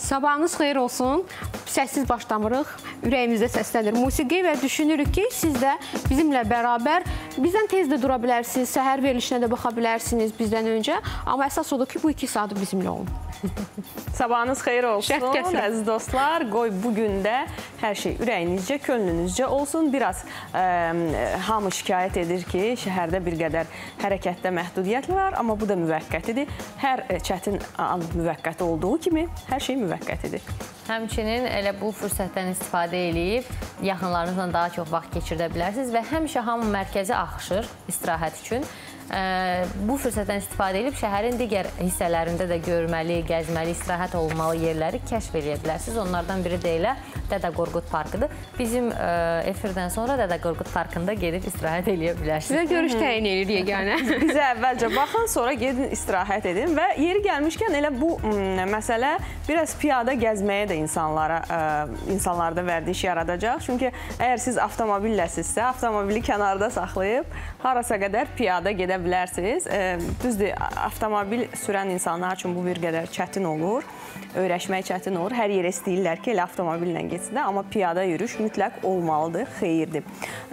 Sabahınız xeyir olsun. Səssiz başlamırıq. Ürəyimizdə səslənir musiqi və düşünürük ki, siz də bizimlə bərabər bizdən tez də dura bilərsiniz, səhər verilişinə də baxa bilərsiniz bizdən öncə. Amma əsas odur ki, bu 2 saatı bizimlə olun. Sabahınız xeyir olsun, əziz dostlar. Qoy bugün də hər şey ürəyinizcə, könlünüzcə olsun. Biraz hamı şikayət edir ki, şəhərdə bir qədər hərəkətdə məhdudiyyət var, amma bu da müvəqqətidir. Hər çətin an müvəqqəti olduğu kimi, hər şey müvəqqətidir. Həmçinin elə bu fürsətdən istifadə edib yaxınlarınızla daha çox vaxt keçirdə bilərsiniz və həmişə hamı mərkəzə axışır istirahət üçün. Bu fürsətdən istifadə edib şəhərin digər hissələrində də görməli, gəzməli, istirahət olunmalı yerləri kəşf edə bilərsiniz. Onlardan biri də elə Dədə Qorqud Parkıdır. Bizim efirdən sonra Dədə Qorqud Parkında gedib istirahət edə bilərsiniz. Sizə görüş təyin edir yeganə. Bizə əvvəlcə baxın, sonra gedin istirahət edin və yeri gəlmişkən elə bu məsələ biraz piyada gəzməyə də insanlarda vərdiş yaradacaq. Çünki əgər siz avtomobilləsizsə, avtomobili kənarda saxlayıb harasa qədər piyada gedə bilərsiniz. Düzdür, avtomobil sürən insanlar üçün bu bir qədər çətin olur, öyrəşmək çətin olur. Hər yerə istəyirlər ki, elə avtomobillə getsinlər, amma piyada yürüyüş mütləq olmalıdır, xeyirdir.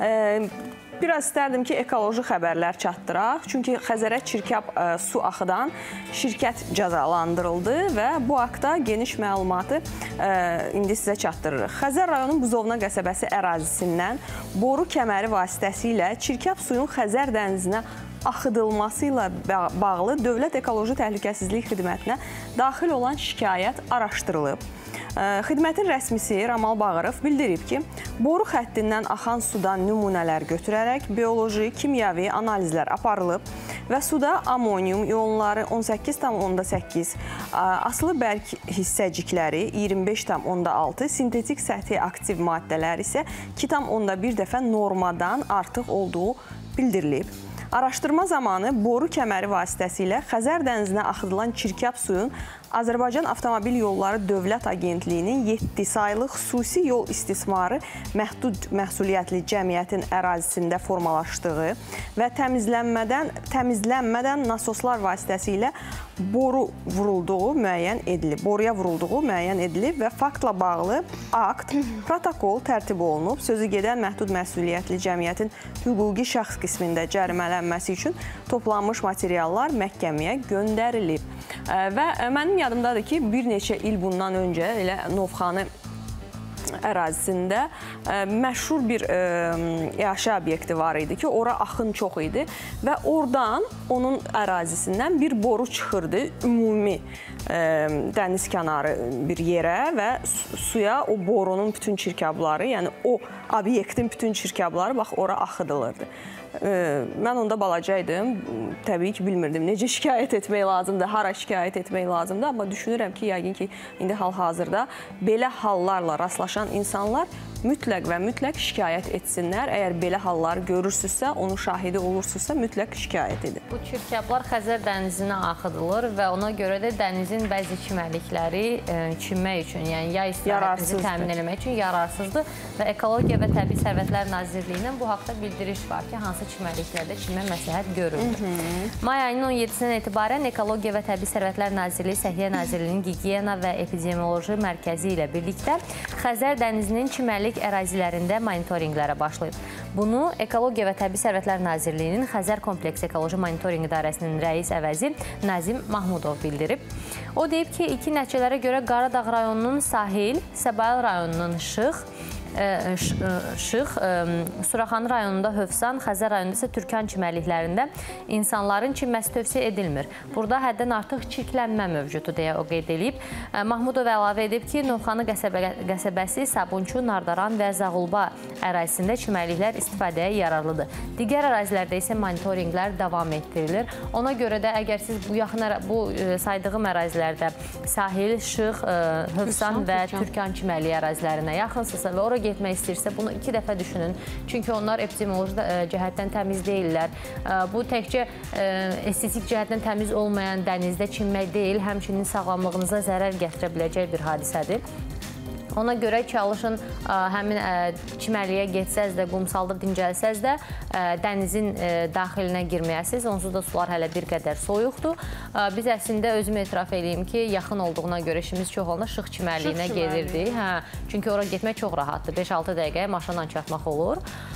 Biraz istərdim ki, ekoloji xəbərlər çatdıraq. Çünki Xəzərə çirkab su axıdan şirkət cəzalandırıldı və bu haqda geniş məlumatı indi sizə çatdırırıq. Xəzər rayonun Buzovna qəsəbəsi ərazisindən boru kəməri vasitəsilə çirkab suyun Xəzər dənizinə axıdılması ilə bağlı Dövlət Ekoloji Təhlükəsizlik Xidmətinə daxil olan şikayət araşdırılıb. Xidmətin rəsmisi Ramal Bağırov bildirib ki, boru xəttindən axan sudan nümunələr götürərək bioloji, kimyəvi analizlər aparılıb və suda amonium ionları 18,8, asılı bərk hissəcikləri 25,6, sintetik səthi aktiv maddələr isə 2,1 dəfə normadan artıq olduğu bildirilib. Araşdırma zamanı boru kəməri vasitəsilə Xəzər dənizinə axıdılan çirkab suyun Azərbaycan Avtomobil Yolları Dövlət Agentliyinin 7 saylı xüsusi yol istismarı məhdud məsuliyyətli cəmiyyətin ərazisində formalaşdığı və təmizlənmədən nasoslar vasitəsilə boruya vurulduğu müəyyən edilib və faktla bağlı akt, protokol tərtib olunub, sözü gedən məhdud məsuliyyətli cəmiyyətin hüquqi şəxs qismində cərimələnməsi üçün toplanmış materiallar məhkəməyə göndərilib. Və mənim yadımdadır ki, bir neçə il bundan öncə elə Novxanı ərazisində məşhur bir yaşayış obyekti var idi ki, ora axın çox idi və oradan, onun ərazisindən bir boru çıxırdı ümumi dəniz kənarı bir yerə və suya o borunun bütün çirkabları, yəni o obyektin bütün çirkabları bax, ora axıdılırdı. Mən onda balacaydım, təbii ki, bilmirdim necə şikayət etmək lazımdır, hara şikayət etmək lazımdır, amma düşünürəm ki, yəqin ki, indi hal-hazırda belə hallarla rastlaşan insanlar mütləq və mütləq şikayət etsinlər. Əgər belə hallar görürsünüzsə, onun şahidi olursunuzsa, mütləq şikayət edin. Bu çirkablar Xəzər dənizinə axıdılır və ona görə də dənizin bəzi çimərlikləri çimmək üçün, yəni yay istirahətinizi təmin etmək üçün yararsızdır və Ekologiya və Təbii Sərvətlər Nazirliyindən bu haqda bildiriş var ki, hansı çimərliklərdə çimə məsləhət görülür. May ayının 17-dən etibarən Ekologiya və Təbii Sərvətlər Nazirliyi, Səhiyyə Nazirliyinin Gigiyena və Epidemioloji Mərkəzi ilə birlikdə Xəzər dənizinin çimərlik ərazilərində monitorinqlərə başlayıb. Bunu Ekologiya və Təbii Sərvətlər Nazirliyinin Xəzər Kompleks Ekoloji Monitorinq İdarəsinin rəis əvəzi Nazim Mahmudov bildirib. O deyib ki, ilkin nəticələrə görə Qaradağ rayonunun Sahil, Səbail rayonunun Şıx, Suraxanı rayonunda Hövsan, Xəzər rayonunda isə Türkan çimərliklərində insanların çimməsi tövsiyə edilmir. Burada həddən artıq çirklənmə mövcudu deyə o qeyd edib. Mahmudov əlavə edib ki, Novxanı qəsəbəsi, Sabunçu, Nardaran və Zağulba ərazisində çimərliklər istifadəyə yararlıdır. Digər ərazilərdə isə monitorinqlər davam etdirilir. Ona görə də əgər siz bu saydığım ərazilərdə Sahil, Şıx, Hövsan və Türkan çimərliyi ərazilərinə yaxınsınızsa və ora getmək istəyirsə, bunu 2 dəfə düşünün. Çünki onlar epidemioloji cəhətdən təmiz deyirlər. Bu təkcə estetik cəhətdən təmiz olmayan dənizdə çimmək deyil, həmçinin sağlamlığınıza zərər gətirə biləcək bir hadisədir. Ona görə çalışın, həmin çimərliyə getsəz də, qumsalda dincəlsəz də, dənizin daxilinə girməyəsiniz. Onsuz da sular hələ bir qədər soyuqdur. Biz əslində özüm etiraf edeyim ki, yaxın olduğuna görə işimiz çox olanda Şıx çimərliyinə gedirdik. Çünki ora getmək çox rahatdır. 5-6 dəqiqəyə maşınla çatmaq olur.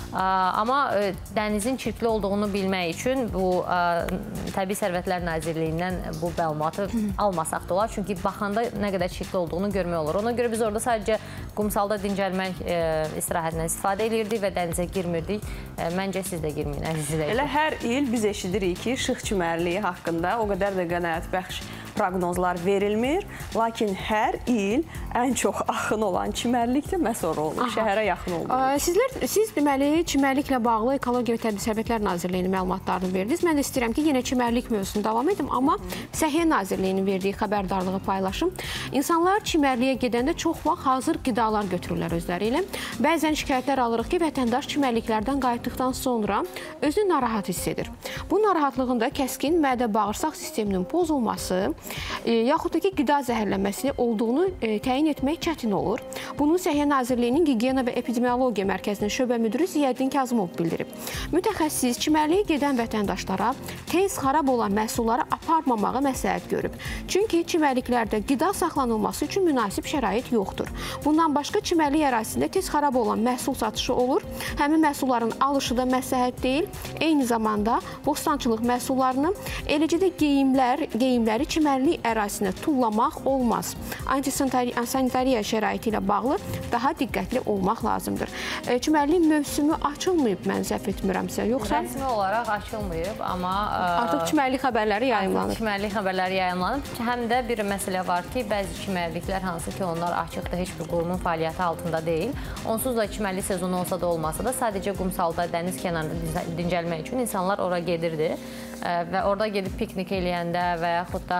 Amma dənizin çirkli olduğunu bilmək üçün bu Təbii Sərvətlər Nazirliyindən bu məlumatı almasaq da olar. Çünki baxanda nə qədər çirkli olduğunu görmək olur. Ona görə biz orada sadəcə qumsalda dincəlmək istirahətindən istifadə edirdik və dənizə girmirdik. Məncə siz də girməyin, əzizlər. Elə hər il biz eşidirik ki, Şıx çimərliyi haqqında o qədər də qənaətbəxş proqnozlar verilmir. Lakin hər il ən çox axın olan çimərlikdə məhz ora olur, şəhərə yaxın olur. Siz deməli çimərliklə bağlı Ekologiya və Təbii Sərvətlər Nazirliyinin məlumatlarını verdiniz. Mən də istəyirəm ki, yenə çimərlik mövzusunu davam edim, amma Səhiyyə Nazirliyinin verdiyi xəbərdarlığı paylaşım. İnsanlar çimərliyə gedəndə çox vaxt hazır qidalar götürürlər özləri ilə. Bəzən şikayətlər alırıq ki, vətəndaş çimərliklərdən qayıtdıqdan sonra özünü narahat hiss edir. Bu narahatlığında kəskin mədə-bağırsaq sisteminin pozulması, yaxud da ki, qida zəhərlənməsi olduğunu təyin etmək çətin olur. Bunu Səhiyyə Nazirliyinin Gigiyena və Epidemiologiya Mərkəzinin şöbə müdiri Ziyəddin Kazımov bildirib. Mütəxəssis çimərliyə gedən vətəndaşlara tez xarab olan məhsulları aparmamağı məsləhət görüb. Çünki çimərliklərdə qida saxlanılması üçün münasib şərait yoxdur. Bundan başqa çimərlik ərazisində tez xarab olan məhsul satışı olur. Həmin məhsulların alışı da məsləhət deyil. Eyni zamanda bostançılıq məhsullarını, eləcə də geyimləri çimərlik ərazisinə tullamaq olmaz. Antisanitariya şəraiti ilə bağlı daha diqqətli olmaq lazımdır. Çimərlik mövsümü açılmayıb, mən səhv etmirəmsə, yoxsa? Rəsmi olaraq açılmayıb, amma artıq çimərlik xəbərləri yayımlanır. Çimərlik xəbərləri yayımlanıb. Həm də bir məsələ var ki, bəzi çimərliklər hansı ki, onlar açıqda heç bir qurumun fəaliyyəti altında deyil. Onsuz da çimərlik sezonu olsa da olmasa da sadəcə qumsalda, dəniz kənarında dincəlmək üçün insanlar ora gedirdi. Və orada gedib piknik eləyəndə və yaxud da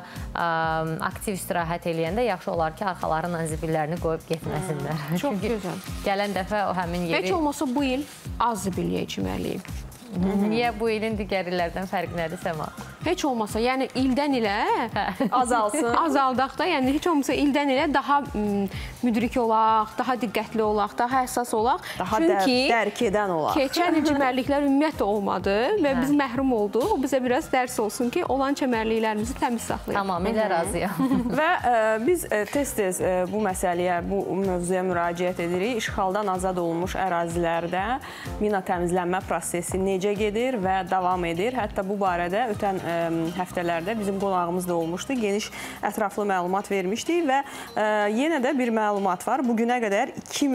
aktiv istirahət eləyəndə yaxşı olar ki, arxalarından zibillərini qoyub getməsinlər. Çox gözəl. Gələn dəfə o həmin yeri... Heç olmasa bu il az zibil çimərliyi. Niyə bu ilin digər illərdən fərqi nədir Səma? Heç olmasa, yəni ildən ilə azalsın. Azaldaq da, yəni heç olmasa ildən ilə daha müdrik olaq, daha diqqətli olaq, daha həssas olaq. Daha dərk edən olaq. Keçən il çimərliklər ümumiyyətlə olmadı və biz məhrum olduq. O bizə biraz dərs olsun ki, olan çimərliklərimizi təmiz saxlayaq. Tamamilə razıyam. Və biz tez-tez bu məsələyə, bu mövzuya müraciət edirik. İşğaldan azad olunmuş ərazilərdə mina təmizlənmə prosesi necə gedir və davam edir. Hətta bu barədə ötən həftələrdə bizim qonağımız da olmuşdu. Geniş, ətraflı məlumat vermişdik və yenə də bir məlumat var. Bugünə qədər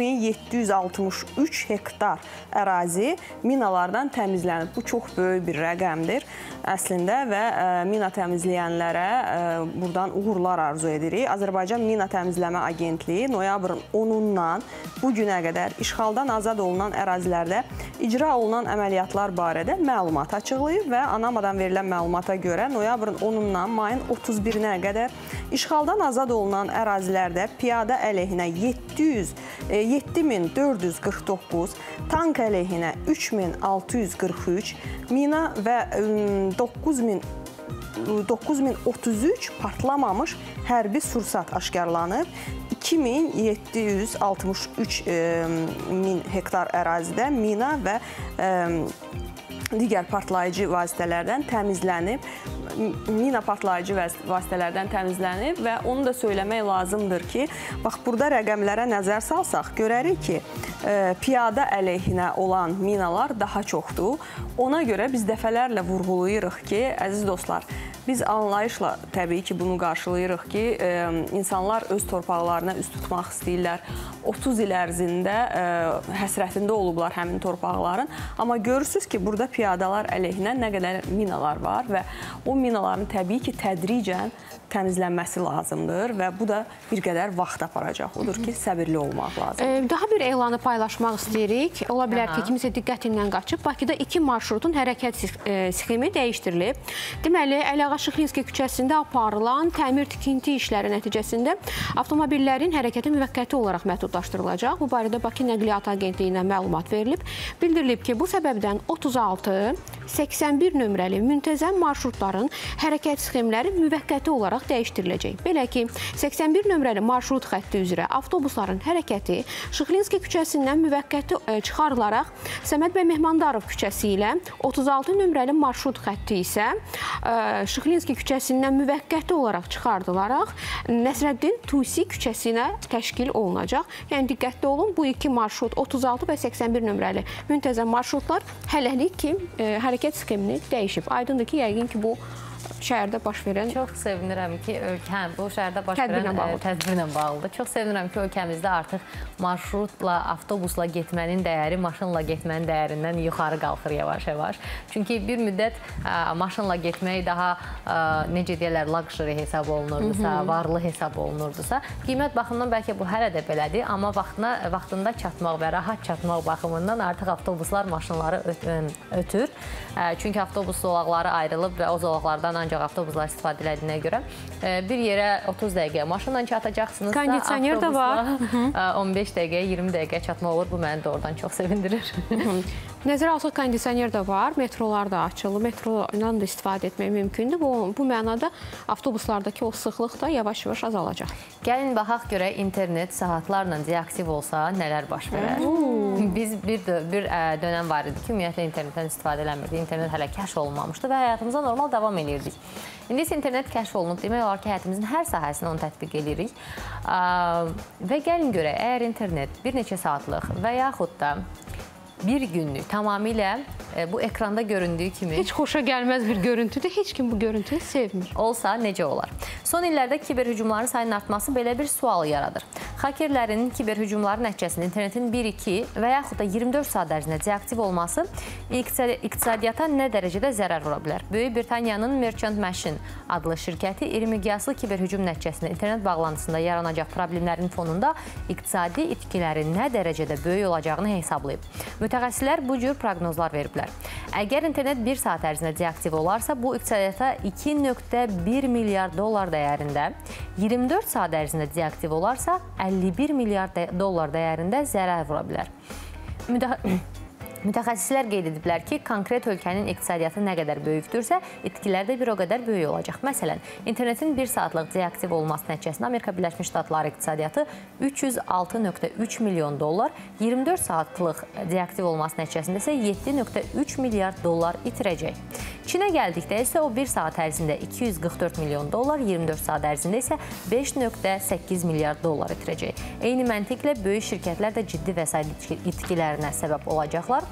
2763 hektar ərazi minalardan təmizlənib. Bu çox böyük bir rəqəmdir əslində və mina təmizləyənlərə buradan uğurlar arzu edirik. Azərbaycan Mina Təmizləmə Agentliyi noyabrın 10-undan bu günə qədər işğaldan azad olunan ərazilərdə icra olunan əməliyyatlar barədə məlumat açıqlayıb və ANAMA-dan verilən məlumata görə noyabrın 10-undan mayın 31-nə qədər işğaldan azad olunan ərazilərdə piyada əleyhinə 7449, tank əleyhinə 3643, mina və 9033 partlamamış hərbi sursat aşkarlanıb. 2763 min hektar ərazidə mina və digər partlayıcı vasitələrdən təmizlənib. Mina partlayıcı vasitələrdən təmizlənib və onu da söyləmək lazımdır ki, bax, burada rəqəmlərə nəzər salsaq, görərik ki, piyada əleyhinə olan minalar daha çoxdur. Ona görə biz dəfələrlə vurğulayırıq ki, əziz dostlar, biz anlayışla təbii ki, bunu qarşılayırıq ki, insanlar öz torpaqlarına üst tutmaq istəyirlər. 30 il ərzində həsrətində olublar həmin torpaqların. Amma görürsünüz ki, burada piyadalar əleyhinə nə qədər minalar var və o minaların təbii ki, tədricən təmizlənməsi lazımdır və bu da bir qədər vaxt aparacaq. Odur ki, səbirli olmaq lazımdır. Daha bir elanı paylaşmaq istəyirik. Ola bilər ki, kimsə diqqətindən qaçıb. Bakıda 2 marşrutun hərəkət sxemi dəyişdirilib. Deməli, Əliağa Şıxlinski küçəsində aparılan təmir-tikinti işləri nəticəsində avtomobillərin hərəkəti müvəqqəti olaraq məhdudlaşdırılacaq. Bu barədə Bakı Nəqliyyat Agentliyinə məlumat verilib. Bildirilib ki, bu səbəbdən 36, 81 nömrəli müntəzəm marşrutların hərəkət sxemləri müvəqqəti olaraq dəyişdiriləcək. Belə ki, 81 nömrəli marşrut xətti üzrə avtobusların hərəkəti Şıxlinski küçəsindən müvəqqəti çıxarılaraq Səməd bəy Mehmandarov küçəsi ilə 36 nömrəli marşrut xətti isə Şıxlinski küçəsindən müvəqqəti olaraq çıxardılaraq Nəsrəddin Tusi küçəsinə təşkil olunacaq. Yəni, diqqətli olun, bu iki marşrut 36 və 81 nömrəli müntəzəm marşrutlar hələlik ki, hərəkət sxemini dəyişib. Aydındır ki, yəqin ki, bu şəhərdə baş verən... Çox sevinirəm ki, bu şəhərdə baş verən tədbirlə bağlıdır. Çox sevinirəm ki, ölkəmizdə artıq marşrutla, avtobusla getmənin dəyəri maşınla getmənin dəyərindən yuxarı qalxır yavaş-yavaş. Çünki bir müddət maşınla getmək daha, necə deyərlər, luxury hesab olunurdusa, varlı hesab olunurdusa, qiymət baxımından bəlkə bu hələ də belədir, amma vaxtında çatmaq və rahat çatmaq baxımından artıq avtobuslar maşınları ötür. Çünki avtobus zolaqları ayrılıb və o zolaqlardan ancaq avtobuslar istifadə edilədiyinə görə bir yerə 30 dəqiqə maşınla çatacaqsınızsa, kondisioner də var. 15 dəqiqə, 20 dəqiqə çatma olur. Bu məni doğrudan çox sevindirir. Nəzərə alsaq, kondisioner də var, metrolar da açılır, metro ilə də istifadə etmək mümkündür. Bu mənada avtobuslardakı o sıxlıq da yavaş-yavaş azalacaq. Gəlin, baxaq görək, internet saatlarla deaktiv olsa nələr baş verər? Biz bir dönəm var idi ki, ümumiyyətlə internetdən istifadə eləmirdik. İnternet hələ kəşf olunmamışdı və həyatımıza normal davam edirdik. İndi isə internet kəşf olunub, demək olar ki, həyatımızın hər sahəsində onu tətbiq edirik. Və gəlin görək, əgər internet bir neçə saatlıq və yaxud da bir günlük tamamilə bu ekranda göründüyü kimi... Heç xoşa gəlməz bir görüntüdür, heç kim bu görüntünü sevmir. Olsa necə olar? Son illərdə kiberhücumların sayının artması belə bir sual yaradır. Hakerlərin kiberhücumları nəticəsində internetin 1-2 və yaxud da 24 saat ərzində deaktiv olması iqtisadiyyata nə dərəcədə zərər vura bilər? Böyük Britaniyanın Merchant Machine adlı şirkəti iri miqyaslı kiberhücum nəticəsində internet bağlantısında yaranacaq problemlərin fonunda iqtisadi itkilərin nə dərəcədə böyük olacağını hesablayıb. Mütəxəssislər bu cür proqnozlar veriblər. Əgər internet 1 saat ərzində deaktiv olarsa, bu iqtisadiyyata 2,1 milyard dollar dəyərində, 24 saat ərzində deaktiv olarsa, 51 milyard dollar dəyərində zərər vura bilər. Mütəxəssislər qeyd ediblər ki, konkret ölkənin iqtisadiyyatı nə qədər böyükdürsə, itkilər də bir o qədər böyük olacaq. Məsələn, internetin 1 saatlıq deaktiv olması nəticəsində Amerika Birləşmiş Ştatları iqtisadiyyatı 306,3 milyon dollar, 24 saatlıq deaktiv olması nəticəsində isə 7,3 milyard dollar itirəcək. Çinə gəldikdə isə o 1 saat ərzində 244 milyon dollar, 24 saat ərzində isə 5,8 milyard dollar itirəcək. Eyni məntiqlə böyük şirkətlər də ciddi vəsait itkilərinə səbəb olacaqlar.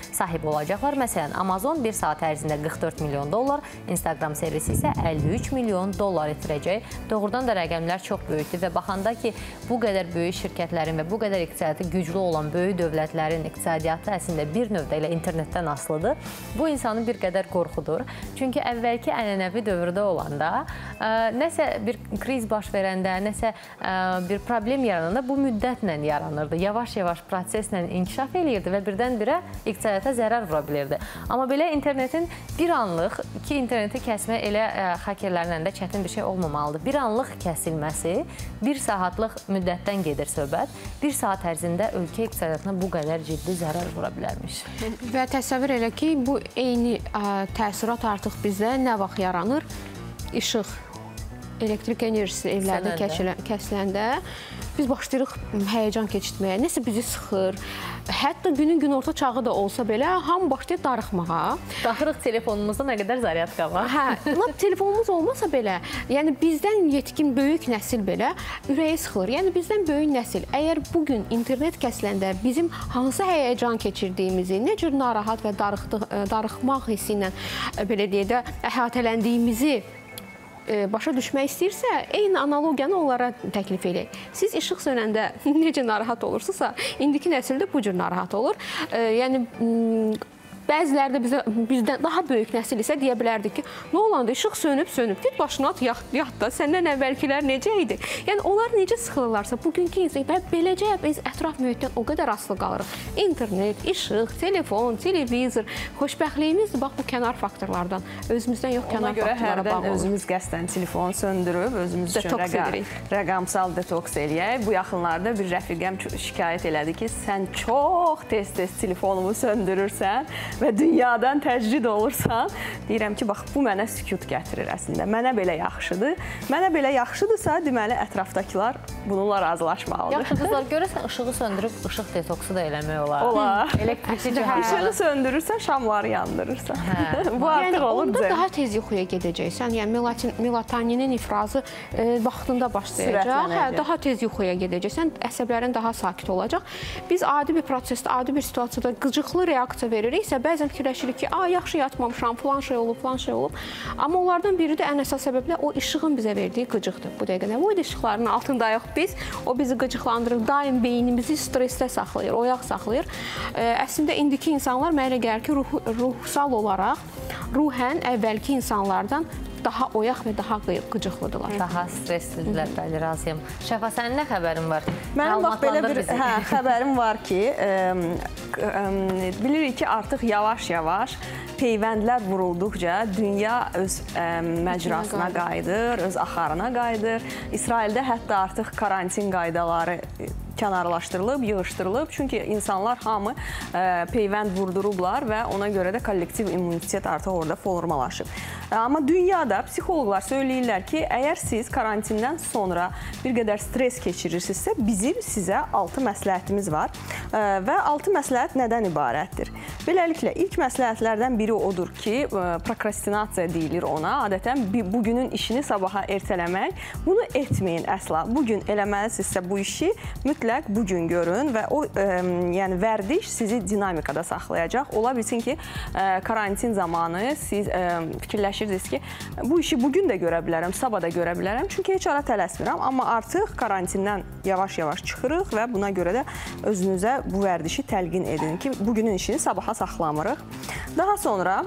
Məsələn, Amazon 1 saat ərzində 44 milyon dollar, Instagram servisi isə 53 milyon dollar itirəcək. Doğrudan da rəqəmlər çox böyükdür və baxanda ki, bu qədər böyük şirkətlərin və bu qədər iqtisadiyyatı güclü olan böyük dövlətlərin iqtisadiyyatı əslində bir növdə ilə internetdən asılıdır. Bu insanı bir qədər qorxudur. Çünki əvvəlki ənənəvi dövrdə olanda, nəsə bir kriz baş verəndə, nəsə bir problem yarananda bu müddətlə yaranırdı. Yavaş-yavaş proseslə inkişaf eləyirdi və birdən-birə iqtisadiyyata zərər vura bilirdi. Amma belə internetin bir anlıq ki, interneti kəsmək elə hakerlərin əlində çətin bir şey olmamalıdır. Bir anlıq kəsilməsi 1 saatlıq müddətdən gedir söhbət. 1 saat ərzində ölkə iqtisadiyyatına bu qədər ciddi zərər vura bilərmiş. Və təsəvvür elə ki, bu eyni təəssürat artıq bizdə nə vaxt yaranır? İşıq, elektrik enerjisi evlərdə kəsiləndə biz başlayırıq həyəcan keçirtməyə, nəsə bizi sıxır. Hətta günün günorta çağı da olsa belə, hamı başlayır darıxmağa. Baxırıq telefonumuzda nə qədər zaryadka var. Telefonumuz olmasa belə, yəni bizdən yetkin böyük nəsil belə ürəyi sıxılır. Yəni bizdən böyük nəsil, əgər bugün internet kəsiləndə bizim hansı həyəcan keçirdiyimizi, nə cür narahat və darıxmaq hissi ilə belə deyək də əhatələndiyimizi başa düşmək istəyirsə, eyni analogiyanı onlara təklif edək. Siz işıq sönəndə necə narahat olursunuzsa, indiki nəsildə bu cür narahat olur. Yəni, bəziləri də bizdən daha böyük nəsil isə deyə bilərdik ki, nə olanda işıq sönüb, git başına at, yat da, səndən əvvəlkilər necə idi? Yəni, onlar necə sıxılırlarsa, bugünkü insan, beləcə biz ətraf mühitdən o qədər asılı qalırıq. İnternet, işıq, telefon, televizor, xoşbəxtliyimiz, bax, bu kənar faktorlardan, özümüzdən yox, kənar faktorlara bağlı olur. Ona görə hərdən özümüz qəsdən telefonu söndürüb, özümüz üçün rəqamsal detoks eləyək. Bu yaxınlarda bir rəfiqəm şikayət elədi ki, sən çox tez-tez telefonumu söndürürsən və dünyadan təcrid olursan, deyirəm ki, bax, bu mənə sükut gətirir əslində. Mənə belə yaxşıdır. Mənə belə yaxşıdırsa, deməli, ətrafdakılar bununla razılaşmalıdır. Yaxşıdırlar, görürsən, ışığı söndürüb, ışıq detoksu da eləmək olar. Olar. Elektrikli İşığı söndürürsən, şamları yandırırsan. Bu artıq olur. Onda daha tez yuxuya gedəcəksən. Yəni, melatoninin ifrazı vaxtında başlayacaq. Daha tez yuxuya gedəcəksən. Əsəblərin daha sakit olacaq. Biz adi bir prosesdə, adi bir situasiyada qıcıqlı reaksiya veririksə, bəzən fikirləşirik ki, yaxşı yatmamışam, filan şey olub, filan şey olub. Amma onlardan biri də ən əsas səbəblə o işığın bizə verdiyi qıcıqdır. Bu dəqiqə nə? O işıqların altındayıq biz. O bizi qıcıqlandırır. Daim beynimizi stressdə saxlayır, oyaq saxlayır. Əslində, indiki insanlar mənə elə gəlir ki, ruhsal olaraq, ruhən əvvəlki insanlardan daha oyaq və daha qıcıqlıdırlar. Daha stresslidirlər, bəli, razıyam. Şəfa, sənin nə xəbərin var? Mənim bax, belə bir xəbərim var ki, bilirik ki, artıq yavaş-yavaş peyvəndlər vurulduqca dünya öz məcrasına qayıdır, öz axarına qayıdır. İsraildə hətta artıq karantin qaydaları kənarlaşdırılıb, yığışdırılıb. Çünki insanlar hamı peyvənd vurdurublar və ona görə də kollektiv immunitet artıq orada formalaşıb. Amma dünyada psixoloqlar söyləyirlər ki, əgər siz karantindən sonra bir qədər stres keçirirsinizsə, bizim sizə 6 məsləhətimiz var və 6 məsləhət nədən ibarətdir? Beləliklə, ilk məsləhətlərdən biri odur ki, prokrastinasiya deyilir ona. Adətən, bugünün işini sabaha ertələmək. Bunu etməyin əsla. Bugün eləməlisinizsə bu işi mütləq bugün görün və o yəni vərdiş sizi dinamikada saxlayacaq. Ola bilsin ki, karantin zamanı siz fikirləşirsiniz ki, bu işi bugün də görə bilərəm, sabah da görə bilərəm. Çünki heç ara tələsmirəm. Amma artıq karantindən yavaş-yavaş çıxırıq və buna görə də özünüzə bu vərdişi təlqin edin ki, bugünün işini sabaha saxlamırıq. Daha sonra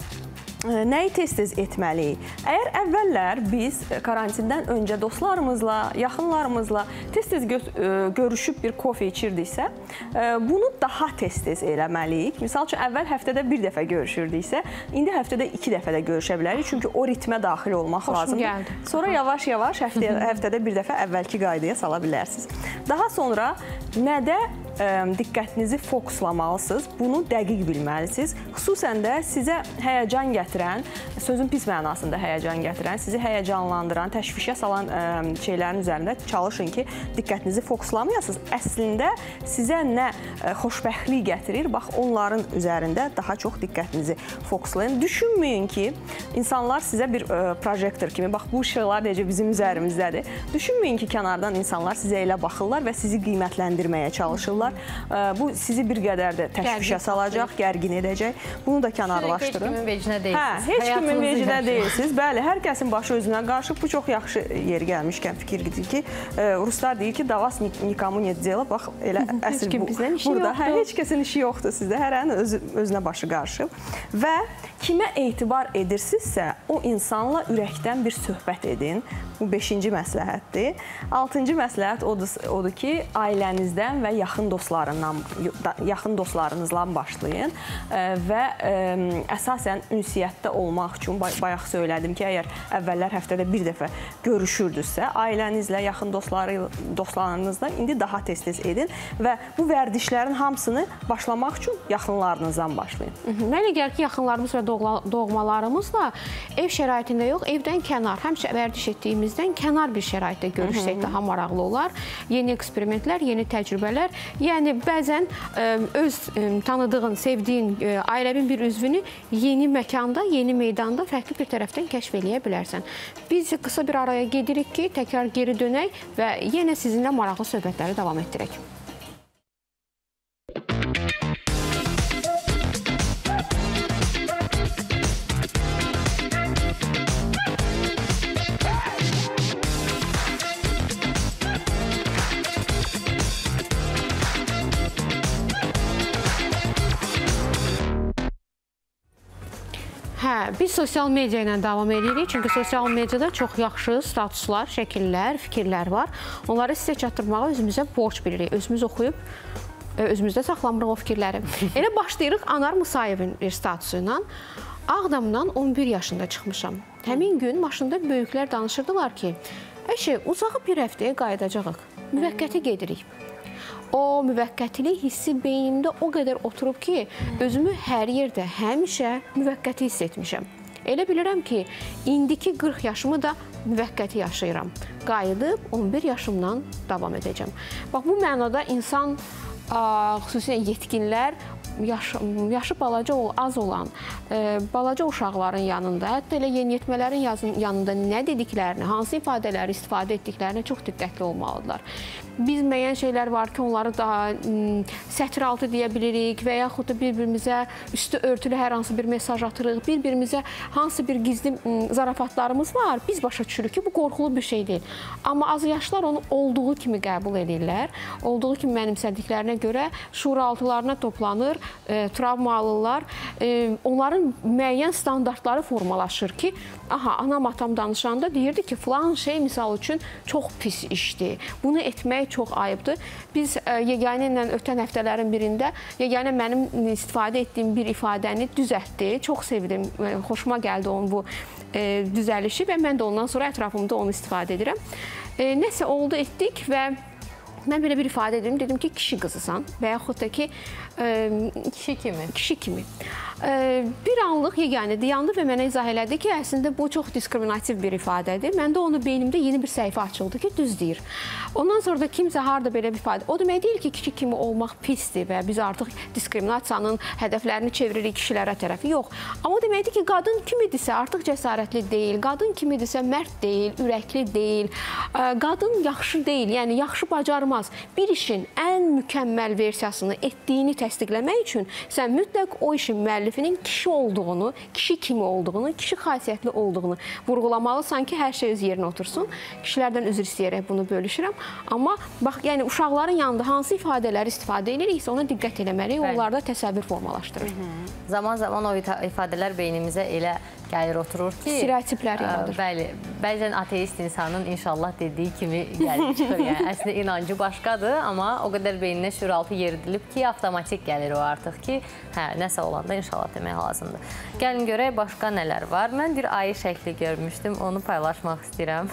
nəyi tez-tez etməliyik? Əgər əvvəllər biz karantindən öncə dostlarımızla, yaxınlarımızla tez-tez görüşüb bir kofe içirdiksə, bunu daha tez-tez eləməliyik. Misal üçün, əvvəl həftədə bir dəfə görüşürdüksə, indi həftədə 2 dəfə də görüşə bilərik. Çünki o ritmə daxil olmaq lazımdır. Sonra yavaş-yavaş həftədə bir dəfə əvvəlki qaydaya sala bilərsiniz. Daha sonra nədə diqqətinizi fokuslamalısınız, bunu dəqiq bilməlisiniz. Xüsusən də sizə həyəcan gətirən, sözün pis mənasında həyəcan gətirən, sizi həyəcanlandıran, təşvişə salan şeylərin üzərində çalışın ki, diqqətinizi fokuslamayasınız. Əslində, sizə nə xoşbəxtlik gətirir, bax, onların üzərində daha çox diqqətinizi fokuslayın. Düşünməyin ki, insanlar sizə bir projektor kimi, bax, bu işıqlar necə bizim üzərimizdədir. Düşünməyin ki, kənardan insanlar sizə elə baxırlar və sizi qiymətləndirməyə çalışırlar. Bu sizi bir qədər də təşvişə salacaq, gərgin edəcək. Bunu da kənarlaşdırın. Heç kimin vecinə deyilsiniz. Heç kimin vecinə deyilsiniz. Bəli, hər kəsin başı özünə qarşı. Bu çox yaxşı yeri gəlmişkən fikirdir ki, ruslar deyir ki, davas nikomu ne dela. Bax, elə əsl burada. Heç kəsin işi yoxdur sizdə. Hərənin özünə başı qarşı. Və kimə etibar edirsinizsə, o insanla ürəkdən bir söhbət edin. Bu 5-ci məsləhətdir. 6-cı məsləhət odur ki, ailənizdən və yaxın dostlarınızla başlayın və əsasən ünsiyyətdə olmaq üçün, bayaq söylədim ki, əgər əvvəllər həftədə bir dəfə görüşürdünüzsə, ailənizlə, yaxın dostlarınızla indi daha tez-tez edin və bu vərdişlərin hamısını başlamaq üçün yaxınlarınızdan başlayın. Mənə gəlir ki, yaxınlarımız və doğmalarımızla ev şəraitində yox, evdən kənar, həmişə vərdiş etdiyimizdən kənar bir şəraitdə görüşsək daha maraqlı olar. Yeni eksperimentlər, yeni təcrübələr. Yəni, bəzən öz tanıdığın, sevdiyin, ailəvin bir üzvünü yeni məkanda, yeni meydanda fərqli bir tərəfdən kəşf eləyə bilərsən. Biz qısa bir araya gedirik ki, təkrar geri dönək və yenə sizinlə maraqlı söhbətləri davam etdirək. Biz sosial media ilə davam edirik. Çünki sosial mediada çox yaxşı statuslar, şəkillər, fikirlər var. Onları sizə çatdırmağı özümüzə borc bilirik. Özümüz oxuyub, özümüzdə saxlamırıq o fikirləri. Elə başlayırıq Anar Musayevin bir statusu ilə. Ağdamdan 11 yaşında çıxmışam. Həmin gün maşında böyüklər danışırdılar ki, uzağı bir həftəyə qayıdacağıq, müvəqqəti gedirik. o müvəqqətilik hissi beynimdə o qədər oturub ki, özümü hər yerdə həmişə müvəqqəti hiss etmişəm. Elə bilirəm ki, indiki 40 yaşımı da müvəqqəti yaşayıram. Qayıdıb 11 yaşımdan davam edəcəm. Bax, bu mənada insan, xüsusilə yetkinlər, yaşı balaca az olan balaca uşaqların yanında, hətta elə yeniyetmələrin yanında nə dediklərini, hansı ifadələri istifadə etdiklərinə çox diqqətli olmalıdırlar. Biz müəyyən şeylər var ki, onları daha sətr altı deyə bilirik və yaxud da bir-birimizə üstü örtülü hər hansı bir mesaj atırıq, bir-birimizə hansı bir gizli zarafatlarımız var, biz başa düşürük ki, bu qorxulu bir şey deyil. Amma azyaşlar onu olduğu kimi qəbul edirlər, olduğu kimi mənimsədiklərinə görə şuuraltılarına toplanır, travma alırlar. Onların müəyyən standartları formalaşır ki, aha, anam, atam danışanda deyirdi ki, filan şey misal üçün çox pis işdir. Bunu etmək çox ayıbdır. Biz Yeganə ilə ötən həftələrin birində Yeganə mənim istifadə etdiyim bir ifadəni düzəltdi. Çox sevdim, xoşuma gəldi onun bu düzəlişi və mən də ondan sonra ətrafımda onu istifadə edirəm. Nəsə oldu, etdik və mən belə bir ifadə edim, dedim ki, kişi qızısan və yaxud da ki, kişi kimi. Bir anlıq Yeganə dayandı və mənə izah elədi ki, əslində bu çox diskriminativ bir ifadədir. Məndə onu beynimdə yeni bir səhifə açıldı ki, düz deyir. Ondan sonra da kimsə harda belə bir ifadə, o demək deyil ki, kişi kimi olmaq pisdir və biz artıq diskriminasiyanın hədəflərini çeviririk kişilərə tərəfi. Yox. Amma o deməkdir ki, qadın kimidirsə artıq cəsarətli deyil, qadın kimidirsə mərd deyil, ürəkli deyil, qadın yaxşı deyil, yəni yaxşı bacarmaz. Bir işin ən mükəmməl versiyasını etdiyini təsdiqləmək üçün sən mütləq o işin müəllifinin kişi olduğunu, kişi kimi olduğunu, kişi xasiyyətli olduğunu vurğulamalısan ki, hər şey öz yerinə otursun. Kişilərdən üzr istəyərək bunu bölüşürəm. Amma bax, yəni uşaqların yanında hansı ifadələri istifadə ediriksə ona diqqət eləməliyik, onlarda təsəvvür formalaşdırır. Zaman-zaman o ifadələr beynimizə elə gəlir, oturur ki, stereotiplər yaradır. Bəli, bəzən ateist insanın inşallah dediyi kimi gəlib çıxır. Yəni, əslində inancı başqadır, amma o qədər beyninə şüuraltı yeridilib ki, avtomatik gəlir o artıq ki, hə, nəsə olanda inşallah demək lazımdır. Gəlin görək, başqa nələr var. Mən bir ayı şəkli görmüşdüm, onu paylaşmaq istəyirəm.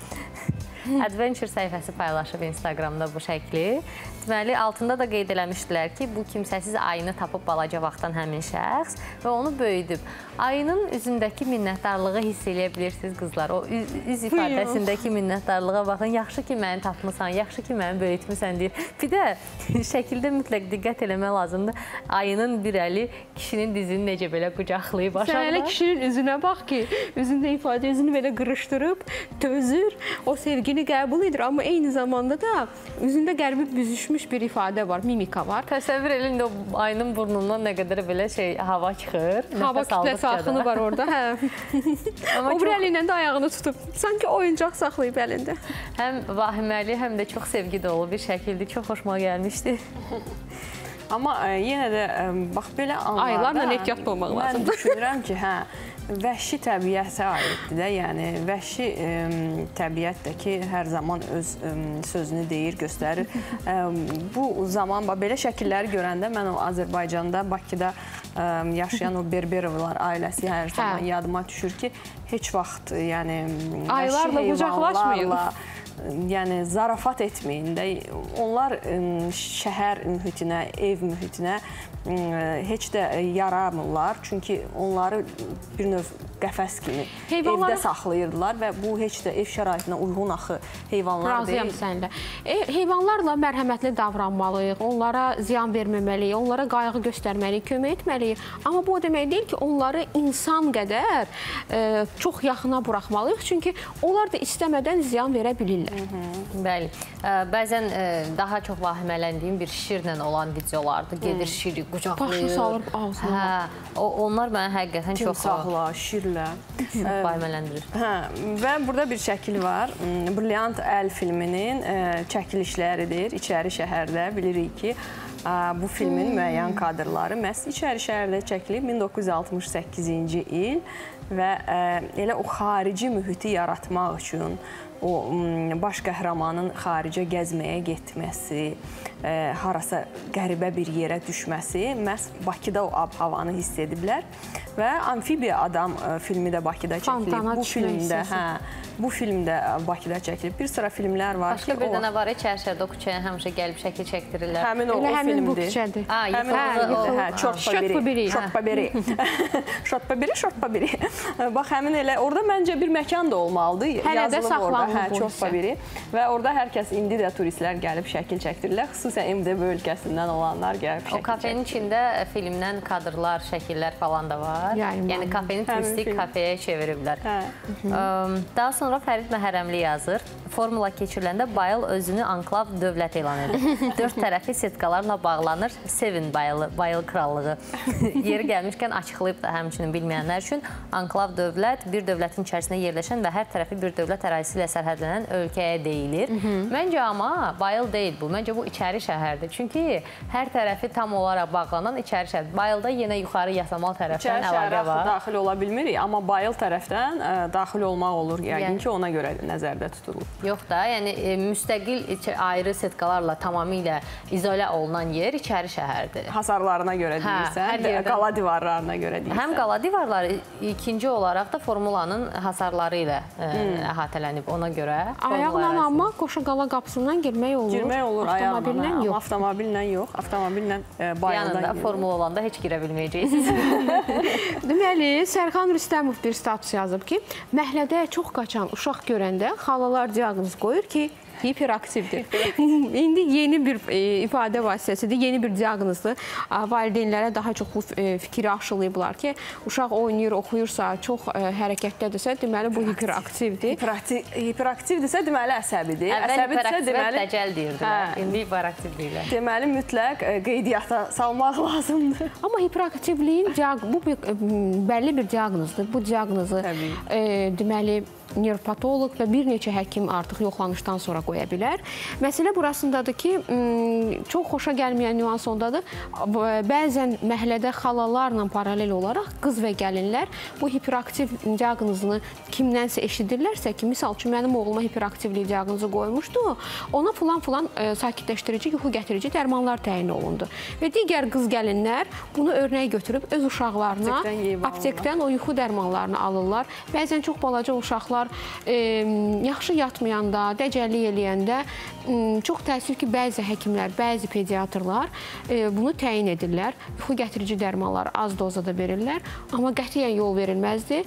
Adventure səhifəsi paylaşıb Instagramda bu şəkli. Deməli, altında da qeyd eləmişdilər ki, bu kimsəsiz ayını tapıb balaca vaxtdan həmin şəxs və onu böyüdüb. Ayının üzündəki minnətdarlığı hiss eləyə bilirsiniz, qızlar. O üz ifadəsindəki minnətdarlığa baxın. Yaxşı ki, məni tapmısan, yaxşı ki, məni böyütmüsən deyir. Bir də şəkildə mütləq diqqət eləmək lazımdır. Ayının bir əli kişinin dizini necə belə qucaqlayıb aşağıda. Sən elə kişinin üzünə bax ki, üzündə ifadə özünü belə qırışdırıb, dözür, o sevgini qəbul edir. Amma eyni zamanda da üzündə qərbi büzüşmüş bir ifadə var, mimika var. Təsəvvür edin, o ayının burnundan nə qədər belə hava çıxır. Hava kütləsi axını var orada, hə. O bir əli ilə də ayağını tutub. Sanki oyuncaq saxlayıb əlində. Həm vahiməli, həm də çox sevgi dolu bir şəkildir. Çox xoşuma gəlmişdi. Amma yenə də, bax, belə anlarda... Aylarla ehtiyatlı olmaq lazımdır. Mən düşünürəm ki, hə, vəhşi təbiətə aiddir də, yəni vəhşi təbiət də ki, hər zaman öz sözünü deyir, göstərir. Bu zaman, belə şəkilləri görəndə mən o Azərbaycanda, Bakıda yaşayan o Berberovlar ailəsi hər zaman yadıma düşür ki, heç vaxt, yəni, aylarla qucaqlaşmayın. Yəni, zarafat etməyin də, onlar şəhər mühitinə, ev mühitinə heç də yaramırlar. Çünki onları bir növ qəfəs kimi evdə saxlayırdılar və bu heç də ev şəraitinə uyğun axı heyvanlar deyil. Razıyam səninlə. Heyvanlarla mərhəmətli davranmalıyıq, onlara ziyan verməməliyik, onlara qayğı göstərməliyik, kömək etməliyik. Amma bu o demək deyil ki, onları insan qədər çox yaxına buraxmalıyıq. Çünki onlar da istəmədən ziyan verə bilirlər. Bəli. Bəzən daha çox vahimələndiyim bir şirlə olan videolardır. Gedir şiri qucaqlayır. Başını salır ağzına. Onlar mənə həqiqətən çox... Timsahla, şirlə. Vahimələndirir. Və burada bir şəkil var. Brilliant Əl filminin çəkilişləridir. İçəri şəhərdə bilirik ki, bu filmin müəyyən kadrları məhz İçəri şəhərdə çəkilib 1968-ci il və elə o xarici mühiti yaratmaq üçün, o baş qəhrəmanın xaricə gəzməyə getməsi, harasa qəribə bir yerə düşməsi məhz Bakıda o ab-havanı hiss ediblər və Amfibiya Adam filmi də Bakıda çəkilib. Bu filmdə Bakıda çəkilib. Bir sıra filmlər var ki, başqa bir dənə var, İçərişəhərdə o küçəyə həmişə gəlib şəkil çəkdirirlər. Həmin o filmdir. Şotpa biri. Bax, həmin elə, orada məncə bir məkan da olmalıdır. Hələ də saxlanılıb bu hissə. Və orada hər kəs, indi də turistlər gəlib şəkil çəkdirirlər. Xüsusən MDB ölkəsindən olanlar gəlib şəkil çəkdirirlər. O kafenin içində filmdən kadrlar, şəkillər falan da var. Yəni kafeni turistik kafeyə çeviriblər. Daha sonra Fərid Məhərrəmli yazır. Formula keçiriləndə Bayıl özünü anklav dövlət elan edir. 4 tərəfi setkalarla bağlanır. Sevin Bayıl krallığı. Yeri gəlmişkən açıqlayıb da həmçinin bilməyənlər üçün anklav dövlət bir dövlətin içərisində yerləşən və hər tərəfi bir dövlət ərazisi ilə sərhədlənən ölkəyə deyilir. Məncə amma Bayıl deyil bu. Məncə bu içəri şəhərdir. Çünki hər tərəfi tam olaraq bağlanan içəri şəhər. Bayılda yenə yuxarı Yasamal tərəfdən əlaqə var. Daxil ola bilmirik, amma Bayıl tərəfdən daxil olmaq olur. Yəqin ki, ona görə nəzərdə tutulur. Yox da, yəni müstəqil ayrı setkalarla tamamilə izolə olunan yer içəri şəhərdir. Hasarlarına görə deyirsən, qala divarlarına görə deyirsən. Həm qala divarları, ikinci olaraq da formulanın hasarları ilə əhatələnib ona görə. Ayaqla amma Qoşaqala qapısından girmək olur. Girmək olur ayaqla, amma avtomobillə yox. Avtomobillə Bayıldan yanında formula olanda heç girə bilməyəcəksiniz. Deməli, Sərxan Rüstəmov bir status yazıb ki, məhəllədə çox qaçan uşaq görəndə xalalar diaqnoz qoyur ki, hiperaktivdir. İndi yeni bir ifadə vasitəsidir, yeni bir diaqnozdur. Valideynlərə daha çox bu fikri aşılayıblar ki, uşaq oynayır, oxuyursa, çox hərəkətdədirsə, deməli bu hiperaktivdir. Hiperaktivdirsə, deməli əsəbidir. Əvvəl hiperaktivə dəcəl deyirdilər, indi hiperaktiv deyirlər. Deməli, mütləq qeydiyyata salmaq lazımdır. Amma hiperaktivliyin bu bəlli bir diaqnozdur. Bu diaqnozu deməli, nevropatoloq və bir neçə həkim artıq yoxlanışdan sonra qoya bilər. Məsələ burasındadır ki, çox xoşa gəlməyən nüans ondadır. Bəzən məhəllədə xalalarla paralel olaraq qız və gəlinlər bu hiperaktiv diaqnozunu kimdənsə eşidirlərsə ki, misal üçün mənim oğluma hiperaktivlik diaqnozu qoymuşdu, ona filan sakitləşdirici, yuxu gətirici dərmanlar təyin olundu. Və digər qız gəlinlər bunu örnək götürüb öz uşaqlarına aptekdən o yuxu dərmanlarını alırlar. Bəzən çox balaca uşaqlar yaxşı yatmayanda, dəcəllik eləyəndə çox təəssüf ki, bəzi həkimlər, bəzi pediatrlar bunu təyin edirlər. Yuxu gətirici dərmanları az dozada verirlər, amma qətiyyən yol verilməzdir.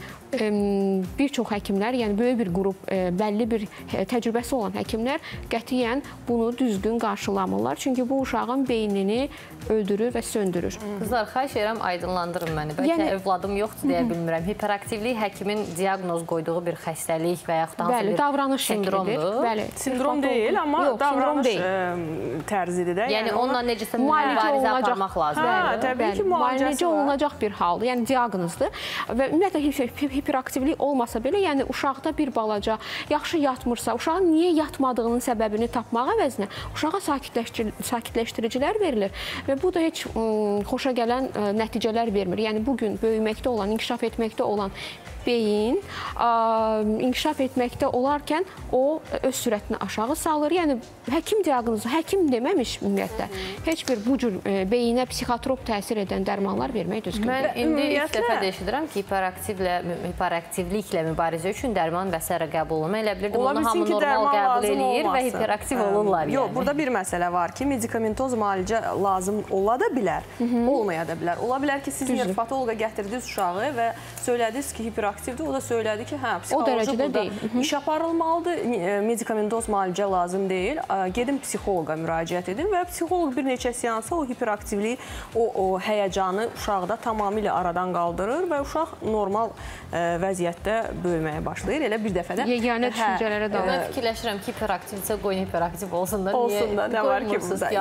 Bir çox həkimlər, yəni böyük bir qrup, bəlli bir təcrübəsi olan həkimlər qətiyyən bunu düzgün qarşılamırlar. Çünki bu uşağın beynini öldürür və söndürür. Qızlar, xahiş edirəm, aydınlandırın məni. Bəlkə övladım yoxdur deyə bilmirəm. Hiperaktivlik həkimin diaqnoz qoyduğu bir xəstəlik və yaxud da hansı bir sindromdur. Sindrom deyil, amma davranış tərzidir də. Yəni onunla necəsə mübarizə aparmaq lazımdır. Təbii ki, müalicəsi olunacaq bir haldır, yəni diaqnozdur. Və ümumiyyətlə hiperaktivlik olmasa belə, yəni uşaqda bir balaca yaxşı yatmırsa, uşağın niyə yatmadığının səbəbini tapmaq əvəzinə uşağa sakitləşdiricilər verilir və bu da heç xoşa gələn nəticələr vermir. Yəni bugün böyüməkdə olan, inkişaf etməkdə olan beyin inkişaf etməkdə olarkən o öz sürətini aşağı salır. Yəni həkim diaqnozu, həkim deməmiş ümumiyyətlə heç bir bu cür beyinə psixotrop təsir edən dərmanlar vermək düzgün. Mən indi ilk dəfə də eşidirəm ki, hiperaktivliklə mübarizə üçün dərman və s. qəbul olunur. Elə bilirdim, onu hamı normal qəbul edir və hiperaktiv olurlar. Yox, burada bir məsələ var ki, medikamentoz müalicə lazım ola da bilər, olmaya da bilər. Ola bilər ki, siz nevropatoloqa gətirdiniz uşağı və söylədiniz ki, hiperaktivdir. O da söylədi ki, psixoloji burada iş aparılmalıdır, medikamentoz müalicə lazım deyil. Gedin psixoloqa müraciət edin və psixoloq bir neçə seansa o hiperaktivliyi, o həyəcanı uşaqda tamamilə aradan qaldırır və uşaq normal vəziyyətdə böyüməyə başlayır. Elə bir dəfədə yeganə düşüncələrə davam. Mən fikirləşirəm ki, hiperaktivdirsə qoyun hiperaktiv olsun da. Olsun da, nə var ki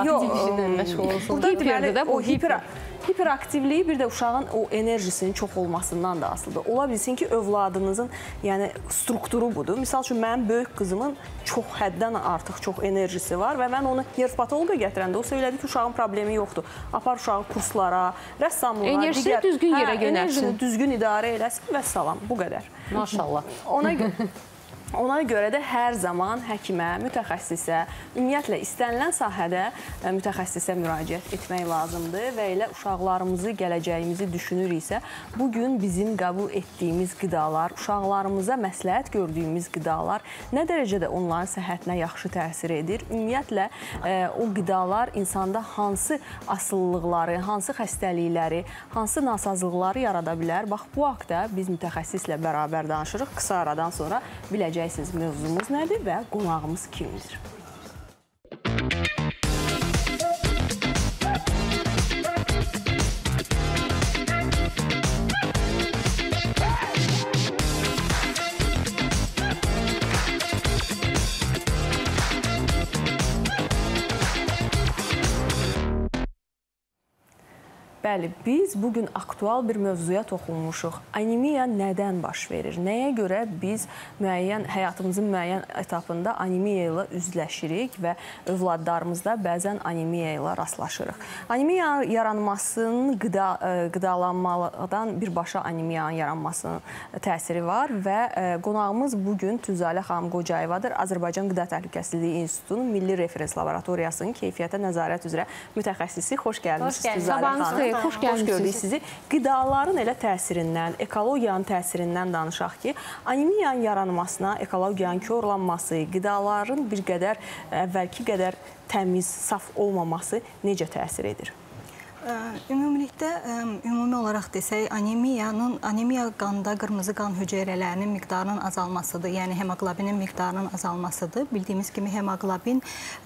burada? O hiperaktivliyi bir də uşağın o enerjisinin çox olmasından da asılıdır. Ola bilsin ki, övladınızın strukturu budur. Misal üçün, mənim böyük qızımın çox həddən artıq çox enerjisi var və mən onu nevropatoloqa gətirəndə o söylədi ki, uşağın problemi yoxdur. Apar uşağı kurslara, rəssamlığa, enerjisini düzgün yerə yönəlsin. Enerjini düzgün idarə eləsin və salam, bu qədər. Maşallah. Ona görə Ona görə də hər zaman həkimə, mütəxəssisə, ümumiyyətlə istənilən sahədə mütəxəssisə müraciət etmək lazımdır və elə uşaqlarımızı, gələcəyimizi düşünürüksə, bugün bizim qəbul etdiyimiz qidalar, uşaqlarımıza məsləhət gördüyümüz qidalar nə dərəcədə onların səhhətinə yaxşı təsir edir? Ümumiyyətlə, o qidalar insanda hansı asılılıqları, hansı xəstəlikləri, hansı nasazlıqları yarada bilər? Bax, bu haqda biz mütəxəssislə bərabər danışırıq. Qısa aradan sonra biləcəyik. Mövzumuz nədir və qonağımız kimdir? Bəli, biz bugün aktual bir mövzuya toxunmuşuq. Anemiya nədən baş verir? Nəyə görə biz həyatımızın müəyyən etapında anemiya ilə üzləşirik və övladlarımızda bəzən anemiya ilə rastlaşırıq? Anemiya yaranmasının qidalanmadan birbaşa anemiyanın yaranmasının təsiri var və qonağımız bugün Tünzalə xanım Qocayevadır. Azərbaycan Qida Təhlükəsizliyi İnstitutunun Milli Referens Laboratoriyasının keyfiyyətə nəzarət üzrə mütəxəssisi. Xoş gəldiniz Tünzalə xanım. Xoş gördük sizi. Qidaların elə təsirindən, ekologiyanın təsirindən danışaq ki, anemiyanın yaranmasına, ekologiyanın korlanması, qidaların bir qədər əvvəlki qədər təmiz, saf olmaması necə təsir edir? Ümumilikdə, ümumi olaraq desək, anemiya qanda qırmızı qan hüceyrələrinin miqdarının azalmasıdır. Yəni, hemoqlobinin miqdarının azalmasıdır. Bildiyimiz kimi, hemoqlobin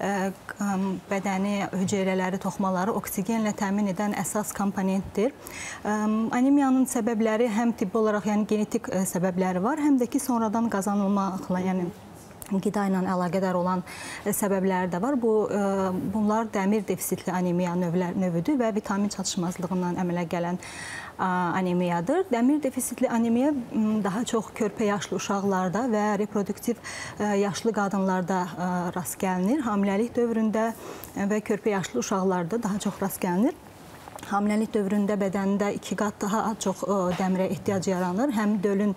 bədəni, hüceyrələri, toxumaları oksigenlə təmin edən əsas komponentdir. Anemiyanın səbəbləri həm tibbi olaraq, yəni genetik səbəbləri var, həm də ki, sonradan qazanılmaqla, yəni qida ilə əlaqədar olan səbəbləri də var. Bunlar dəmir defisitli anemiya növüdür və vitamin çatışmazlığından əmələ gələn anemiyadır. Dəmir defisitli anemiya daha çox körpə yaşlı uşaqlarda və reproduktiv yaşlı qadınlarda rast gəlinir. Hamiləlik dövründə və körpə yaşlı uşaqlarda daha çox rast gəlinir. Hamiləlik dövründə bədənində 2 qat daha çox dəmirə ehtiyac yaranır. Həm dölün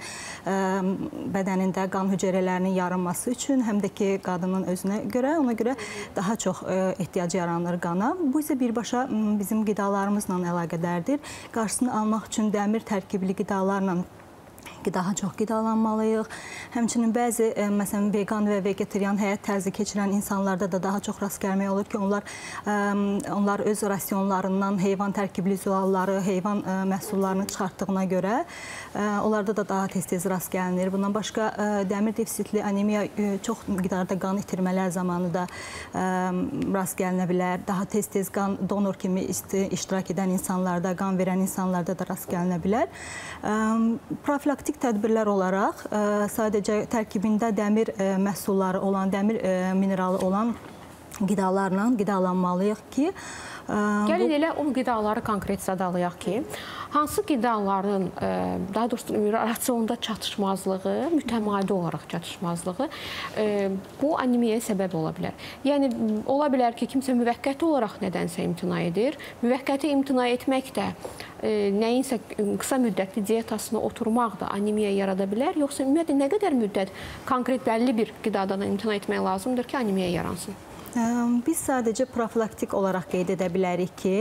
bədənində qan hüceyrələrinin yaranması üçün, həm də ki, qadının özünə görə, ona görə daha çox ehtiyac yaranır qana. Bu isə birbaşa bizim qidalarımızla əlaqədardır. Qarşısını almaq üçün dəmir tərkibli qidalarla daha çox qidalanmalıyıq. Həmçinin bəzi, məsələn, vegan və vegetarian həyat tərzi keçirən insanlarda da daha çox rast gəlmək olur ki, onlar öz rasionlarından heyvan tərkibli zualları, heyvan məhsullarını çıxartdığına görə onlarda da daha tez-tez rast gəlinir. Bundan başqa, dəmir defisitli anemiya çox miqdarda qan itirmələr zamanı da rast gəlinə bilər. Daha tez-tez qan donor kimi iştirak edən insanlarda, qan verən insanlarda da rast gəlinə bilər. Profilaktik tədbirlər olaraq sadəcə tərkibində dəmir məhsulları olan, dəmir mineralı olan qidalarla qidalanmalıyıq ki, gəlin elə o qidaları konkret sadalayaq ki, hansı qidaların, daha doğrusu rasionda çatışmazlığı, mütəmadi olaraq çatışmazlığı bu anemiyaya səbəb ola bilər. Yəni, ola bilər ki, kimsə müvəqqəti olaraq nədənsə imtina edir. Müvəqqəti imtina etmək də nəyinsə qısa müddətli dietasına oturmaq da anemiya yarada bilər. Yoxsa ümumiyyətlə nə qədər müddət konkret bəlli bir qidadan imtina etmək lazımdır ki, anemiya yaransın? Biz sadəcə profilaktik olaraq qeyd edə bilərik ki,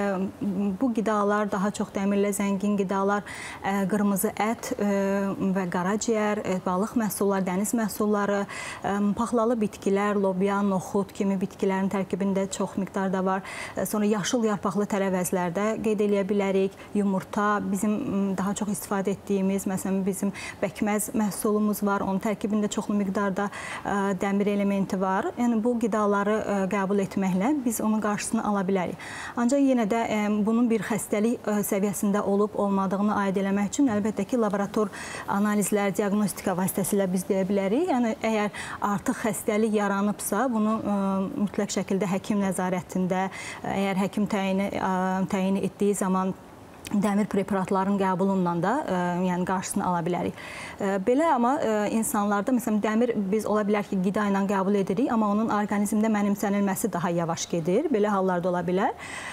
bu qidalar daha çox dəmirlə zəngin qidalar, qırmızı ət və qaraciyər, balıq məhsulları, dəniz məhsulları, paxlalı bitkilər, lobya, noxud kimi bitkilərin tərkibində çox miqdarda var. Sonra yaşıl yarpaqlı tərəvəzlərdə qeyd edə bilərik. Yumurta, bizim daha çox istifadə etdiyimiz, məsələn, bizim bəkməz məhsulumuz var. Onun tərkibində çoxlu miqdarda dəmir elementi var. Yəni, bu qidalar qəbul etməklə biz onun qarşısını ala bilərik. Ancaq yenə də bunun bir xəstəlik səviyyəsində olub-olmadığını aid eləmək üçün əlbəttə ki, laborator analizlər, diaqnostika vasitəsilə biz deyə bilərik. Yəni, əgər artıq xəstəlik yaranıbsa, bunu mütləq şəkildə həkim nəzarətində, əgər həkim təyin etdiyi zaman dəmir preparatların qəbulundan da yəni qarşısını ala bilərik. Belə amma insanlarda məsələn dəmir biz ola bilər ki, qida ilə qəbul edirik, amma onun orqanizmdə mənimsənilməsi daha yavaş gedir. Belə hallarda ola bilər.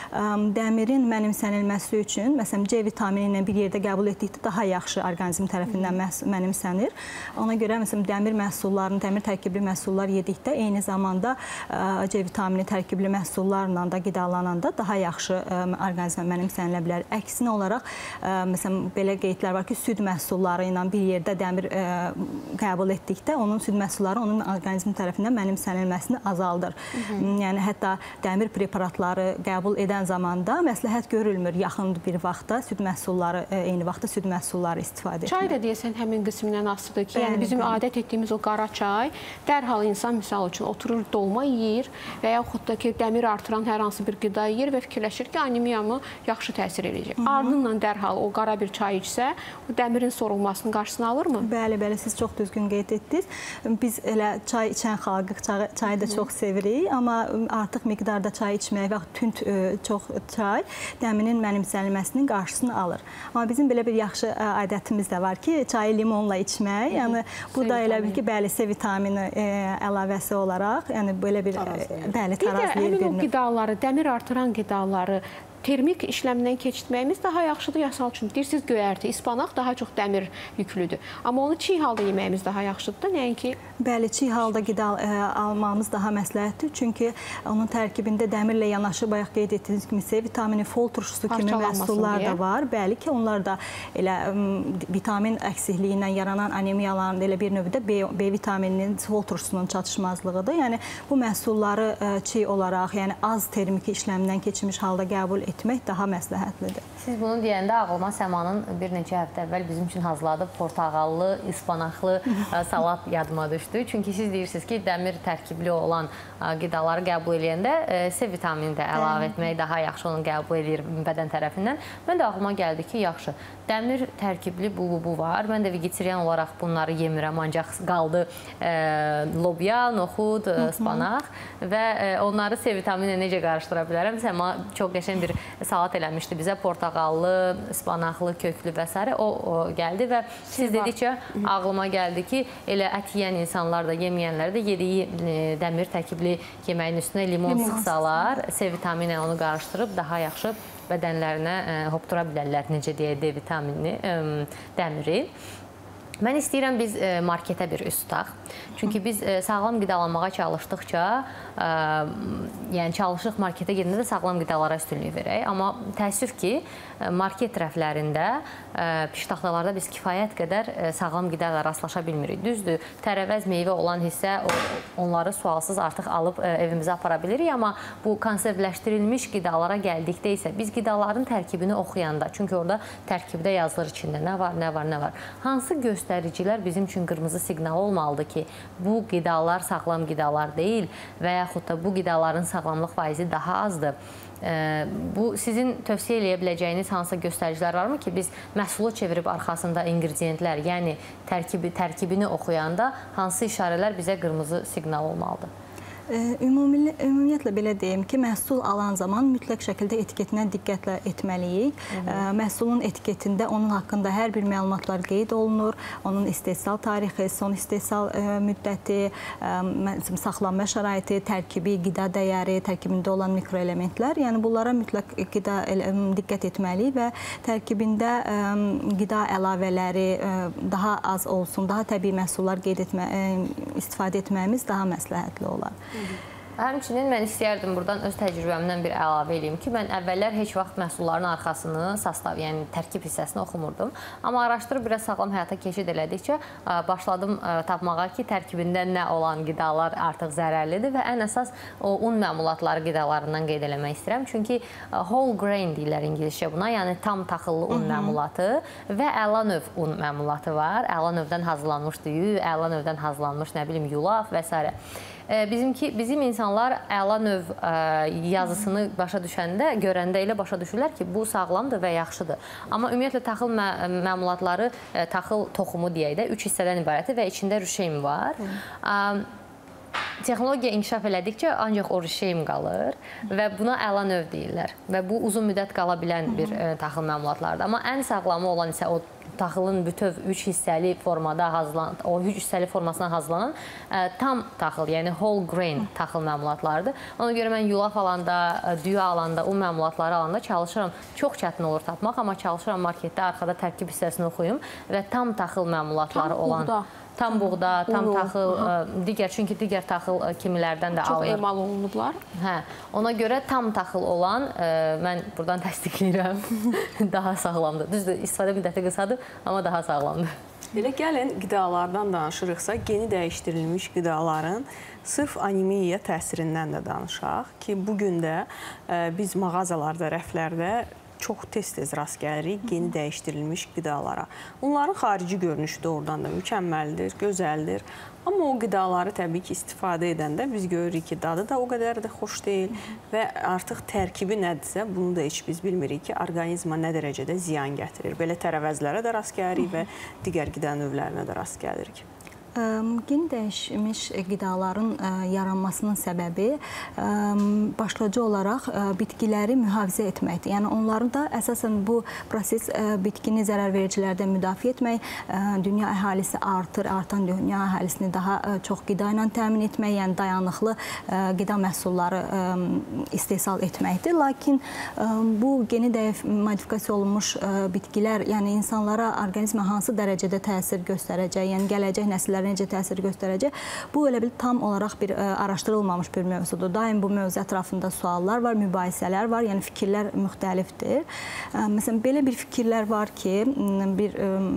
Dəmirin mənimsənilməsi üçün məsələn C vitamini ilə bir yerdə qəbul etdikdə daha yaxşı orqanizm tərəfindən mənimsənir. Ona görə məsələn dəmir məhsullarını, dəmir tərkibli məhsullar yedikdə eyni zamanda C vitamini tərkibli məhsullarla da qidalananda daha yaxşı orqanizmə mənimsənilə bilər. Əksinə olaraq, məsələn, belə qeydlər var ki, süd məhsulları ilə bir yerdə dəmir qəbul etdikdə, onun süd məhsulları onun orqanizm tərəfindən mənimsənilməsini azaldır. Yəni, hətta dəmir preparatları qəbul edən zamanda məsləhət görülmür yaxın bir vaxtda süd məhsulları, eyni vaxtda süd məhsulları istifadə etmək. Çay da deyəsən həmin qismindən asılıdır ki, yəni bizim adət etdiyimiz o qara çay, dərhal insan misal üçün oturur dolma yeyir və yaxud da ki, dəmir artıran hər hansı bir qida yeyir və fikirləşir ki, anemiyamı yaxşı təsir edəcək. Ardınla dərhal o qara bir çay içsə, o dəmirin sorulmasının qarşısını alırmı? Bəli, bəli, siz çox düzgün qeyd etdiniz. Biz elə çay içən xalqıq, çayı da çox sevirik, amma artıq miqdarda çay içmək və tünd çox çay dəminin mənimsənilməsinin qarşısını alır. Amma bizim belə bir yaxşı adətimiz də var ki, çayı limonla içmək. Yəni, bu da elə bil ki, bəli, C vitamini əlavəsi olaraq, yəni belə bir, bəli, tarazlayır. Bir də həmin o qidaları, dəmir artıran qidaları termik işləmdən keçirməyimiz daha yaxşıdır. Misal üçün, deyirsiniz göyərti, ispanaq daha çox dəmir yüklüdür. Amma onu çiğ halda yeməyimiz daha yaxşıdır. Nəinki? Bəli, çiğ halda qida almamız daha məsləhətdir. Çünki onun tərkibində dəmirlə yanaşı, bayaq qeyd etdiyiniz kimi C vitamini, fol turşusu kimi məhsullar da var. Bəli ki, onlar da elə vitamin əksikliyindən yaranan anemiyaların elə bir növdə B vitamininin, fol turşusunun çatışmazlığıdır. Yəni, bu məhsulları çiğ olaraq, yəni az termiki işləmdən keçmiş halda qəbul etmək daha məsləhətlidir. Siz bunu deyəndə ağlıma Səmanın bir neçə həftə əvvəl bizim üçün hazırladığı portağallı, ispanaqlı salat yadıma düşdü. Çünki siz deyirsiniz ki, dəmir tərkibli olan qidaları qəbul edəndə C vitamini də əlavə etmək daha yaxşı onu qəbul edir bədən tərəfindən. Mən də ağlıma gəldi ki, yaxşı, dəmir tərkibli bu var. Mən də vegetarian olaraq bunları yemirəm, ancaq qaldı lobya, noxud, ispanaq və onları C vitamini necə qarışdıra bilərəm? Səma çox qəşəng bir salat eləmişdi bizə, portağallı, ispanaqlı, köklü və s. O gəldi və siz dedikcə ağlıma gəldi ki, elə ət yeyən insanlar da, yeməyənlər də yediyi dəmir tərkibli yeməyin üstünə limon sıxsalar, C vitamini onu qarışdırıb daha yaxşı bədənlərinə hopdura bilərlər, necə deyək, D vitaminini, dəmiri. Mən istəyirəm biz marketə bir üst tutaq. Çünki biz sağlam qidalanmağa çalışdıqca, yəni çalışıq marketə gedəndə də sağlam qidalara üstünlük verək. Amma təəssüf ki, market rəflərində, piştaxtalarda biz kifayət qədər sağlam qida ilə rastlaşa bilmirik. Düzdür, tərəvəz, meyvə olan hissə onları sualsız artıq alıb evimizə apara bilirik. Amma bu konservləşdirilmiş qidalara gəldikdə isə biz qidaların tərkibini oxuyanda, çünki orada tərkibdə yazılır içində nə var, nə var, nə var. Hansı göstəricilər bizim üçün qırmızı siqnal olmalıdır ki, bu qidalar sağlam qidalar deyil və yaxud da bu qidaların sağlamlıq faizi daha azdır. Bu, sizin tövsiyə eləyə biləcəyiniz hansısa göstəricilər varmı ki, biz məhsulu çevirib arxasında ingrediyentlər, yəni tərkibini oxuyanda hansı işarələr bizə qırmızı siqnal olmalıdır? Ümumiyyətlə belə deyim ki, məhsul alan zaman mütləq şəkildə etiketinə diqqətlə etməliyik. Məhsulun etiketində onun haqqında hər bir məlumatlar qeyd olunur. Onun istehsal tarixi, son istehsal müddəti, saxlanma şəraiti, tərkibi, qida dəyəri, tərkibində olan mikroelementlər. Yəni, bunlara mütləq diqqət etməliyik və tərkibində qida əlavələri daha az olsun, daha təbii məhsullar istifadə etməyimiz daha məsləhətli olar. Həmçinin mən istəyərdim buradan öz təcrübəmdən bir əlavə eləyim ki, mən əvvəllər heç vaxt məhsulların arxasını, sastav, yəni tərkib hissəsini oxumurdum. Amma araşdırıb biraz sağlam həyata keçid elədikcə başladım tapmağa ki, tərkibində nə olan qidalar artıq zərərlidir və ən əsas o un məmulatları qidalarından qeyd eləmək istəyirəm. Çünki whole grain deyirlər ingiliscə buna, yəni tam taxıllı un məmulatı və əla növ un məmulatı var. Əla növdən hazırlanmış düyü, əla növdən hazırlanmış, nə bilim, yulaf və s. Bizim insanlar əla növ yazısını başa düşəndə, görəndə elə başa düşürlər ki, bu sağlamdır və yaxşıdır. Amma ümumiyyətlə taxıl məmulatları, taxıl toxumu deyək də, 3 hissədən ibarətdir və içində rüşeym var. texnologiya inkişaf elədikcə ancaq orijinal qalır və buna əla növ deyirlər və bu uzun müddət qala bilən bir taxıl məmulatlardır. Amma ən sağlamı olan isə o taxılın bütöv 3 hissəli formada hazırlanan, o 3 hissəli formasına hazırlanan tam taxıl, yəni whole grain taxıl məmulatlarıdır. Ona görə mən yulaf alanda, düyü alanda, o məmulatları alanda çalışıram. Çox çətin olur tapmaq, amma çalışıram marketdə arxada tərkib hissəsini oxuyum və tam taxıl məmulatları olan tam buğda, tam taxıl, çünki digər taxıl kimilərdən də alınır. Çox emal olunublar. Hə, ona görə tam taxıl olan, mən buradan təsdiqləyirəm, daha sağlamdır. Düzdür, istifadə müddəti qısadır, amma daha sağlamdır. Elə gəlin qidalardan danışırıqsa, geni dəyişdirilmiş qidaların sırf anemiya təsirindən də danışaq ki, bugün də biz mağazalarda, rəflərdə çox tez-tez rast gəlirik geni dəyişdirilmiş qidalara. Onların xarici görünüşü doğrudan da mükəmməldir, gözəldir. Amma o qidaları təbii ki, istifadə edəndə biz görürük ki, dadı da o qədər də xoş deyil və artıq tərkibi nədirsə, bunu da heç biz bilmirik ki, orqanizma nə dərəcədə ziyan gətirir. Belə tərəvəzlərə də rast gəlirik və digər qida növlərinə də rast gəlirik. Geni dəyişmiş qidaların yaranmasının səbəbi başlıca olaraq bitkiləri mühafizə etməkdir. Yəni onları da əsasən bu proses bitkini zərərvericilərdən müdafiə etmək, dünya əhalisi artır, artan dünya əhalisini daha çox qida ilə təmin etmək, yəni dayanıqlı qida məhsulları istehsal etməkdir. Lakin bu geni modifikasiya olunmuş bitkilər, yəni insanlara, orqanizmə hansı dərəcədə təsir göstərəcək, yəni gələcək nəsillər necə təsir göstərəcək. Bu elə bil tam olaraq bir araşdırılmamış bir mövzudur. Daim bu mövzu ətrafında suallar var, mübahisələr var, yəni fikirlər müxtəlifdir. Məsələn, belə bir fikirlər var ki, bir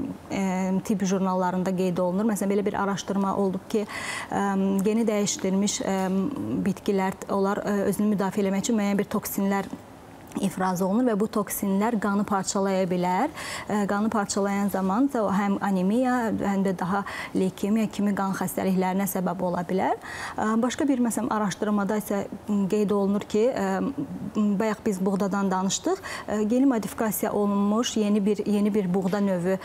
tibb jurnallarında qeyd olunur. Məsələn, belə bir araşdırma olub ki, geni dəyişdirilmiş bitkilər, onlar özünü müdafiə etmək üçün müəyyən bir toksinlər ifraz olunur və bu toksinlər qanı parçalaya bilər. Qanı parçalayan zaman həm anemiya, həm də daha leykemiya kimi qan xəstəliklərinə səbəb ola bilər. Başqa bir məsələn araşdırmada isə qeyd olunur ki, bayaq biz buğdadan danışdıq. Geni modifikasiya olunmuş yeni bir buğda növü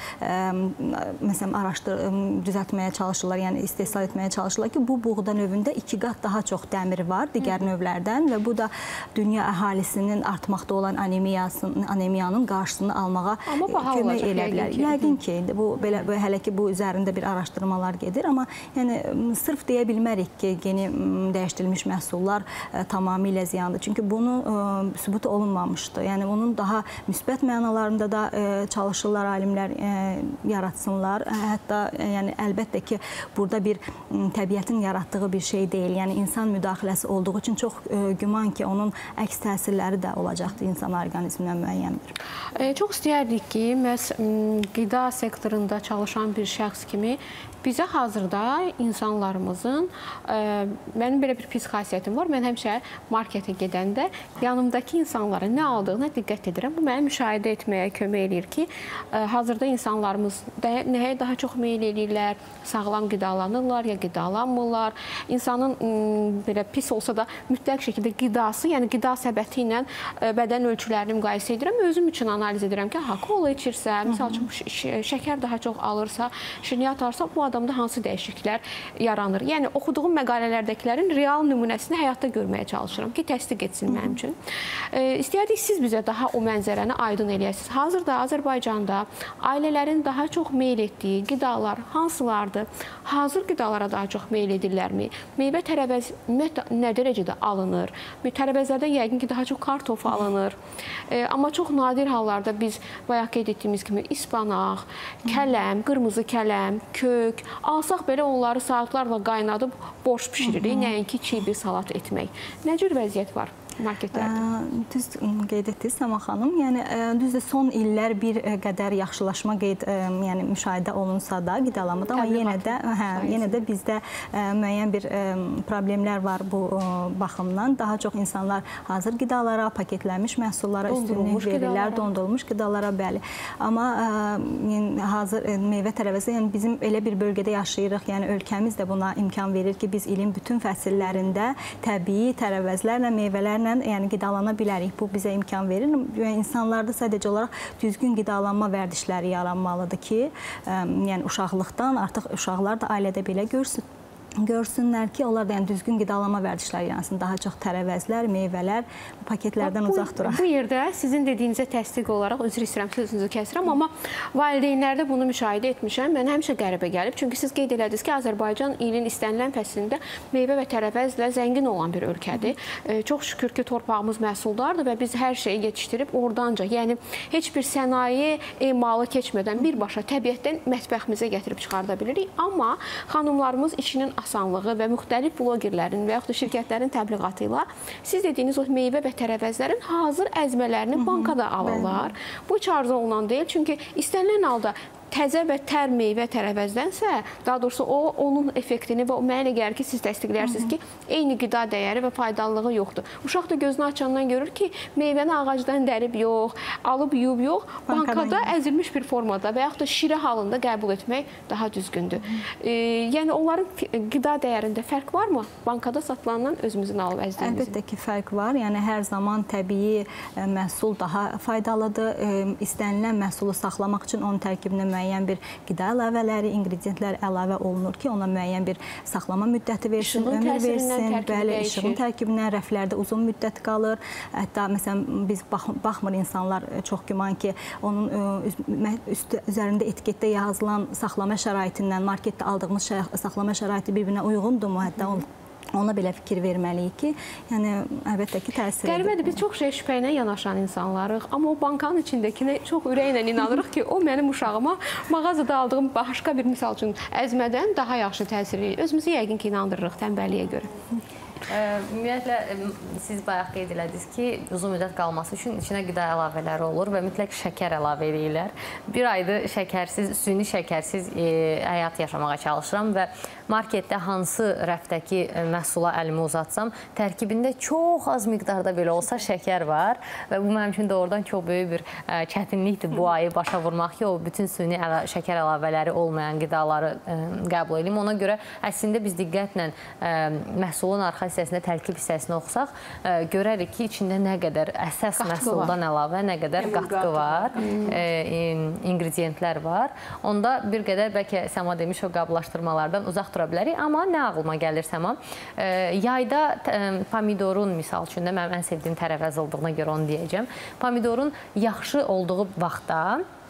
məsələn düzəltməyə çalışırlar, yəni istehsal etməyə çalışırlar ki, bu buğda növündə 2 qat daha çox dəmir var digər növlərdən və bu da dünya əhalisinin artmaqda olan anemiyanın qarşısını almağa kömək edə bilər. Yəqin ki, hələ ki bu üzərində bir araşdırmalar gedir, amma yəni sırf deyə bilmərik ki, geni dəyişdirilmiş məhsullar tamamilə ziyandır. Çünki bunu sübut olunmamışdı. Yəni onun daha müsbət mənalarında da çalışırlar alimlər yaratsınlar. Hətta yəni əlbəttə ki, burada bir təbiətin yaratdığı bir şey deyil. Yəni insan müdaxiləsi olduğu üçün çox güman ki, onun əks təsirləri də olacaq. İnsan orqanizminə müəyyəndir. Çox istəyərdik ki, məhz qida sektorunda çalışan bir şəxs kimi bizə hazırda insanlarımızın, mənim belə bir pis xasiyyətim var, mən həmişə marketə gedəndə yanımdakı insanların nə aldığına diqqət edirəm. Bu mənə müşahidə etməyə kömək edir ki, hazırda insanlarımız nəyə daha çox meyil edirlər, sağlam qidalanırlar ya qidalanmırlar. İnsanın belə pis olsa da mütləq şəkildə qidası, yəni qida səbəti ilə bədən ölçülərini müqayisə edirəm. Özüm üçün analiz edirəm ki, kola içirsə, misal üçün şəkər daha çox alırsa, şirniyyat alırsa, bu adamda hansı dəyişikliklər yaranır. Yəni, oxuduğum məqalələrdəkilərin real nümunəsini həyatda görməyə çalışıram ki, təsdiq etsin mənim üçün. İstəyərdik siz bizə daha o mənzərəni aydın eləyəsiniz. Hazırda Azərbaycanda ailələrin daha çox meyil etdiyi qidalar hansılardır? Hazır qidalara daha çox meyil edirlərmi? Meyvə tərəvəz nə dərəcədə alınır? Tərəvəzlərdə yəqin ki, daha çox kartof alınır. Amma çox nadir hallarda biz bayaq qeyd etdiyimiz kimi ispanaq, kələm, qırmızı kələm, kök, alsaq belə onları saatlarla qaynadıb borş pişiririk, nəinki çiğ bir salat etmək. Nə cür vəziyyət var marketlərdə? Düz qeyd etdiniz Səma xanım. Yəni düzdür, son illər bir qədər yaxşılaşma müşahidə olunsa da qidalanmada, amma yenə də bizdə müəyyən bir problemlər var bu baxımdan. Daha çox insanlar hazır qidalara, paketlənmiş məhsullara üstünlük verirlər, dondurulmuş qidalara, bəli. Amma hazır meyvə tərəvəzi, yəni bizim elə bir bölgədə yaşayırıq, yəni ölkəmiz də buna imkan verir ki, biz ilin bütün fəsillərində təbii tərəvəzlərlə, meyvələrlə qidalana bilərik. Bu bizə imkan verir. İnsanlarda sadəcə olaraq düzgün qidalanma vərdişləri yaranmalıdır ki, yəni uşaqlıqdan artıq uşaqlar da ailədə belə görsün. görsünlər ki, onlar da yəni düzgün qidalanma vərdişləri yansın. Daha çox tərəvəzlər, meyvələr bu paketlərdən uzaq duraq. Bu yerdə sizin dediyinizə təsdiq olaraq, üzr istəyirəm, sözünüzü kəsirəm, amma valideynlərdə bunu müşahidə etmişəm. Mən həmişə qəribə gəlib. Çünki siz qeyd elədiniz ki, Azərbaycan ilin istənilən fəslində meyvə və tərəvəzlə zəngin olan bir ölkədir. Çox şükür ki, torpağımız məhsuldardır və biz hər şeyi yetişdirib oradanca, yəni heç bir sənaye emalı keçmədən birbaşa təbiətdən mətbəximizə gətirib çıxarda bilirik. Amma xanımlarımız işinin asanlığı və müxtəlif blogerlərin və yaxud da şirkətlərin təbliğatı ilə siz dediyiniz o meyvə və tərəvəzlərin hazır əzmələrini bankada alırlar. Bu heç arzu olunan deyil. Çünki istənilən halda təzə və tər meyvə tərəvəzdənsə, daha doğrusu onun effektini və o mənə gəlir ki, siz təsdiqlərsiniz ki, eyni qida dəyəri və faydalılığı yoxdur. Uşaq da gözünü açandan görür ki, meyvəni ağacdan dərib yox, alıb yuyub yox, bankada əzilmiş bir formada və yaxud da şirə halında qəbul etmək daha düzgündür. Yəni, onların qida dəyərində fərq varmı? Bankada satılandan özümüzün alıb əzdiyimizin? Əlbəttə ki, fərq var. Yəni, hər zaman təbii məhsul daha faydalıdır. İstənilən məhsulu saxlamaq üçün onun tərkibində müəyyən bir qida əlavələri, ingrediyentlər əlavə olunur ki, ona müəyyən bir saxlama müddəti versin, ömür versin. Bəli, işığın tərkibindən rəflərdə uzun müddət qalır. Hətta, məsələn, biz baxmır insanlar çox güman ki, onun üzərində etiketdə yazılan saxlama şəraitindən, marketdə aldığımız saxlama şəraiti bir-birinə uyğundurmu? Hətta ona belə fikir verməliyik ki, yəni, əlbəttə ki, təsir edir. Qəribədir, biz çox şey şübhə ilə yanaşan insanlarıq, amma o bankanın içindəkinə çox ürəklə inanırıq ki, o mənim uşağıma mağazada aldığım başqa bir misal üçün əzmədən daha yaxşı təsir edir. Özümüzü yəqin ki, inandırırıq tənbəlliyə görə. Ümumiyyətlə, siz bayaq qeyd elədiniz ki, uzun müddət qalması üçün içinə qida əlavələri olur və mütləq şəkər əlavə edirlər. Bir aydır şəkərsiz, süni şəkərsiz həyat yaşamağa çalışıram və marketdə hansı rəfdəki məhsula əlimi uzatsam, tərkibində çox az miqdarda belə olsa şəkər var və bu mənim üçün doğrudan çox böyük bir çətinlikdir bu ayı başa vurmaq ki, o bütün süni şəkər əlavələri olmayan qidaları qəbul edeyim. Ona görə əslində biz diqqətlə məhsulun arxa hissəsində, tərkib hissəsini oxusaq, görərik ki, içində nə qədər əsas məhsuldan əlavə, nə qədər qatqı var, ingrediyentlər var. Onda bir qədər, bəlkə Səma demiş, o qablaşdırmalardan uzaq dura bilərik. Amma nə ağlıma gəlir Səma? Yayda pomidorun, misal üçün də mənim ən sevdiyim tərəvəz olduğuna görə onu deyəcəm. Pomidorun yaxşı olduğu vaxtda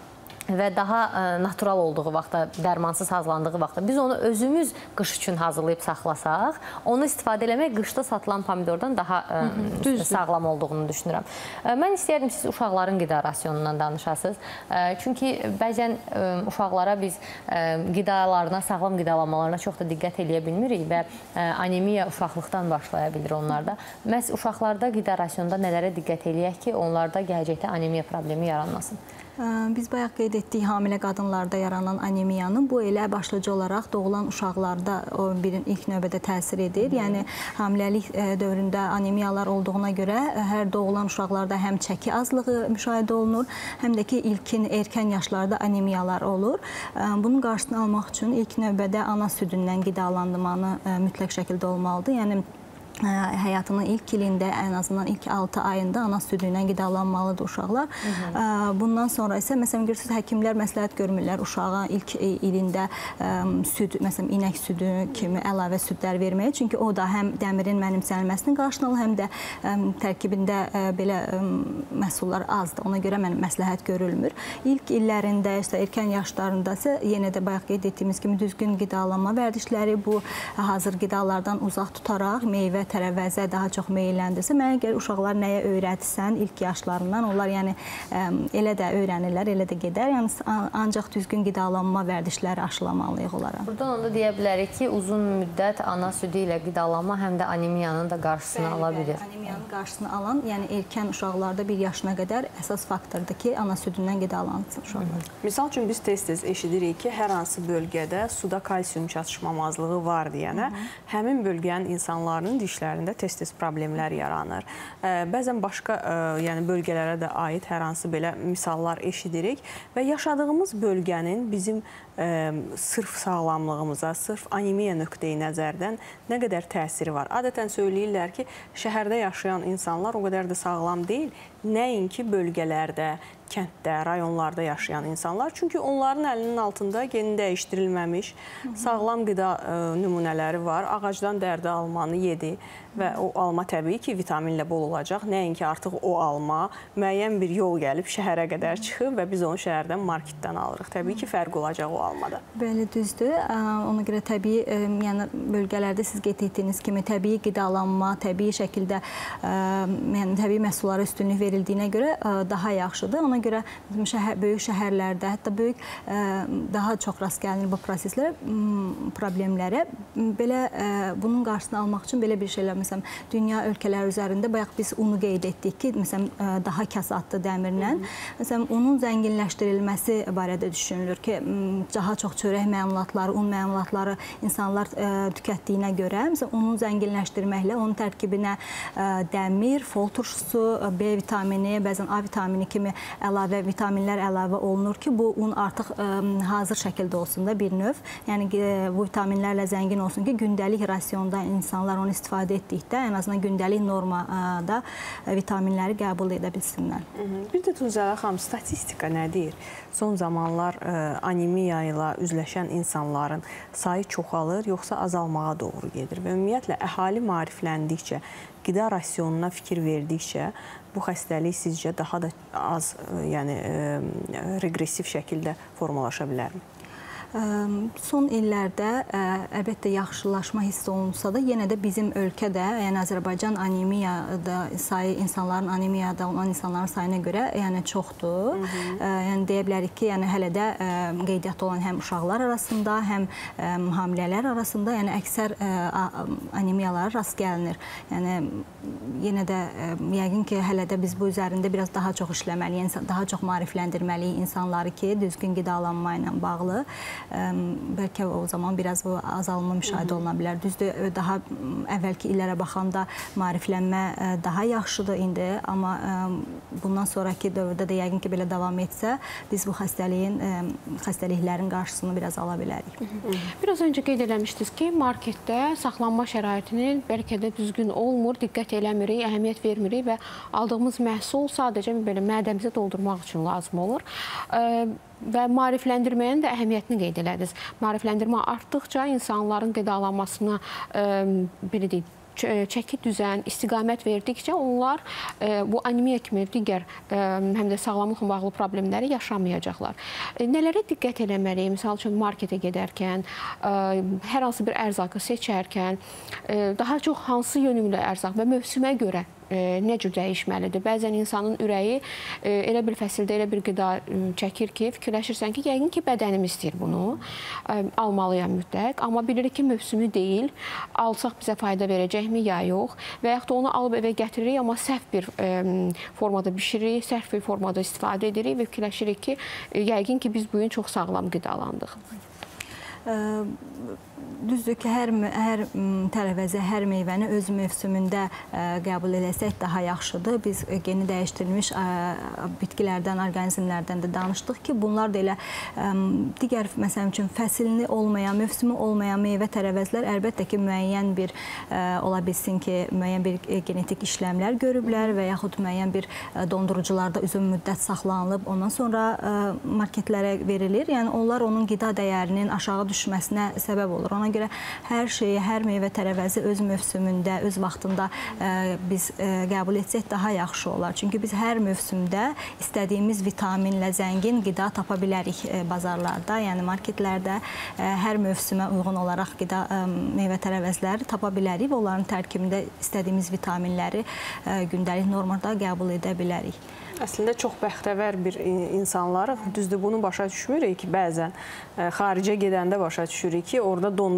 və daha natural olduğu vaxtda, dərmansız hazırlandığı vaxtda biz onu özümüz qış üçün hazırlayıb saxlasaq, onu istifadə eləmək qışda satılan pomidordan daha sağlam olduğunu düşünürəm. Mən istəyərdim siz uşaqların qida rasyonundan danışasınız. Çünki bəzən uşaqlara biz qidalarına, sağlam qidalanmalarına çox da diqqət eləyə bilmirik və anemiya uşaqlıqdan başlaya bilir onlarda. Məhz uşaqlarda qida rasyonunda nələrə diqqət eləyək ki, onlarda gələcəkdə anemiya problemi yaranmasın? Biz bayaq qeyd etdik hamilə qadınlarda yaranan anemiyanın. Bu elə başlıca olaraq doğulan uşaqlarda ilk növbədə təsir edir. Yəni, hamiləlik dövründə anemiyalar olduğuna görə hər doğulan uşaqlarda həm çəki azlığı müşahidə olunur, həm də ki, ilkin erkən yaşlarda anemiyalar olur. Bunun qarşısını almaq üçün ilk növbədə ana südündən qidalandırmanı mütləq şəkildə olmalıdır. Yəni, həyatının ilk ilində, ən azından ilk 6 ayında ana südü ilə qidalanmalıdır uşaqlar. Bundan sonra isə, məsələn, görürsünüz, həkimlər məsləhət görmürlər uşağa ilk ilində süd, məsələn, inək südü kimi əlavə südlər verməyə. Çünki o da həm dəmirin mənimsənilməsinin qarşısını alır, həm də tərkibində belə məhsullar azdır. Ona görə məsləhət görülmür. İlk illərində, erkən yaşlarında isə yenə də bayaq qeyd etdiyimiz kimi düzgün qidalanma vərdişləri, bu hazır qidalardan uzaq tutaraq meyvə tərəvəzə daha çox meyilləndirsə, mənə gəlir uşaqlar nəyə öyrətsən ilk yaşlarından, onlar yəni elə də öyrənirlər, elə də gedər. Yəni ancaq düzgün qidalanma vərdişləri aşılamalıyıq onlara. Buradan onda deyə bilərik ki, uzun müddət ana südü ilə qidalanma həm də anemiyanın da qarşısını ala bilir. Anemiyanın qarşısını alan, yəni erkən uşaqlarda 1 yaşına qədər əsas faktordur ki, ana südündən qidalansın uşaqlar. Misal üçün biz tez-tez eşidirik ki, hər hansı bölgədə suda kalsium çatışmamazlığı var deyənə, həmin bölgənin insanların dişlərində tez-tez problemlər yaranır. Bəzən başqa bölgələrə də aid hər hansı belə misallar eşidirik və yaşadığımız bölgənin bizim sırf sağlamlığımıza, sırf anemiya nöqteyi nəzərdən nə qədər təsiri var? Adətən söyləyirlər ki, şəhərdə yaşayan insanlar o qədər də sağlam deyil, nəinki bölgələrdə, kənddə, rayonlarda yaşayan insanlar. Çünki onların əlinin altında geni dəyişdirilməmiş, sağlam qida nümunələri var. Ağacdan dərdi almanı yedi və o alma təbii ki, vitaminlə bol olacaq. Nəinki artıq o alma müəyyən bir yol gəlib şəhərə qədər çıxıb və biz onu şəhərdən, marketdən alırıq. Təbii ki, fərq olacaq o almada. Bəli, düzdür. Ona görə təbii, yəni bölgələrdə siz qeyd etdiyiniz kimi təbii qidalanma, təbii şəkildə, yəni təbii məhsullara üstünlük verildiyinə görə daha yaxşıdır. Ona görə böyük şəhərlərdə, hətta daha çox rast gəlinir bu proseslərə, problemlərə. Belə bunun qarşısını almaq üçün belə bir şeylər, məsələn, dünya ölkələri üzərində bayaq biz unu qeyd etdik ki, məsələn, daha kəsadlı dəmirlə. Məsələn, unun zənginləşdirilməsi barədə düşünülür ki, daha çox çörək məmulatları, un məmulatları insanlar tükətdiyinə görə, məsələn, unun zənginləşdirməklə onun tərkibinə dəmir, fol turşusu, B vitamini, bəzən A vitamini kimi əlavə vitaminlər əlavə olunur ki, bu un artıq hazır şəkildə olsun da bir növ. Yəni bu vitaminlərlə zəngin olsun ki, gündəlik rasionda insanlar onu istifadə etdikdə, ən azından gündəlik normada vitaminləri qəbul edə bilsinlər. Bir də Tunzələ xanım, statistika nədir? Son zamanlar anemiya ilə üzləşən insanların sayı çoxalır, yoxsa azalmağa doğru gedir? Və ümumiyyətlə, əhali maarifləndikcə, qida rasionuna fikir verdikcə, bu xəstəlik sizcə daha da az, yəni regressiv şəkildə formalaşa bilərmi? Son illərdə əlbəttə yaxşılaşma hiss olunsa da, yenə də bizim ölkədə, yəni Azərbaycan anemiyada sayı, insanların anemiyada olan insanların sayına görə yəni çoxdur. Yəni deyə bilərik ki, yəni hələ də qeydiyyatda olan həm uşaqlar arasında, həm hamilələr arasında, yəni əksər anemiyalara rast gəlinir. Yəni yenə də yəqin ki, hələ də biz bu üzərində biraz daha çox işləməliyik, daha çox maarifləndirməliyik insanları ki, düzgün qidalanma ilə bağlı. Bəlkə o zaman biraz bu azalma müşahidə oluna bilər. Düzdür, daha əvvəlki illərə baxanda maariflənmə daha yaxşıdır indi, amma bundan sonraki dövrdə də yəqin ki, belə davam etsə, biz bu xəstəliklərin qarşısını biraz ala bilərik. Biraz öncə qeyd eləmişdiniz ki, marketdə saxlanma şəraitinin bəlkə də düzgün olmur, diqqət eləmirik, əhəmiyyət vermirik və aldığımız məhsul sadəcə belə mədəmizi doldurmaq üçün lazım olur. Və maarifləndirməyin də əhəmiyyətini qeyd elədiniz. Maarifləndirmə artdıqca insanların qidalanmasına belə deyək, çəki düzən, istiqamət verdikcə onlar bu anemiya kimi digər həm də sağlamlıqla bağlı problemləri yaşamayacaqlar. Nələrə diqqət eləməliyik? Misal üçün, marketə gedərkən, hər hansı bir ərzaqı seçərkən, daha çox hansı yönümlü ərzaq və mövsümə görə nə cür dəyişməlidir? Bəzən insanın ürəyi elə bir fəsildə, elə bir qida çəkir ki, fikirləşirsən ki, yəqin ki, bədənim istəyir bunu, almalıyam mütləq, amma bilirik ki, mövsümü deyil, alsaq bizə fayda verəcəkmi, ya yox, və yaxud da onu alıb evə gətiririk, amma səhv bir formada bişiririk, səhv bir formada istifadə edirik və fikirləşirik ki, yəqin ki, biz bu gün çox sağlam qidalandıq. Düzdür ki, hər tərəvəzi, hər meyvəni öz mövsümündə qəbul edəsək daha yaxşıdır. Biz geni dəyişdirilmiş bitkilərdən, orqanizmlərdən də danışdıq ki, bunlar da elə digər, məsələn üçün, fəsilini olmayan, mövsümü olmayan meyvə tərəvəzlər əlbəttə ki, müəyyən bir, ola bilsin ki, müəyyən bir genetik işləmlər görüblər və yaxud müəyyən bir dondurucularda uzun müddət saxlanılıb, ondan sonra marketlərə verilir. Yəni, onlar onun qida dəyərinin aşağı düşməsinə səbəb olur. Ona görə hər şeyi, hər meyvə tərəvəzi öz mövsümündə, öz vaxtında biz qəbul etsək daha yaxşı olar. Çünki biz hər mövsümdə istədiyimiz vitaminlə zəngin qida tapa bilərik bazarlarda, yəni marketlərdə hər mövsümə uyğun olaraq qida meyvə tərəvəzləri tapa bilərik və onların tərkibində istədiyimiz vitaminləri gündəlik normada qəbul edə bilərik. Əslində, çox bəxtəvər bir insanlarıq. Düzdür, bunu başa düşmürük ki, bəzən xaricə gedəndə başa düşürük ki, orada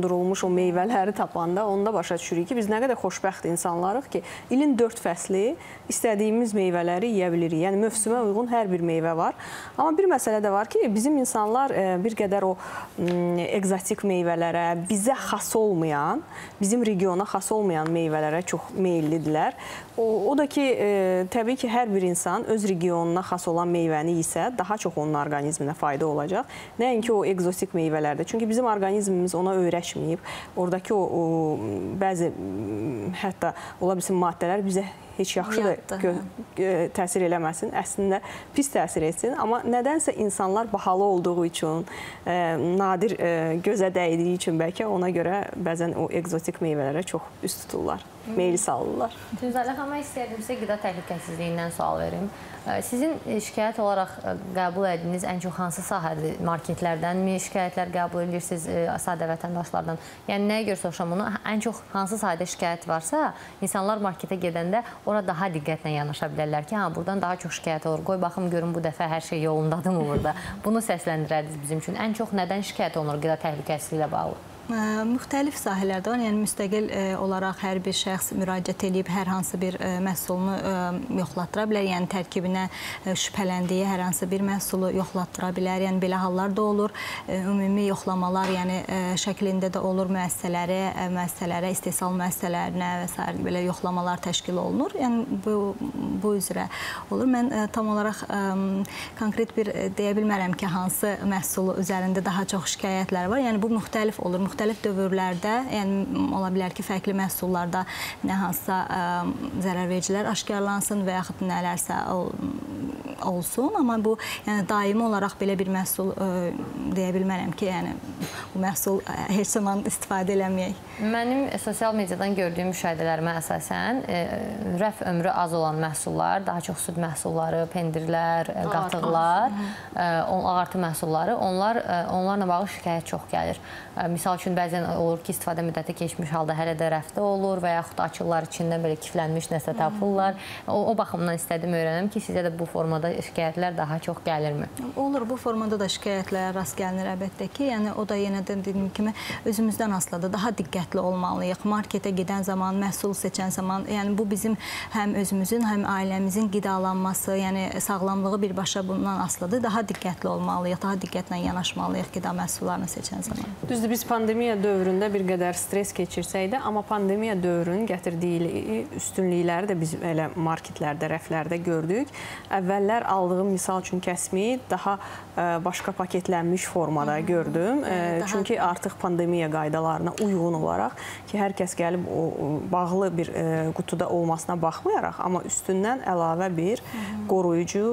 dondurulmuş o meyvələri tapanda onda başa düşürük ki, biz nə qədər xoşbəxt insanlarıq ki, ilin 4 fəsli istədiyimiz meyvələri yeyə bilirik. Yəni, mövsümə uyğun hər bir meyvə var. Amma bir məsələ də var ki, bizim insanlar bir qədər o egzotik meyvələrə, bizə xas olmayan, bizim regiona xas olmayan meyvələrə çox meyillidirlər. O da ki, təbii ki, hər bir insan öz regionuna xas olan meyvəni isə daha çox onun orqanizminə fayda olacaq. Nəinki o egzotik meyvələrdə. Çünki bizim orqanizmimiz ona öyrəşməyib. Oradakı o bəzi hətta ola bilsin maddələr bizə heç yaxşı da təsir eləməsin, əslində pis təsir etsin. Amma nədənsə insanlar bahalı olduğu üçün, nadir gözə dəydiyi üçün bəlkə ona görə bəzən o egzotik meyvələrə çox üst tuturlar, meyil salırlar. Tünzalə xanıma istəyirdim sizə qida təhlükəsizliyindən sual verim. Sizin şikayət olaraq qəbul ediniz ən çox hansı sahədir? Marketlərdənmi şikayətlər qəbul edirsiniz sadə vətəndaşlardan? Yəni, nəyə görə soruşam bunu? Ən çox hansı sahədə şikayət varsa, insanlar marketə gedəndə ora daha diqqətlə yanaşa bilərlər ki, buradan daha çox şikayət olur. Qoy, baxım, görün, bu dəfə hər şey yolundadır mı burada? Bunu səsləndirərdiniz bizim üçün. Ən çox nədən şikayət olunur qida təhlükəsizliyi ilə bağlı? Müxtəlif sahələrdə var. Yəni, müstəqil olaraq hər bir şəxs müraciət edib hər hansı bir məhsulunu yoxlatdıra bilər. Yəni, tərkibinə şübhələndiyi hər hansı bir məhsulu yoxlatdıra bilər. Yəni, belə hallar da olur. Ümumi yoxlamalar, yəni şəklində də olur müəssisələrə, istehsal müəssisələrinə və s. belə yoxlamalar təşkil olunur. Yəni, bu üzrə olur. Mən tam olaraq konkret bir deyə bilmərəm ki, hansı məhsulu üzərində daha çox şikayətlər var. Yəni, bu müxtəlif olur. Müxtəlif dövrlərdə, yəni ola bilər ki, fərqli məhsullarda nə hansısa zərərvericilər aşkarlansın və yaxud nələrsə olsun. Amma bu, yəni daimi olaraq belə bir məhsul deyə bilmərəm ki, yəni bu məhsul heç zaman istifadə eləməyək. Mənim sosial mediadan gördüyüm müşahidələrimə əsasən rəf ömrü az olan məhsullar, daha çox süd məhsulları, pendirlər, qatıqlar, ağartı məhsulları, onlarla bağlı şikayət çox gəlir. Misal üçün, bəzən olur ki, istifadə müddəti keçmiş halda hələ də rəfdə olur və yaxud açıqlar içindən belə kiflənmiş nəsə tapırlar. O baxımdan istədim öyrənəm ki, sizə də bu formada şikayətlər daha çox gəlirmi? Olur, bu formada da şikayətlərə rast gəlinir əlbəttə ki, yəni o da yenə də dediyim kimi özümüzdən asılıdır. Daha diqqətli olmalıyıq. Marketə gedən zaman, məhsul seçən zaman, yəni bu bizim həm özümüzün, həm ailəmizin qidalanması, yəni sağlamlığı birbaşa bundan asılıdır. Daha diqqətli olmalıyıq, daha diqqətlə yanaşmalıyıq qida məhsullarını seçən zaman. Düzdür, biz pandemiya dövründə bir qədər stres keçirsək də, amma pandemiya dövrünün gətirdiyi üstünlükləri də biz elə marketlərdə, rəflərdə gördük. Əvvəllər aldığım, misal üçün, kəsmi daha başqa paketlənmiş formada gördüm. Çünki artıq pandemiya qaydalarına uyğun olaraq ki, hər kəs gəlib bağlı bir qutuda olmasına baxmayaraq, amma üstündən əlavə bir qoruyucu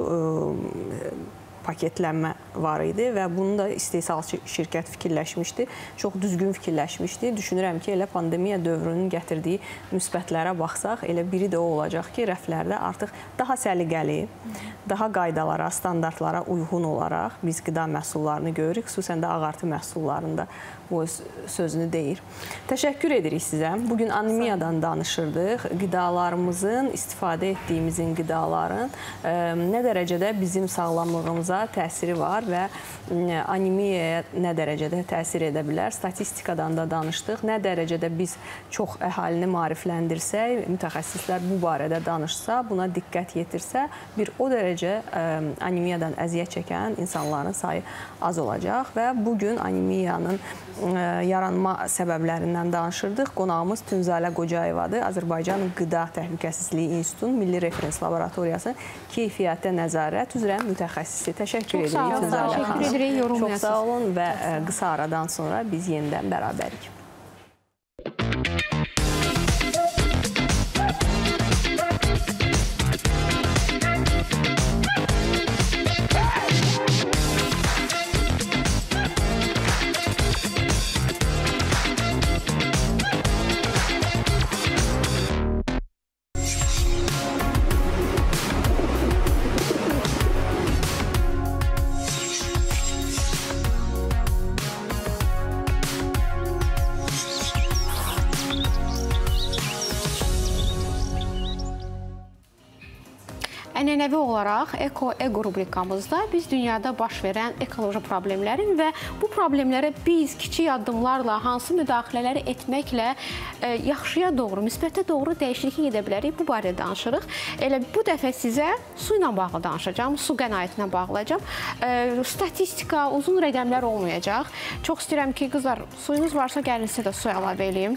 paketlənmə var idi və bunu da istehsalçı şirkət fikirləşmişdi. Çox düzgün fikirləşmişdi. Düşünürəm ki, elə pandemiya dövrünün gətirdiyi müsbətlərə baxsaq, elə biri də o olacaq ki, rəflərdə artıq daha səliqəli, daha qaydalara, standartlara uyğun olaraq biz qida məhsullarını görürük. Xüsusən də ağartı məhsullarında bu sözünü deyir. Təşəkkür edirik sizə. Bugün anemiyadan danışırdıq. Qidalarımızın, istifadə etdiyimizin qidaların nə dərəcədə bizim sağlamlığımıza təsiri var və anemiyaya nə dərəcədə təsir edə bilər. Statistikadan da danışdıq. Nə dərəcədə biz çox əhalini maarifləndirsək, mütəxəssislər bu barədə danışsa, buna diqqət yetirsə, bir o dərəcə anemiyadan əziyyət çəkən insanların sayı az olacaq və bugün anemiyanın yaranma səbəblərindən danışırdıq. Qonağımız Tünzalə Qocayevadır. Azərbaycan Qida Təhlükəsizliyi İnstitutunun Milli Referens Laboratoriyasının keyfiyyətə nəzarət üzrə mütəxəssisi. Təşəkkür edirik Tünzalə xanım. Çox sağ olun və qısa aradan sonra biz yenidən bərabərik. ənənəvi olaraq Eko rubrikamızda biz dünyada baş verən ekoloji problemlərin və bu problemlərə biz kiçik addımlarla hansı müdaxilələri etməklə yaxşıya doğru, müsbətə doğru dəyişiklik edə bilərik, bu barədə danışırıq. Elə bu dəfə sizə su ilə bağlı danışacağım, su qənaətinə bağlayacağım. Statistika, uzun rəqəmlər olmayacaq. Çox istəyirəm ki, qızlar, suyunuz varsa gəlin sizə də su əlavə edeyim.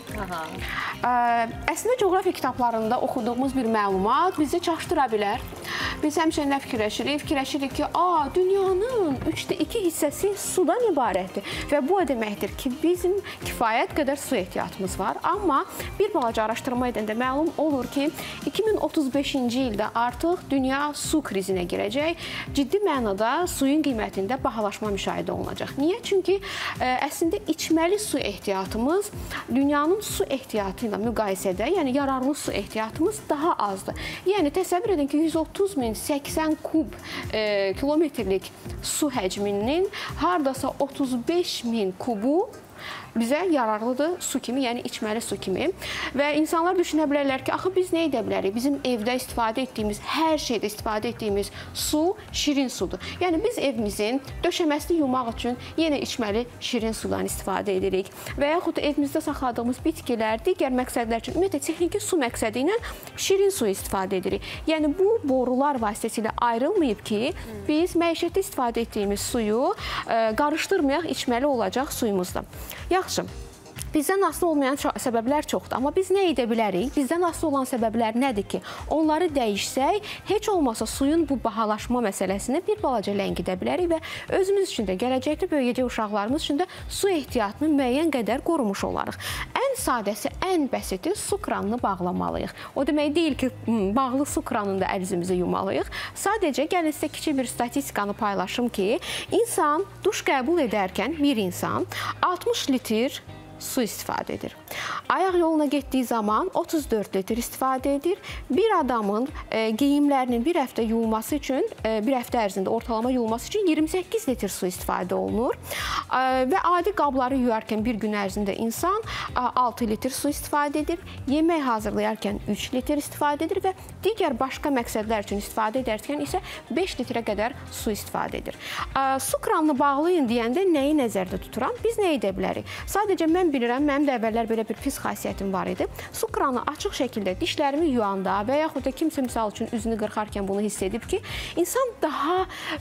Əslində, coğrafiya kitablarında oxuduğumuz bir məlumat bizi çaşdıra bilər. Biz həmişə nə fikirləşirik? Fikirləşirik ki, dünyanın 3/2 hissəsi sudan ibarətdir və bu o deməkdir ki, bizim kifayət qədər su ehtiyatımız var. Amma bir balaca araşdırma edəndə məlum olur ki, 2035-ci ildə artıq dünya su krizinə girəcək. Ciddi mənada suyun qiymətində bahalaşma müşahidə olunacaq. Niyə? Çünki əslində içməli su ehtiyatımız dünyanın su ehtiyatı ilə müqayisədə, yəni yararlı su ehtiyatımız daha azdır. Yəni təsəvvür edin ki, 130.080 kub kilometrlik su həcminin hardasa 35.000 kubu bizə yararlıdır su kimi, yəni içməli su kimi. Və insanlar düşünə bilərlər ki, axı biz nə edə bilərik? Bizim evdə istifadə etdiyimiz, hər şeydə istifadə etdiyimiz su şirin sudur. Yəni biz evimizin döşəməsini yumaq üçün yenə içməli şirin sudan istifadə edirik. Və yaxud evimizdə saxladığımız bitkilər, digər məqsədlər üçün, ümumiyyətlə texniki su məqsədi ilə şirin suyu istifadə edirik. Yəni bu borular vasitəsilə ayrılmayıb ki, biz məişətdə istifadə etdiyimiz suyu qarışdırmayaq içməli olacaq suyumuzda. Yaxşı, bizdən asılı olmayan səbəblər çoxdur. Amma biz nə edə bilərik? Bizdən asılı olan səbəblər nədir ki? Onları dəyişsək, heç olmasa suyun bu bahalaşma məsələsini bir balaca ləngidə bilərik və özümüz üçün də, gələcəkdə böyüyəcək uşaqlarımız üçün də su ehtiyatını müəyyən qədər qorumuş olarıq. Ən sadəsi, ən bəsiti su kranını bağlamalıyıq. O demək deyil ki, bağlı su kranında əlizimizi yumalıyıq. Sadəcə, gəlin sizə kiçik bir statistikanı paylaşım ki, insan duş qəbul edərkən bir insan 60 litr su istifadə edir. Ayaq yoluna getdiyi zaman 34 litr istifadə edir. Bir adamın geyimlərinin bir həftə yuyulması üçün, bir həftə ərzində ortalama yuyulması üçün 28 litr su istifadə olunur. Və adi qabları yuyarkən bir gün ərzində insan 6 litr su istifadə edir. Yemək hazırlayarkən 3 litr istifadə edir və digər başqa məqsədlər üçün istifadə edərkən isə 5 litrə qədər su istifadə edir. Su kranını bağlayın deyəndə nəyi nəzərdə tuturam? Biz nə edə bilərik? Sadəcə mən bilirəm, mənim də əvvəllər belə bir pis xasiyyətim var idi. Su kranı açıq şəkildə dişlərimi yuyanda və yaxud da kimsə misal üçün üzünü qırxarkən bunu hiss edib ki, insan daha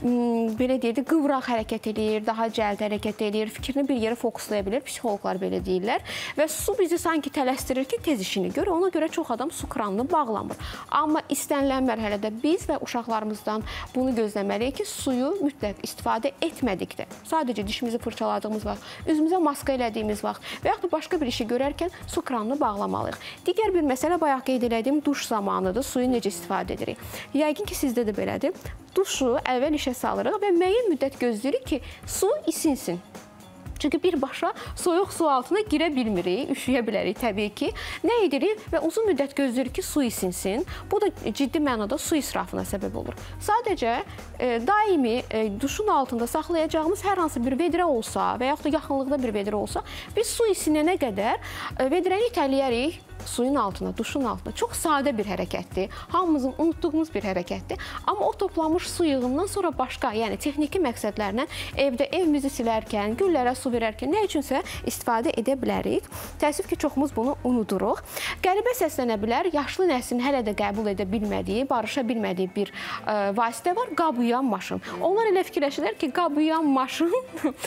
belə deyək də qıvraq hərəkət edir, daha cəld hərəkət edir, fikrini bir yerə fokuslaya bilir, psixologlar belə deyirlər. Və su bizi sanki tələsdirir ki, tez işini gör, ona görə çox adam su kranını bağlamır. Amma istənilən mərhələdə biz və uşaqlarımızdan bunu gözləməliyik ki, suyu mütləq istifadə etmədikdə, sadəcə dişimizi fırçaladığımız vaxt, üzümüzə maska elədiyimiz vaxt və yaxud da başqa bir işi görərkən su kranını bağlamalıyıq. Digər bir məsələ bayaq qeyd elədiyim duş zamanıdır. Suyu necə istifadə edirik? Yəqin ki, sizdə də belədir. Duşu əvvəl işə salırıq və müəyyən müddət gözləyirik ki, su isinsin. Çünki birbaşa soyuq su altına girə bilmirik, üşüyə bilərik təbii ki. Nə edirik və uzun müddət gözləyirik ki, su isinsin. Bu da ciddi mənada su israfına səbəb olur. Sadəcə daimi duşun altında saxlayacağımız hər hansı bir vedrə olsa və yaxud da yaxınlıqda bir vedrə olsa, biz su isinənə qədər vedrəni itələyərik suyun altına, duşun altına. Çox sadə bir hərəkətdir. Hamımızın unutduğumuz bir hərəkətdir. Amma o toplanmış su yığımından sonra başqa, yəni texniki məqsədlərlə evdə evimizi silərkən, güllərə su verərkən nə üçünsə istifadə edə bilərik. Təəssüf ki, çoxumuz bunu unuduruq. Qəribə səslənə bilər, yaşlı nəslin hələ də qəbul edə bilmədiyi, barışa bilmədiyi bir vasitə var, qab yuyan maşın. Onlar elə fikirləşirlər ki, qab yuyan maşın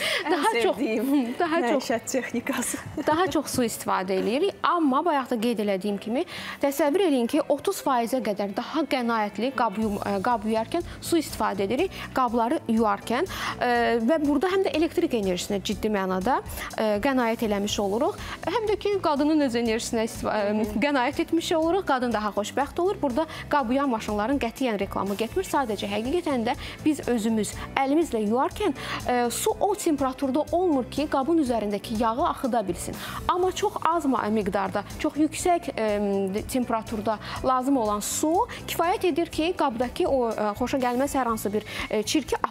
daha çox su istifadə edirik. Amma bayaq da qeyd elədiyim kimi, təsəvvür edin ki, 30%-ə qədər daha qənaətli qab yuyarkən su istifadə edirik, qabları yuyarkən və burada həm də elektrik enerjisinə ciddi mənada qənaət eləmiş oluruq. Həm də ki, qadının öz enerjisinə qənaət etmiş oluruq, qadın daha xoşbəxt olur. Burada qab yuyan maşınların qətiyyən reklamı getmir. Sadəcə həqiqətən də biz özümüz əlimizlə yuyarkən su o temperaturda olmur ki, qabın üzərindəki yağı axıda bilsin. Amma çox az miqdarda, çox yüksək temperaturda lazım olan su kifayət edir ki, qabdakı o xoşa gəlməz hər hansı bir çirki apar.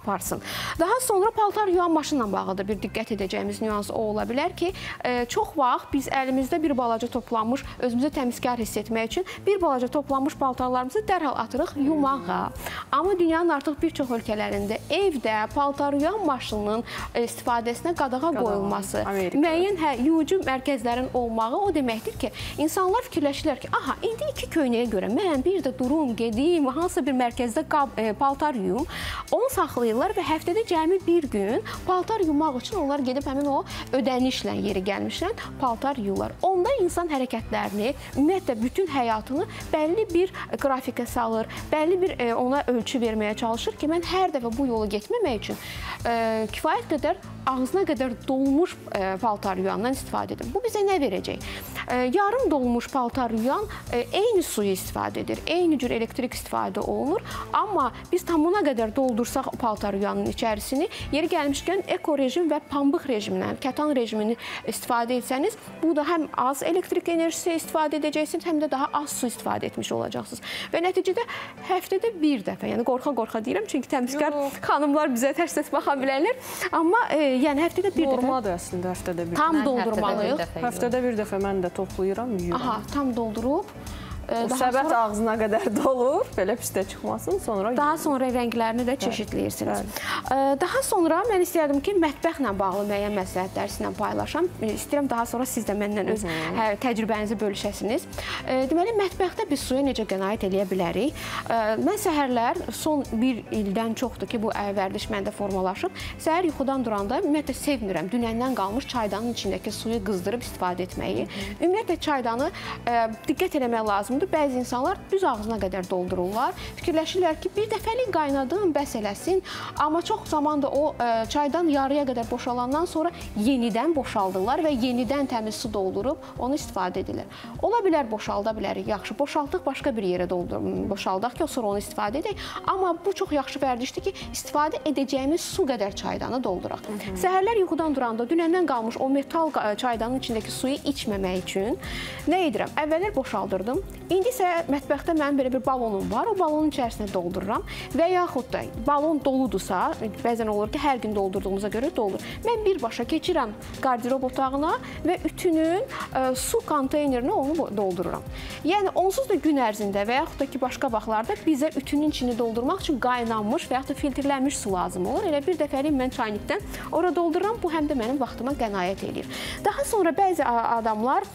aparsın. Daha sonra paltar yuyan maşınla bağlı da bir diqqət edəcəyimiz nüans o ola bilər ki, çox vaxt biz əlimizdə bir balaca toplanmış, özümüzü təmizkar hiss etmək üçün bir balaca toplanmış paltarlarımızı dərhal atırıq yumağa. Amma dünyanın artıq bir çox ölkələrində evdə paltar yuyan maşınının istifadəsinə qadağa qoyulması, müəyyən yuyucu mərkəzlərin olmağı o deməkdir ki, insanlar fikirləşirlər ki, aha, indi 2 köynəyə görə mən bir də durum, gedim, hansısa bir mərkəzdə paltar yuyum, onu saxlayırlar və həftədə cəmi bir gün paltar yumaq üçün onlar gedib həmin o ödənişlə yeri gəlmişlər, paltar yuyurlar. Onda insan hərəkətlərini, ümumiyyətlə bütün həyatını bəlli bir qrafikə salır, bəlli bir ona ölçü verməyə çalışır ki, mən hər dəfə bu yolu getməmək üçün kifayət qədər ağzına qədər dolmuş paltar yuyandan istifadə edir. Bu bizə nə verəcək? Yarım dolmuş paltar yuyan eyni suyu istifadə edir, eyni cür elektrik istifadə olunur, amma biz tamına qədər doldursaq paltar yuyanın içərisini, yeri gəlmişkən eko rejim və pambıq rejimindən, kətan rejimini istifadə etsəniz, bu da həm az elektrik enerjisi istifadə edəcəksiniz, həm də daha az su istifadə etmiş olacaqsınız. Və nəticədə həftədə bir dəfə, yəni qorxa-qorxa deyirəm, çünki təmizkar xanımlar bizə tərs-tərs baxa bilərlər, amma yəni həftədə bir dəfə. Normadır əslində həftədə bir dəfə. Tam doldurmalıyıq. Həftədə bir dəfə mən də toplayıram, yuyuram. Aha, tam doldurub. Səbət ağzına qədər dolur, belə pis də çıxmasın, sonra daha sonra rənglərini də çeşidləyirsiniz. Daha sonra mən istəyərdim ki, mətbəxlə bağlı müəyyən məsləhətlər sizinlə paylaşam. İstəyirəm daha sonra siz də məndən öz təcrübənizi bölüşəsiniz. Deməli, mətbəxdə biz suya necə qənaət eləyə bilərik? Mən səhərlər son bir ildən çoxdur ki, bu vərdiş məndə formalaşıb. Səhər yuxudan duranda ümumiyyətlə sevmirəm dünəndən qalmış çaydanın içindəki suyu qızdırıb istifadə etməyi. Ümumiyyətlə çaydanı diqqət eləmək lazımdır. Bəzi insanlar düz ağzına qədər doldururlar. Fikirləşirlər ki, bir dəfəlik qaynadım, bəs eləsin. Amma çox zaman da o çaydan yarıya qədər boşalandan sonra yenidən boşaldırlar və yenidən təmiz su doldurub onu istifadə edirlər. Ola bilər boşalda bilərik, yaxşı. Boşaldıq, başqa bir yerə boşaldaq ki, sonra onu istifadə edək. Amma bu çox yaxşı vərdişdir ki, istifadə edəcəyimiz su qədər çaydanı dolduraq. Səhərlər yuxudan duranda dünəndən qalmış o metal çaydanın içindəki suyu içməmək üçün nə edirəm? Əvvəllər boşaldırdım. İndi isə mətbəxdə mənim belə bir balonum var. O balonun içərisinə doldururam və yaxud da balon doludursa, bəzən olur ki, hər gün doldurduğumuza görə doldur. Mən birbaşa keçirəm qardirob otağına və ütünün su konteynerinə onu doldururam. Yəni, onsuz da gün ərzində və yaxud da ki, başqa vaxtlarda bizə ütünün içini doldurmaq üçün qaynanmış və yaxud da filtrlənmiş su lazım olur. Elə bir dəfəlik mən çaynikdən ora doldururam, bu həm də mənim vaxtıma qənaət edir. Daha sonra bəzi adamlar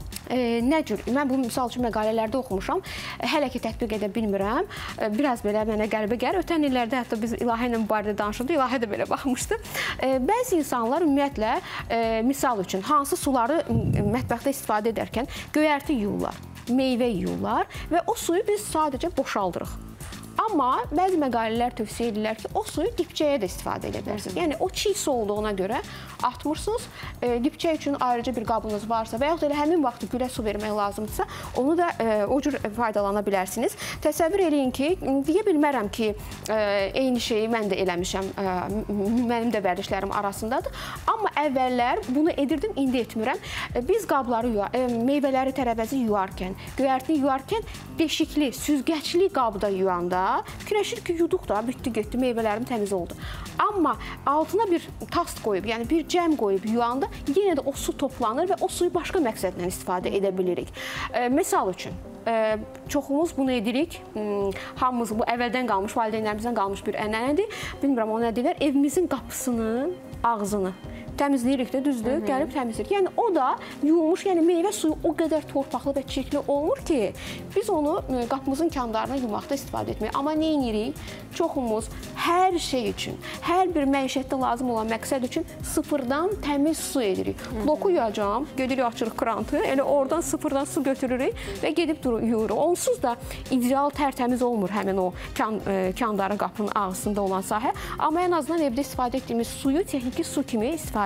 nə cür? Mən bu misal üçün məqalələrdə oxumuşam. Hələ ki tətbiq edə bilmirəm. Biraz belə mənə qəribə gəlir. Ötən illərdə hətta biz İlahə ilə bu barədə danışırdıq. İlahə də belə baxmışdı. Bəzi insanlar ümumiyyətlə misal üçün hansı suları mətbəxdə istifadə edərkən göyərti yuyurlar, meyvə yuyurlar və o suyu biz sadəcə boşaldırıq. Amma bəzi məqalələr tövsiyə edirlər ki, o suyu dipçəyə də istifadə edə bilərsiniz. Yəni, o çiy su olduğuna görə atmırsınız. Dipçə üçün ayrıca bir qabınız varsa və yaxud elə həmin vaxtı gülə su vermək lazımdırsa, onu da o cür faydalana bilərsiniz. Təsəvvür eləyin ki, deyə bilmərəm ki, eyni şeyi mən də eləmişəm, mənim də vərdişlərim arasındadır. Amma əvvəllər bunu edirdim, indi etmirəm. Biz qabları meyvələri tərəvəzi yuyarkən, göyərtini yuyarkən deşikli, süzgəcli qabda yuyanda fikirləşir ki, yuduq da, bitdi, getdi, meyvələrim təmiz oldu. Amma altına bir tast qoyub, yəni bir cəm qoyub yuyanda yenə də o su toplanır və o suyu başqa məqsədlə istifadə edə bilirik. Misal üçün, çoxumuz bunu edirik. Hamımız bu əvvəldən qalmış, valideynlərimizdən qalmış bir ənənədir. Bilmirəm, o nə deyirlər? Evimizin qapısının ağzını təmizləyirik də, düzdür, gəlib təmizləyirik. Yəni, o da yuyulmuş, yəni meyvə suyu o qədər torpaqlı və çirkli olmur ki, biz onu qapımızın kəndarına yumaqda istifadə etmək. Amma nə edirik? Çoxumuz hər şey üçün, hər bir məişətdə lazım olan məqsəd üçün sıfırdan təmiz su edirik. Bloku yuyacağım, gedirik, açırıq krantı, elə oradan sıfırdan su götürürük və gedib yuyuruq. Onsuz da ideal tərtəmiz olmur həmin o kəndarın qapının ağzında olan sahə. Amma ən azından evdə istifadə etdiyimiz suyu texniki su kimi istifadə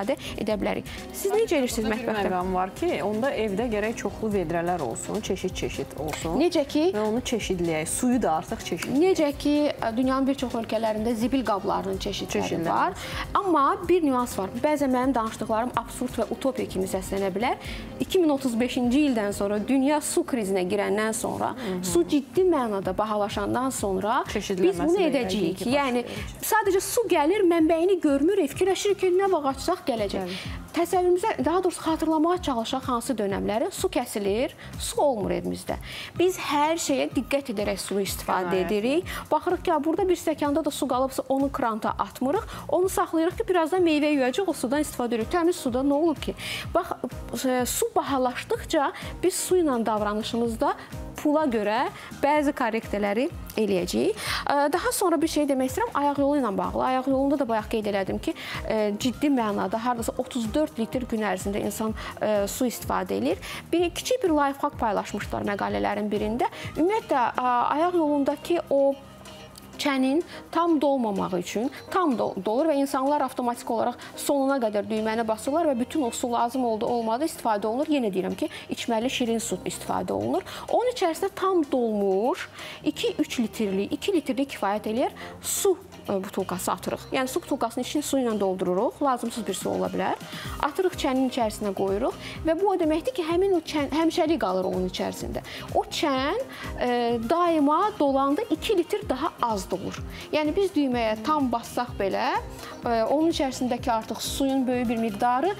istifadə edə bilərik. Siz necə edirsiniz mətbəxdə? Bir məqam var ki, onda evdə gərək çoxlu vedrələr olsun, çeşid-çeşid olsun. Necə ki, və onu çeşidləyək. Suyu da artıq çeşidləyək. Necə ki, dünyanın bir çox ölkələrində zibil qablarının çeşidləri var. Amma bir nüans var. Bəzən mənim danışdıqlarım absurd və utopiya kimi səslənə bilər. 2035-ci ildən sonra dünya su krizinə girəndən sonra, su ciddi mənada bahalaşandan sonra biz bunu edəcəyik. Yəni, sadəcə su gəlir, mənbəyini görmürük, fikirləşirik ki, nə vaxt açsaq gələcək. Təsəvvürümüzə, daha doğrusu xatırlamağa çalışaq hansı dönəmləri, su kəsilir, su olmur evimizdə. Biz hər şeyə diqqət edərək suyu istifadə edirik. Baxırıq ki, burada bir stəkanda da su qalıbsa, onu kranta atmırıq, onu saxlayırıq ki, birazdan meyvə yuyacaq, o sudan istifadə edirik. Təmiz suda nə olur ki? Bax, su bahalaşdıqca biz su ilə davranışımızda pula görə bəzi korrektələri eləyəcəyik. Daha sonra bir şey demək istəyirəm, ayaq yolu ilə bağlı. Ayaq yolunda da bayaq qeyd elədim ki, ciddi mənada, haradasa 34 litr gün ərzində insan su istifadə edir. Kiçik bir lifehack paylaşmışlar məqalələrin birində. Ümumiyyətlə, ayaq yolundakı o çənin tam dolmamağı üçün tam dolur və insanlar avtomatik olaraq sonuna qədər düyməni basırlar və bütün o su lazım olmadı istifadə olunur. Yenə deyirəm ki, içməli şirin su istifadə olunur. Onun içərisində tam dolmuş 2-3 litrlik, 2 litrlik kifayət eləyər su butulkası atırıq. Yəni, su butulkasının içini su ilə doldururuq, lazımsız bir su ola bilər. Atırıq çənin içərisinə qoyuruq və bu o deməkdir ki, həmin o çən həmişəlik qalır onun içərisində. O çən daima dolanda 2 litr daha az dolur. Yəni, biz düyməyə tam bassaq belə, onun içərisindəki artıq suyun böyük bir miqdarı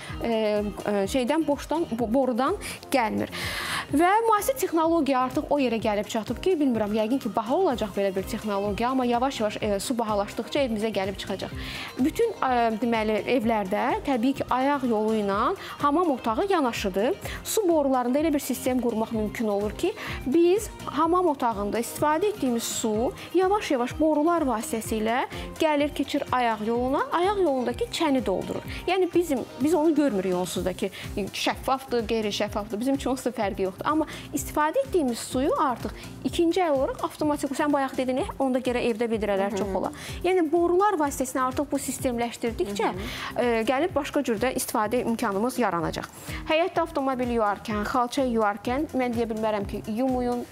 borudan gəlmir. Və müasir texnologiya artıq o yerə gəlib çatıb ki, bilmirəm, yəqin ki, baha olacaq belə bir texnologiya, amma yavaş-yavaş su bahalaşdıqca evimizə gəlib çıxacaq. Bütün deməli, evlərdə təbii ki, ayaq yolu ilə hamam otağı yanaşıdır. Su borularında elə bir sistem qurmaq mümkün olur ki, biz hamam otağında istifadə etdiyimiz su yavaş-yavaş borular vasitəsilə gəlir, keçir ayaq yoluna, ayaq yolundakı çəni doldurur. Yəni, biz onu görmürük onsuz da ki, şəffafdır, qeyri-şəffafdır. Bizim üçün onsuz da fərqi yoxdur. Amma istifadə etdiyimiz suyu artıq ikinci əl olaraq avtomatik, sən bayaq dedin, onda görə evdə vedrələr çox olar. Yəni, borular vasitəsilə artıq bu sistemləşdirdikcə gəlib başqa cürdə istifadə imkanımız yaranacaq. Həyətdə avtomobil yuyarkən, xalça yuyarkən mən deyə bilmərəm ki, yumuyun,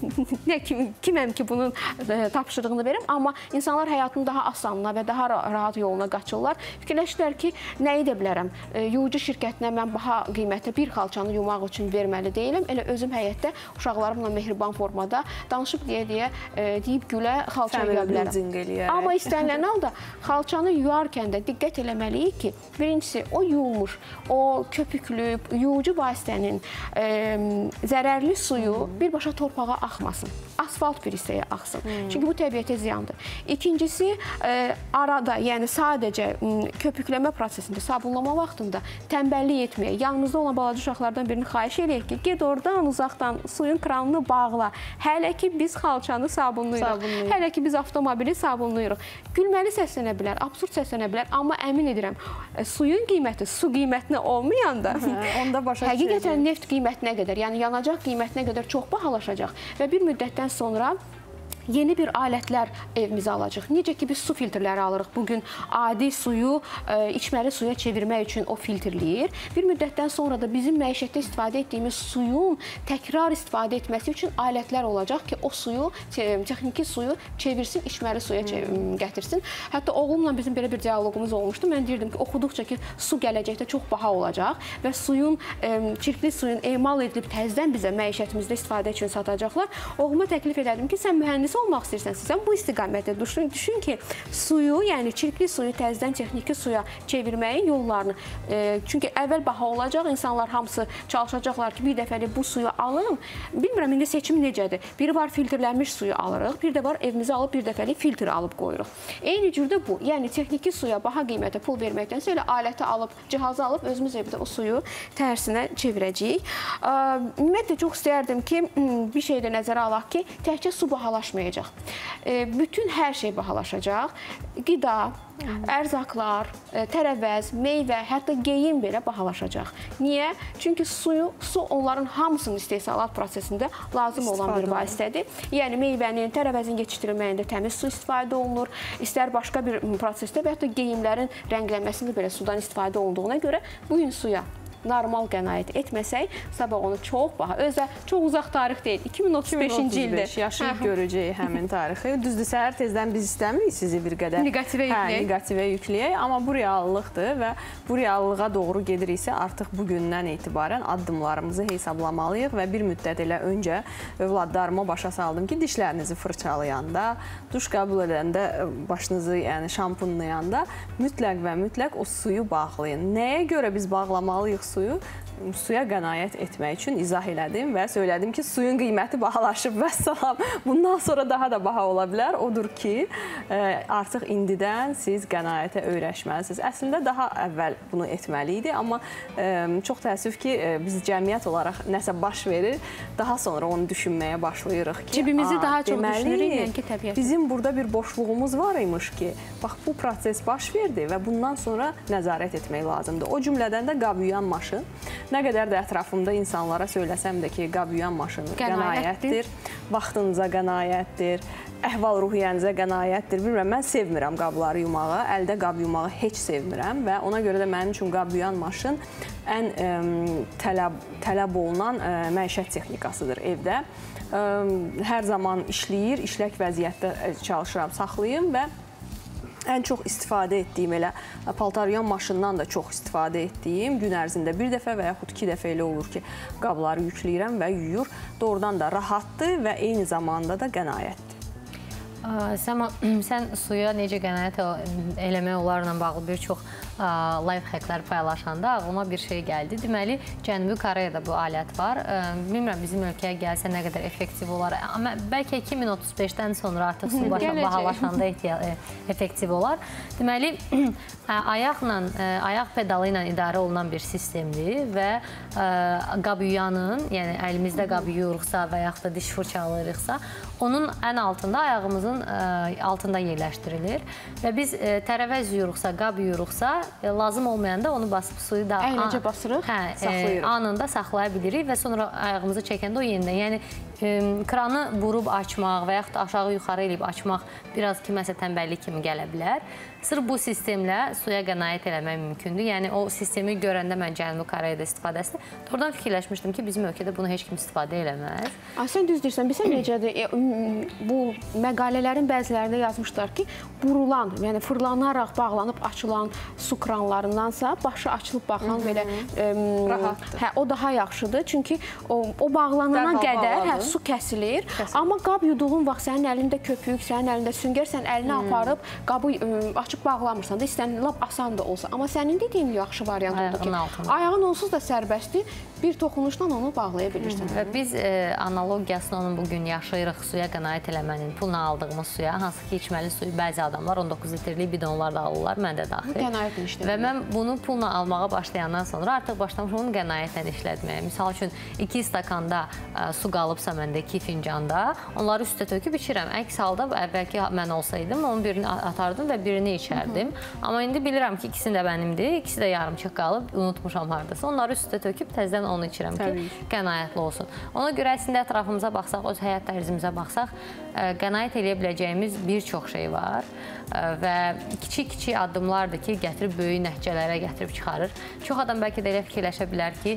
kiməm ki, bunun tapşırığını verim, amma insanlar həyatın daha asanına və daha rahat yoluna qaçırlar. Fikirləşirlər ki, nə edə bilərəm? Yuyucu şirkətinə mən baha qiymətə bir xalçanı yumaq üçün verməli deyiləm. Elə özüm həyətdə uşaqlarımla mehriban formada danışıb deyib gülə xalça yuya bilərəm. Amma istənilən halda xalçanı yuyarkən də diqqət eləməliyik ki, birincisi o yuyulmuş, o köpüklü, yuyucu vasitənin zərərli suyu birbaşa torpağa axmasın. Asfalt bir hissəyə axsın. Çünki bu təbiətə ziyandır. İkincisi, arada, yəni sadəcə köpükləmə prosesində, sabunlama vaxtında tənbəllik etməyə, yanımızda olan balaca uşaqlardan birini xahiş edək ki, ged oradan uzaqdan suyun kranını bağla. Hələ ki, biz xalçanı sabunlayırıq. Hələ ki, biz avtomobili sabunlayırıq. Gülməli səslənə bilər, absurd səslənə bilər, amma əmin edirəm, suyun qiyməti su qiymətinə olmayanda həqiqətən neft qiymətinə qədər, yəni yanacaq qiymətinə qədər çox bahalaşacaq və bir müddətdən sonra yeni bir alətlər evimizə alacaq. Necə ki, biz su filtrləri alırıq. Bugün adi suyu içməli suya çevirmək üçün o filtrləyir. Bir müddətdən sonra da bizim məişətdə istifadə etdiyimiz suyun təkrar istifadə etməsi üçün alətlər olacaq ki, o suyu, texniki suyu çevirsin, içməli suya gətirsin. Hətta oğlumla bizim belə bir diyalogumuz olmuşdu. Mən deyirdim ki, oxuduqca ki, su gələcəkdə çox baha olacaq və suyun, çirkli suyun emal edilib təzdən bizə məişətimizdə istifadə üçün satacaqlar. Oğluma təklif edirdim ki, sən mühəndis olmaq istəyirsənsə, sən bu istiqamətdə düşün ki, suyu, yəni çirkli suyu təzədən texniki suya çevirməyin yollarını. Çünki əvvəl baha olacaq, insanlar hamısı çalışacaqlar ki, bir dəfəli bu suyu alım. Bilmirəm, indi seçim necədir? Biri var filtrlənmiş suyu alırıq, bir də var evimizə alıb bir dəfəli filtr alıb qoyuruq. Eyni cürdə bu, yəni texniki suya baha qiymətə pul verməkdənsə elə aləti alıb, cihazı alıb özümüz evdə o suyu tərsinə çevirəcəyik. Ümumiyyətlə, çox istəyərdim ki, bir şey də nəzərə alaq ki, təkcə su bahalaşmayacaq. bahalaşmayacaq. Bütün hər şey bahalaşacaq. Qida, ərzaqlar, tərəvəz, meyvə, hətta geyim belə bahalaşacaq. Niyə? Çünki su onların hamısının istehsalat prosesində lazım olan bir vasitədir. Yəni meyvənin, tərəvəzin yetişdirilməyində təmiz su istifadə olunur. İstər başqa bir prosesdə və hətta geyimlərin rənglənməsində belə sudan istifadə olunduğuna görə bu gün suya normal qənaət etməsək, sabah onu çox baha, özə çox uzaq tarix deyil, 2035-ci ildə yaşayıb görəcəyik həmin tarixi. Düzdür, səhər tezdən biz istəmirik sizi bir qədər negativə yükləyək, amma bu reallıqdır və bu reallığa doğru gediriksə artıq bugündən etibarən addımlarımızı hesablamalıyıq və bir müddət elə öncə övladlarıma başa saldım ki, dişlərinizi fırçalayanda, duş qəbul edəndə, başınızı şampunlayanda mütləq və mütləq o suyu bağlayın. Nəyə görə biz bağlamalıyıq suya qənaət etmək üçün izah elədim və söylədim ki, suyun qiyməti bahalaşıb və salam. Bundan sonra daha da baha ola bilər. Odur ki, artıq indidən siz qənaətə öyrəşməlisiniz. Əslində daha əvvəl bunu etməli idi, amma çox təəssüf ki, biz cəmiyyət olaraq nəsə baş verir, daha sonra onu düşünməyə başlayırıq ki, cibimizi daha çox düşünürük ki, təbiət. Bizim burada bir boşluğumuz var imiş ki, bax bu proses baş verdi və bundan sonra nəzarət etmək lazımdır. O cümlədən də qab yuyan maşın. Nə qədər də ətrafımda insanlara söyləsəm də ki, qab yuyan maşın qənaətdir, vaxtınıza qənaətdir, əhval-ruhiyyənizə qənaətdir. Bilmirəm, mən sevmirəm qabları yumağı, əldə qab yumağı heç sevmirəm və ona görə də mənim üçün qab yuyan maşın ən tələb olunan məişət texnikasıdır evdə. Hər zaman işləyir, işlək vəziyyətdə çalışıram, saxlayım və ən çox istifadə etdiyim elə paltar yuyan maşından da çox istifadə etdiyim gün ərzində bir dəfə və yaxud 2 dəfə elə olur ki, qabları yükləyirəm və yuyur. Doğrudan da rahatdır və eyni zamanda da qənaətdir. Sən suya necə qənaət eləmək onlarla bağlı bir çox life hacklər paylaşanda ağlıma bir şey gəldi. Deməli, Cənubi Koreyada bu alət var. Bilmirəm, bizim ölkəyə gəlsə nə qədər effektiv olar. Amma bəlkə 2035-dən sonra artıq su bahalaşanda effektiv olar. Deməli, ayaq pedalı ilə idarə olunan bir sistemdir və qab yuyanın, yəni əlimizdə qab yuyuruqsa və yaxud da diş fırçalayırıqsa, onun ən altında, ayağımızın altında yerləşdirilir və biz tərəvəz yuyuruqsa, qab yuyuruqsa, lazım olmayanda onu basıb suyu da əyləncə basırıq, anında saxlaya bilirik və sonra ayağımızı çəkəndə o yenidən, yəni kranı burub açmaq və yaxud da aşağı-yuxarı eləyib açmaq biraz kiməsə tənbəllik kimi gələ bilər. Sırf bu sistemlə suya qənaət eləmək mümkündür. Yəni, o sistemi görəndə mən Cənubi Koreyada istifadəsini oradan fikirləşmişdim ki, bizim ölkədə bunu heç kim istifadə eləməz. Sən düz deyirsən, bilsən necədir? Bu məqalələrin bəzilərində yazmışlar ki, burulan, yəni fırlanaraq bağlanıb açılan su kranlarındansa başı açılıb baxan belə rahatdır. O daha yaxşıdır. Çünki o bağlanana qədər su kəsilir. Amma qab yuduğun vaxt sənin əlində köpük, sənin əlində süngər, sən əlini aparıb qabı açıb bağlamırsan da, istənin lap asan da olsa. Amma sənin dediyin yaxşı variant oldu ki, ayağın onsuz da sərbəstdir, bir toxunuşla onu bağlaya bilirsən. Biz analogiyasını onun bugün yaşayırıq suya qənaət eləmənin, pulla aldığımız suya, hansı ki içməli suyu bəzi adamlar 19 litrlik bidonlar da alırlar, mən də daxil. Bu qənaətlə işlədir. Və mən bunu pulla almağa başlayandan sonra artıq başlamışım onu qənaətlə işlətməyə. Misal üçün 2 stakanda su qalıbsa məndə 2 fincanda, onları üstə töküb içirəm. Əks halda bəlkə mən olsaydım, onun birini atardım və birini içərdim. Amma indi bilirəm ki, ikisi də mənimdir, ikisi də yarımçıq qalıb, unutmuşam haradasa. Onları üstə töküb təzədən onu içirəm ki, qənaətli olsun. Ona görə əslində ətrafımıza baxsaq, öz həyat tərzimizə baxsaq, qənaət eləyə biləcəyimiz bir çox şey var və kiçik-kiçik addımlardır ki, gətirib böyük nəticələrə gətirib çıxarır. Çox adam bəlkə də elə fikirləşə bilər ki,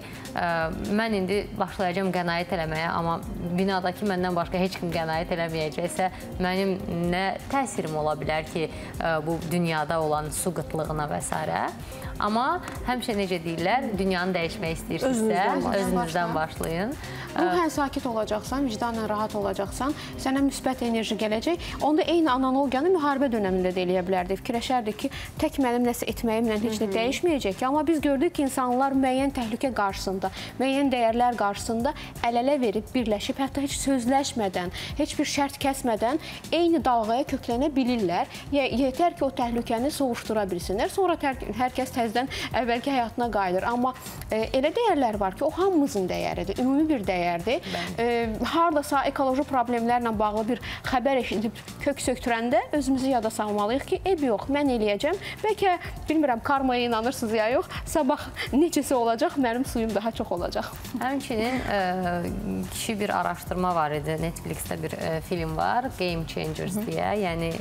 mən indi başlayacağım qənaət eləməyə, amma binadakı məndən başqa heç kim qənaət eləməyəcəksə, mənim nə təsirim ola bilər ki, bu dünyada olan su qıtlığına və s. Amma həmişə necə deyirlər, dünyanı dəyişmək istəyirsinizsə, özünüzdən başlayın. Ruhən sakit olacaqsan, vicdanla rahat olacaqsan, sənə müsbət enerji gələcək. Onda eyni analogiyanı müharibə dönəmində də eləyə bilərdik. Fikirləşərdik ki, tək mənim nəsə etməyimlə heç də dəyişməyəcək ki, amma biz gördük ki, insanlar müəyyən təhlükə qarşısında, müəyyən dəyərlər qarşısında əl-ələ verib, birləşib, hətta heç sözləşmədən, heç bir şərt kəsmədən eyni dalğaya köklənə bilirlər. Yetər ki, o təhlükəni soğuşdura bilsinlər. Sonra hər kəs təzədən əvvəlki həyatına qayıdır. Amma elə dəyərlər var ki, o hamımızın dəyəridir, ümumi bir dəyərdir. Hardasa ekoloji problemlərlə bağlı bir xəbər eşidib kök söktürəndə özümüzü yada salmalıyıq ki, yox, mən eləyəcəm. Bəlkə, bilmirəm, karmaya inanırsınız ya yox, sabah necəsə olacaq, mənim suyum daha çox olacaq. Həmçinin kişi bir araşdırma var idi, Netflixdə bir film var, Game Changers deyə, yəni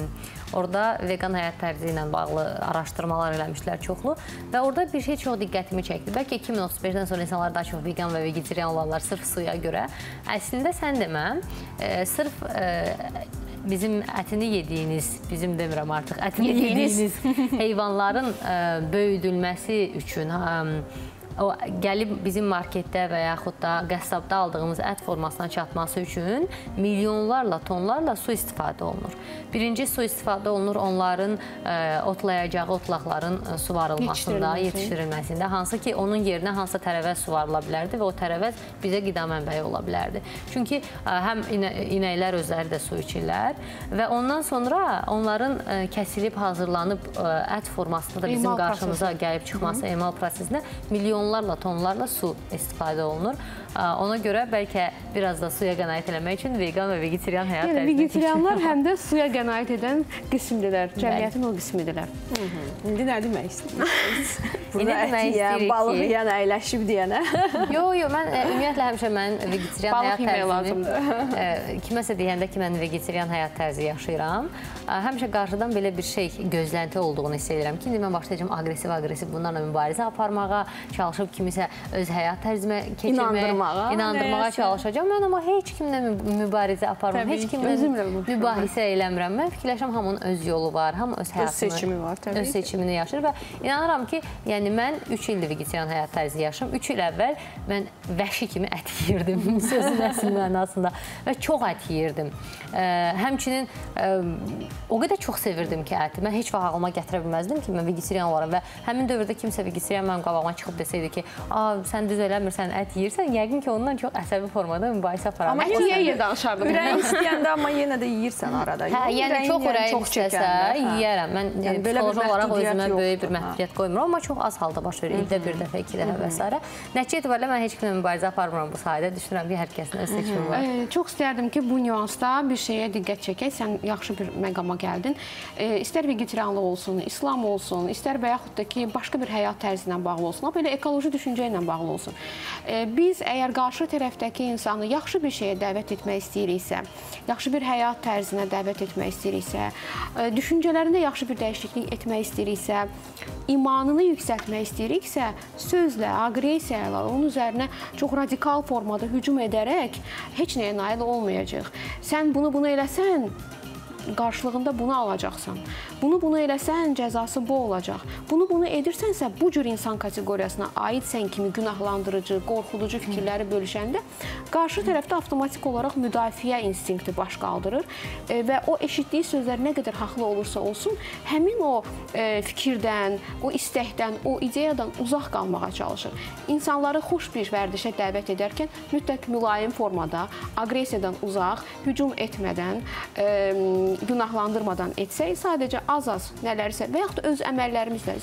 orada vegan həyat tərzi ilə bağlı araşdırmalar eləmişlər çoxlu və orada bir şey çox diqqətimi çəkdi. Bəlkə 2035-dən sonra insanlar daha çox vegan və vegetarian olanlar sırf suya görə. Əslində sən deməm, sırf bizim ətini yediyiniz, bizim demirəm artıq, ətini yediyiniz heyvanların böyüdülməsi üçün gəlib bizim marketdə və yaxud da qəssabda aldığımız ət formasına çatması üçün milyonlarla, tonlarla su istifadə olunur. Birinci su istifadə olunur onların otlayacağı otlaqların suvarılmasında, yetişdirilməsində, hansı ki, onun yerinə hansısa tərəvəz suvarıla bilərdi və o tərəvəz bizə qida mənbəyi ola bilərdi. Çünki həm inəklər özləri də su içirlər və ondan sonra onların kəsilib, hazırlanıb ət formasında da bizim qarşımıza gəlib çıxması, emal prosesində milyonlarla, tonlarla su istifadə olunur. Ona görə bəlkə biraz da suya qənaət eləmək üçün vegan və vegetarian həyat tərzinə keçir. Vegetarianlar həm də suya qənaət edən qismdirlər, cəmiyyətin o qismidirlər. İndi nə demək istəyirsiniz? Burada ət yiyən, balıq yiyən, əyləşib deyənə. Yox, mən ümumiyyətlə həmişə mən vegetarian həyat tərzini kiməsə deyəndə ki, mən vegetarian həyat tərzi yaşayıram. Həmişə qarşıdan belə bir şey, gözlənti olduğunu hiss edirəm ki, indi mən başlayacağım aqresiv bunlarla mübarizə aparmağa, çalışıb kimisə öz həyat tərzimə keçirməyə, inandırmağa çalışacağım. Mən amma heç kimlə mübarizə aparmam, heç kimlə mübahisə eləmirəm. Mən fikirləşəm, hamının öz yolu var, hamı öz həyatını, öz seçimini yaşayır və inanıram ki, yəni mən 3 ildir vegetarian həyat tərzi yaşayıram. 3 il əvvəl mən vəhşi kimi ət yeyirdim, sözün əsl mənasında və çox ət yeyirdim. Həmçinin o qədər çox sevirdim ki, əti. Mən heç vaxt ağlıma gətirə bilməzdim ki, mən vegetarian olaram və həmin dövrdə kimsə vegetarian mənim qabağıma çıxıb desəydi ki, sən düz eləmirsən, ət yeyirsən, yəqin ki, ondan çox əsəbi formada mübahisə aparam. Amma ət yeyə danışardım. Ürəyin istəyəndə, amma yenə də yeyirsən arada. Yəni, çox ürəyim istəsə, yeyərəm. Mən psixoloji olaraq özümə böyük bir məhdudiyyət qoymuram, amma çox az halda baş verir. İldə bir dəfə, 2 dəfə və s. Nəticə etibarilə mən heç kimlə mübarizə aparmıram bu sahədə. Düşünürəm ki, hər kəsin öz seçimi var. Çox istərdim ki, bu nüansda bir şeyə diqqət çəkək. Sən yaxşı bir məqama gəldin. İstər vegetarianlıq olsun, İslam olsun, istər və yaxud da ki, başqa bir həyat tərzi ilə bağlı olsun, belə ekoloji düşüncə ilə bağlı olsun. Biz əgər qarşı tərəfdəki insanı yaxşı bir şeyə dəvət etmək istəyiriksə, yaxşı bir həyat tərzinə dəvət etmək istəyiriksə, düşüncələrində yaxşı bir dəyişiklik etmək istəyiriksə, imanını yüksəltmək istəyiriksə, sözlə, aqresiya ilə onun üzərinə çox radikal formada hücum edərək heç nəyə nail olmayacaq. Sən bunu eləsən, qarşılığında bunu alacaqsan. Bunu eləsən, cəzası bu olacaq. Bunu edirsənsə, bu cür insan kateqoriyasına aidsən kimi günahlandırıcı, qorxuducu fikirləri bölüşəndə qarşı tərəfdə avtomatik olaraq müdafiə instinkti baş qaldırır və o eşitdiyi sözlər nə qədər haqlı olursa olsun, həmin o fikirdən, o istəkdən, o ideyadan uzaq qalmağa çalışır. İnsanları xoş bir vərdişə dəvət edərkən mütləq mülayim formada, aqresiyadan uzaq, hücum etmədən, günahlandırmadan etsək, sadəcə az-az nələrsə və yaxud da öz əməllərimizlə,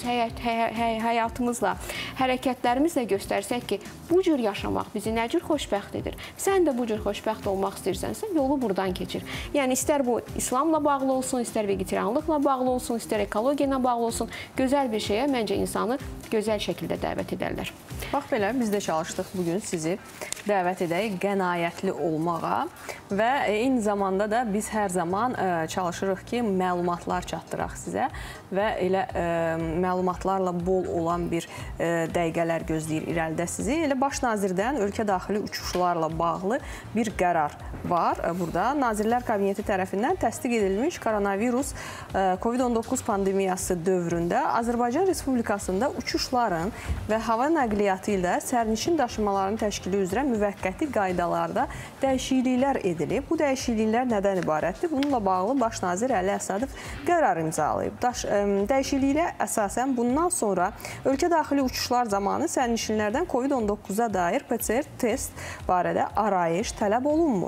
həyatımızla, hərəkətlərimizlə göstərsək ki, bu cür yaşamaq bizi nə cür xoşbəxt edir. Sən də bu cür xoşbəxt olmaq istəyirsənsə, yolu buradan keçir. Yəni, istər bu İslamla bağlı olsun, istər vegetarianlıqla bağlı olsun, istər ekologiya ilə bağlı olsun, gözəl bir şeyə məncə insanı gözəl şəkildə dəvət edərlər. Bax belə, biz də çalışdıq bugün sizi dəvət edək qənaətli olmağa və eyni zamanda da biz hər zaman çalışırıq ki, məlumatlar çatdıraq sizə və elə məlumatlarla bol olan bir dəqiqələr gözləyir irəlidə sizi. Elə Baş Nazirdən ölkə daxili uçuşlarla bağlı bir qərar var burada. Nazirlər Kabineti tərəfindən təsdiq edilmiş koronavirus COVID-19 pandemiyası dövründə Azərbaycan Respublikasında uçuşların və hava nəqliyyatı ilə sərnişin daşımalarının təşkili üzrə müvəqqəti qaydalarda dəyişikliklər edilib. Bu dəyişikliklər nədən ibarətdir? Bununla bağlı Baş Nazir Əli Əsadov qərar imzalayıb. Dəyişikliklə əsasən bundan sonra ölkə daxili uçuşlar zamanı sərnişinlərdən COVID-19-a dair PCR test barədə arayış tələb olunmur.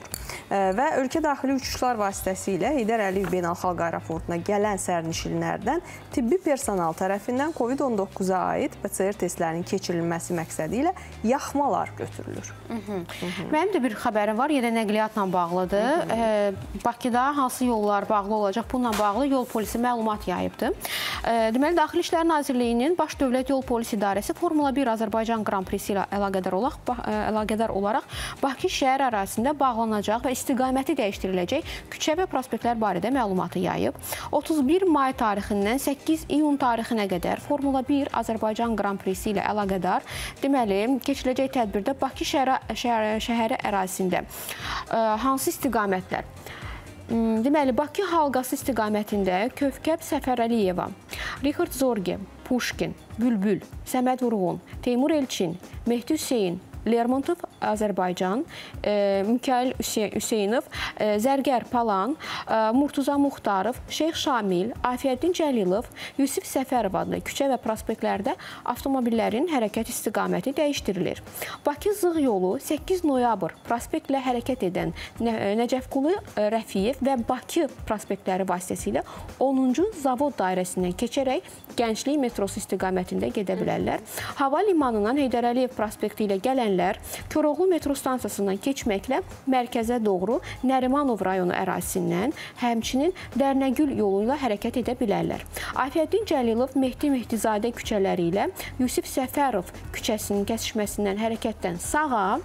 və ölkə daxili uçuşlar vasitəsilə Heydər Əliyev Beynəlxalq Aeroportuna gələn sərnişinlərdən tibbi personal tərəfindən COVID-19-a aid PCR testlərinin keçirilməsi məqsədi ilə yaxmalar götürülür. Mənim də bir xəbərim var, yenə nəqliyyatla bağlıdır. Bakıda hansı yollar bağlı olacaq? Bununla bağlı yol polisi məlumat yayıbdır. Deməli, Daxili İşlər Nazirliyinin Baş Dövlət Yol Polis İdarəsi Formula 1 Azərbaycan Qran Prisi ilə əlaqədar olaraq Bakı şəhər ərazisində bağlanacaq və istiqaməti dəyişdiriləcək küçə və prospektlər barədə məlumatı yayıb. 31 may tarixindən 8 iyun tarixinə qədər Formula 1 Azərbaycan Qran Prisi ilə əlaqədar deməli, keçiləcək tədbirdə Bakı şəhəri ərazisində hansı istiqamətlər? Deməli, Bakı Halqası istiqamətində Kövkəb Səfərəliyeva, Richard Zorge, Pushkin, Bülbül, Səməd Vurğun, Teymur Elçin, Mehdi Hüseyin, Lermontov, Azərbaycan, Mikail Hüseynov, Zərgər Palan, Murtuza Muxtarov, Şeyx Şamil, Afiyəddin Cəlilov, Yusif Səfərov adlı küçə və prospektlərdə avtomobillərin hərəkət istiqaməti dəyişdirilir. Bakı Zığ yolu 8 noyabr prospektlə hərəkət edən Nəcəfqulu Rəfiyev və Bakı prospektləri vasitəsilə 10-cu zavod dairəsindən keçərək Gənclik metrosu istiqamətində gedə bilərlər. Hava limanından Heydər Əliyev prospekti ilə gələnlər Koroğlu metro stansiyasından keçməklə mərkəzə doğru Nərimanov rayonu ərazisindən, həmçinin Dərnəgül yolu ilə hərəkət edə bilərlər. Afiyəddin Cəlilov, Mehdizadə küçələri ilə Yusif Səfərov küçəsinin kəsişməsindən hərəkətdən sağa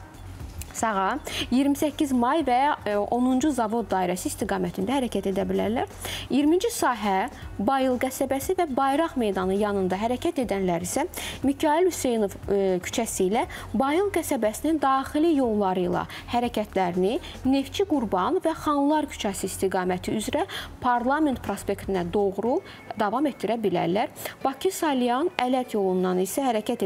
28 may və ya 10-cu zavod dairəsi istiqamətində hərəkət edə bilərlər. 20-ci sahə Bayıl qəsəbəsi və Bayraq meydanı yanında hərəkət edənlər isə Mikail Hüseynov küçəsi ilə Bayıl qəsəbəsinin daxili yolları ilə hərəkətlərini Neftçi Qurban və Xanlar küçəsi istiqaməti üzrə Parlament prospektinə doğru davam etdirə bilərlər. Bakı Salyan Ələt yolundan isə hərəkət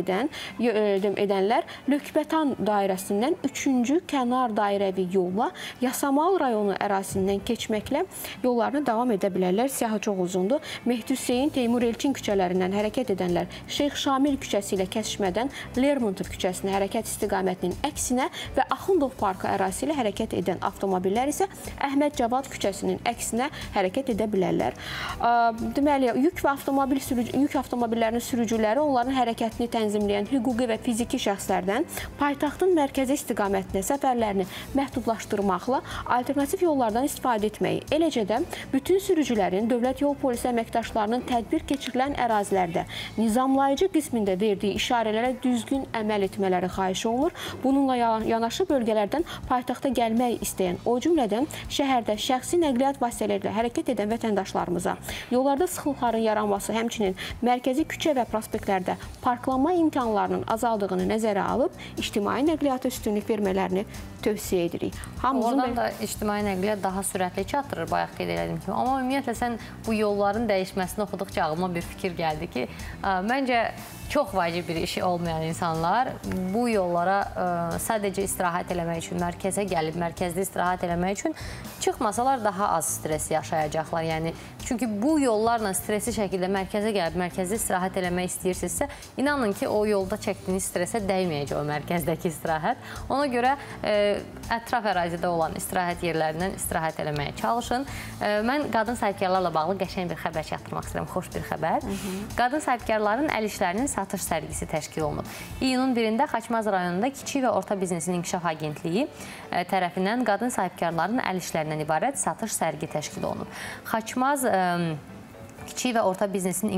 edənlər Lökbətan dairəsindən 3-cü kənar dairəvi yolla Yasamal rayonu ərazisindən keçməklə yollarını davam edə bilərlər. Siyahı çox uzundur. Mehdi Hüseyin, Teymur Elçin küçələrindən hərəkət edənlər Şeyx Şamil küçəsi ilə kəsişmədən Lermontov küçəsinə hərəkət istiqamətinin əksinə və Axundov parkı ərazisi ilə hərəkət edən avtomobillər isə Əhməd Cavad küçəsinin əksinə hərəkət edə bilərlər. Deməli, yük avtomobillərinin sürücüləri onların hərəkətini tənzimləyən hüquqi və fiziki şəxslərdən paytaxtın mərkəzi istiqamətində səfərlərini məhdudlaşdırmaqla alternativ yollardan istifadə etməyi, eləcə də bütün sürücülərin Dövlət Yol Polisi əməkdaşlarının tədbir keçirilən ərazilərdə nizamlayıcı qismində verdiyi işarələrə düzgün əməl etmələri xahiş olunur. Bununla yanaşı bölgələrdən paytaxta gəlmək istəyən, o cümlədən şəhərdə şəxsi nəqliyyat vasitələrlə hərəkət edən vətəndaşlarımıza yollarda sıxlıqların yaranması, həmçinin mərkəzi küçə və prospektlərdə parklanma imkanlarının azaldığını nəzərə alıb, ictimai nəqliyyata üstünlük vermələrini tövsiyə edirik. Oradan da ictimai nəqliyyat daha sürətli çatdırır, bayaq qeyd elədim ki. Amma ümumiyyətlə, sən bu yolların dəyişməsini oxuduqca ağlıma bir fikir gəldi ki, məncə çox vacib bir işi olmayan insanlar bu yollara sadəcə istirahət eləmək üçün, mərkəzə gəlib, mərkəzdə istirahət eləmək üçün çıxmasalar daha az stres yaşayacaqlar. Yəni, çünki bu yollarla stresli şəkildə mərkəzə gəlib, mərkəzdə istirahət eləmək istəyirsinizsə, inanın ki, o yolda çəkdiyiniz stresə dəyməyəcək o mərkəzdəki istirahət. Ona görə ətraf ərazidə olan istirahət yerlərindən istirahət eləməyə çalışın. Mən qadın sahibkarlarla bağlı qəşəng bir xəbər çatdırmaq istəyirəm, xoş bir xəbər. Qadın sahibkarların əl işlərinin satış sərgisi təşkil olunub. İyunun 1-də Xaçmaz rayonunda Kiçik və Orta Biznesin İnkişaf Agentliyi tərəfindən qadın sahibkarların əl işlərindən ibarət satış sərgi təşkil olunub. Xaçmaz Kiçik və Orta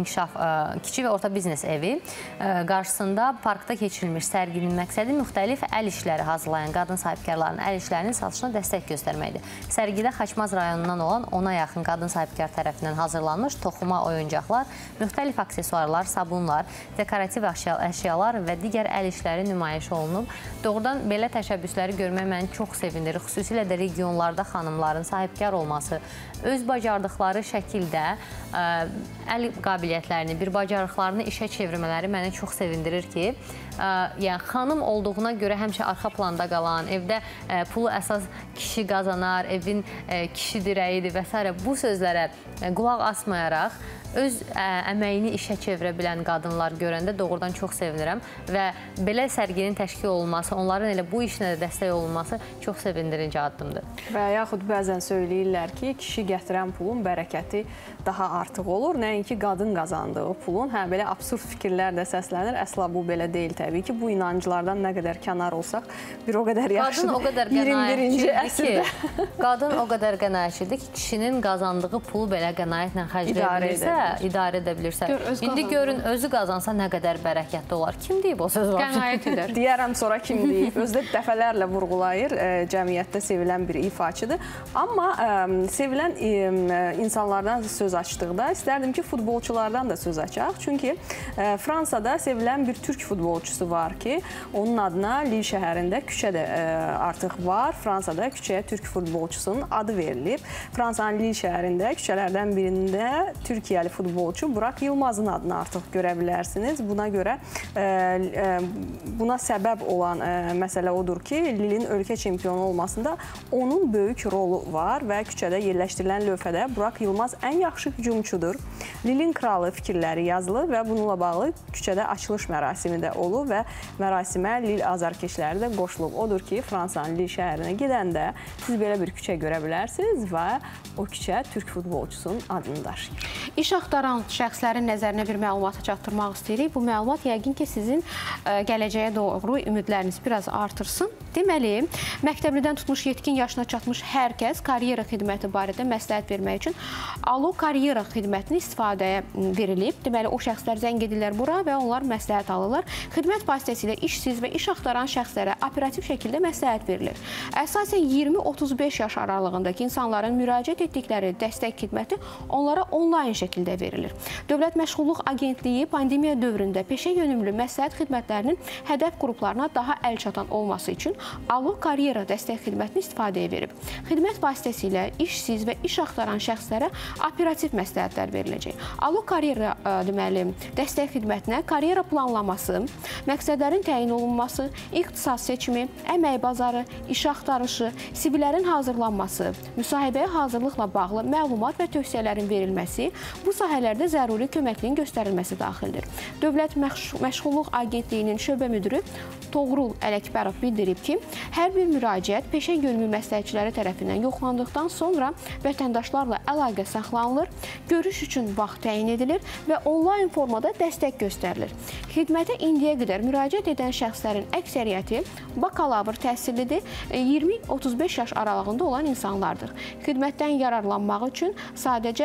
Biznes evi qarşısında parkda keçirilmiş sərginin məqsədi müxtəlif əl işləri hazırlayan qadın sahibkarların əl işlərinin satışına dəstək göstərməkdir. Sərgidə Xaçmaz rayonundan olan 10-a yaxın qadın sahibkar tərəfindən hazırlanmış toxuma oyuncaqlar, müxtəlif aksesuarlar, sabunlar, dekorativ əşyalar və digər əl işləri nümayiş olunub. Doğrudan belə təşəbbüsləri görmək məni çox sevindirir. Xüsusilə də regionlarda xanımların sahibkar olması, öz bacardıqları şəkildə əl qabiliyyətlərini, bir bacarıqlarını işə çevirmələri məni çox sevindirir ki, yəni xanım olduğuna görə həmişə arxa planda qalan, evdə pulu əsas kişi qazanar, evin kişi dirəyidir və s. bu sözlərə qulaq asmayaraq öz əməyini işə çevirə bilən qadınlar görəndə doğrudan çox sevinirəm və belə sərginin təşkil olunması, onların elə bu işlə də dəstək olunması çox sevindirici addımdır. Və yaxud bəzən söyləyirlər ki, kişi gətirən pulun bərəkəti daha artıq olur, nəinki qadın qazandığı pulun. Hə, belə absurd fikirlər də səslənir. Əsla bu belə deyil təbii ki. Bu inanclardan nə qədər kənar olsaq, bir o qədər yaxşıdır. Qadın o qədər qənaətçidir ki, qadın o qədər qənaətçidir ki, kişinin qazandığı pulu belə qənaətlə xərcləyə idarə edə bilirsə. İndi görün, özü qazansa nə qədər bərəkətli olar. Kim deyib o söz var? Qənaət edər. Deyərəm sonra kim deyib. Özü də dəfələrlə vurğulayır, cəmiyyətdə sevilən bir ifaçıdır. Amma sevilən insanlardan söz açdıqda istərdim ki, futbolçulardan da söz açaq. Çünki Fransada sevilən bir türk futbolçusu var ki, onun adına Lille şəhərində küçə də artıq var. Fransada küçəyə türk futbolçusunun adı verilib. Fransanın Lille şəhərində küçələrdən birində Türkiyəli futbolçu Burak Yılmazın adını artıq görə bilərsiniz. Buna görə buna səbəb olan məsələ odur ki, Lille'in ölkə çempionu olmasında onun böyük rolu var və küçədə yerləşdirilən lövhədə Burak Yılmaz ən yaxşı hücumçudur. Lille'in kralı fikirləri yazılır və bununla bağlı küçədə açılış mərasimi də olub və mərasimə Lille azarkeşləri də qoşulub. Odur ki, Fransanın Lille şəhərinə gedəndə siz belə bir küçə görə bilərsiniz və o küçə türk futbolçusunun adını daşıyır. İş axtaran şəxslərin nəzərinə bir məlumatı çatdırmaq istəyirik. Bu məlumat yəqin ki, sizin gələcəyə doğru ümidləriniz biraz artırsın. Deməli, məktəblidən tutmuş yetkin yaşına çatmış hər kəs karyera xidməti barədə məsləhət vermək üçün Alo karyera xidmətini istifadəyə verilib. Deməli, o şəxslər zəng edirlər bura və onlar məsləhət alırlar. Xidmət vasitəsilə işsiz və iş axtaran şəxslərə operativ şəkildə məsləhət verilir. Əsasən 20-35 yaş aralığındakı insanların müraciət etdikləri dəstək xidməti onlara onlayn şəkildə verilir. Dövlət Məşğulluq Agentliyi pandemiya dövründə peşə yönümlü məsləhət xidmətlərinin hədəf qruplarına daha əlçatan olması üçün Alo karyera dəstək xidmətini istifadəyə verib. Xidmət vasitəsilə işsiz və iş axtaran şəxslərə operativ məsləhətlər veriləcək. Alo karyera deməli, dəstək xidmətinə karyera planlaması, məqsədlərin təyin olunması, ixtisas seçimi, əmək bazarı, iş axtarışı, CV-lərin hazırlanması, müsahibəyə hazırlıqla bağlı məlumat və tövsiyələrin verilməsi, bu sahələrdə zəruri köməkliyin göstərilməsi daxildir. Dövlət Məşğulluq Agentliyinin şöbə müdürü Toğrul Ələkbərov bildirib ki, hər bir müraciət peşə yönümlü məsləhətçiləri tərəfindən yoxlandıqdan sonra vətəndaşlarla əlaqə saxlanılır, görüş üçün vaxt təyin edilir və onlayn formada dəstək göstərilir. Xidmətə indiyə qədər müraciət edən şəxslərin əksəriyyəti bakalavr təhsillidir, 20-35 yaş aralığında olan insanlardır. Xidmətdən yararlanmaq üçün sadəcə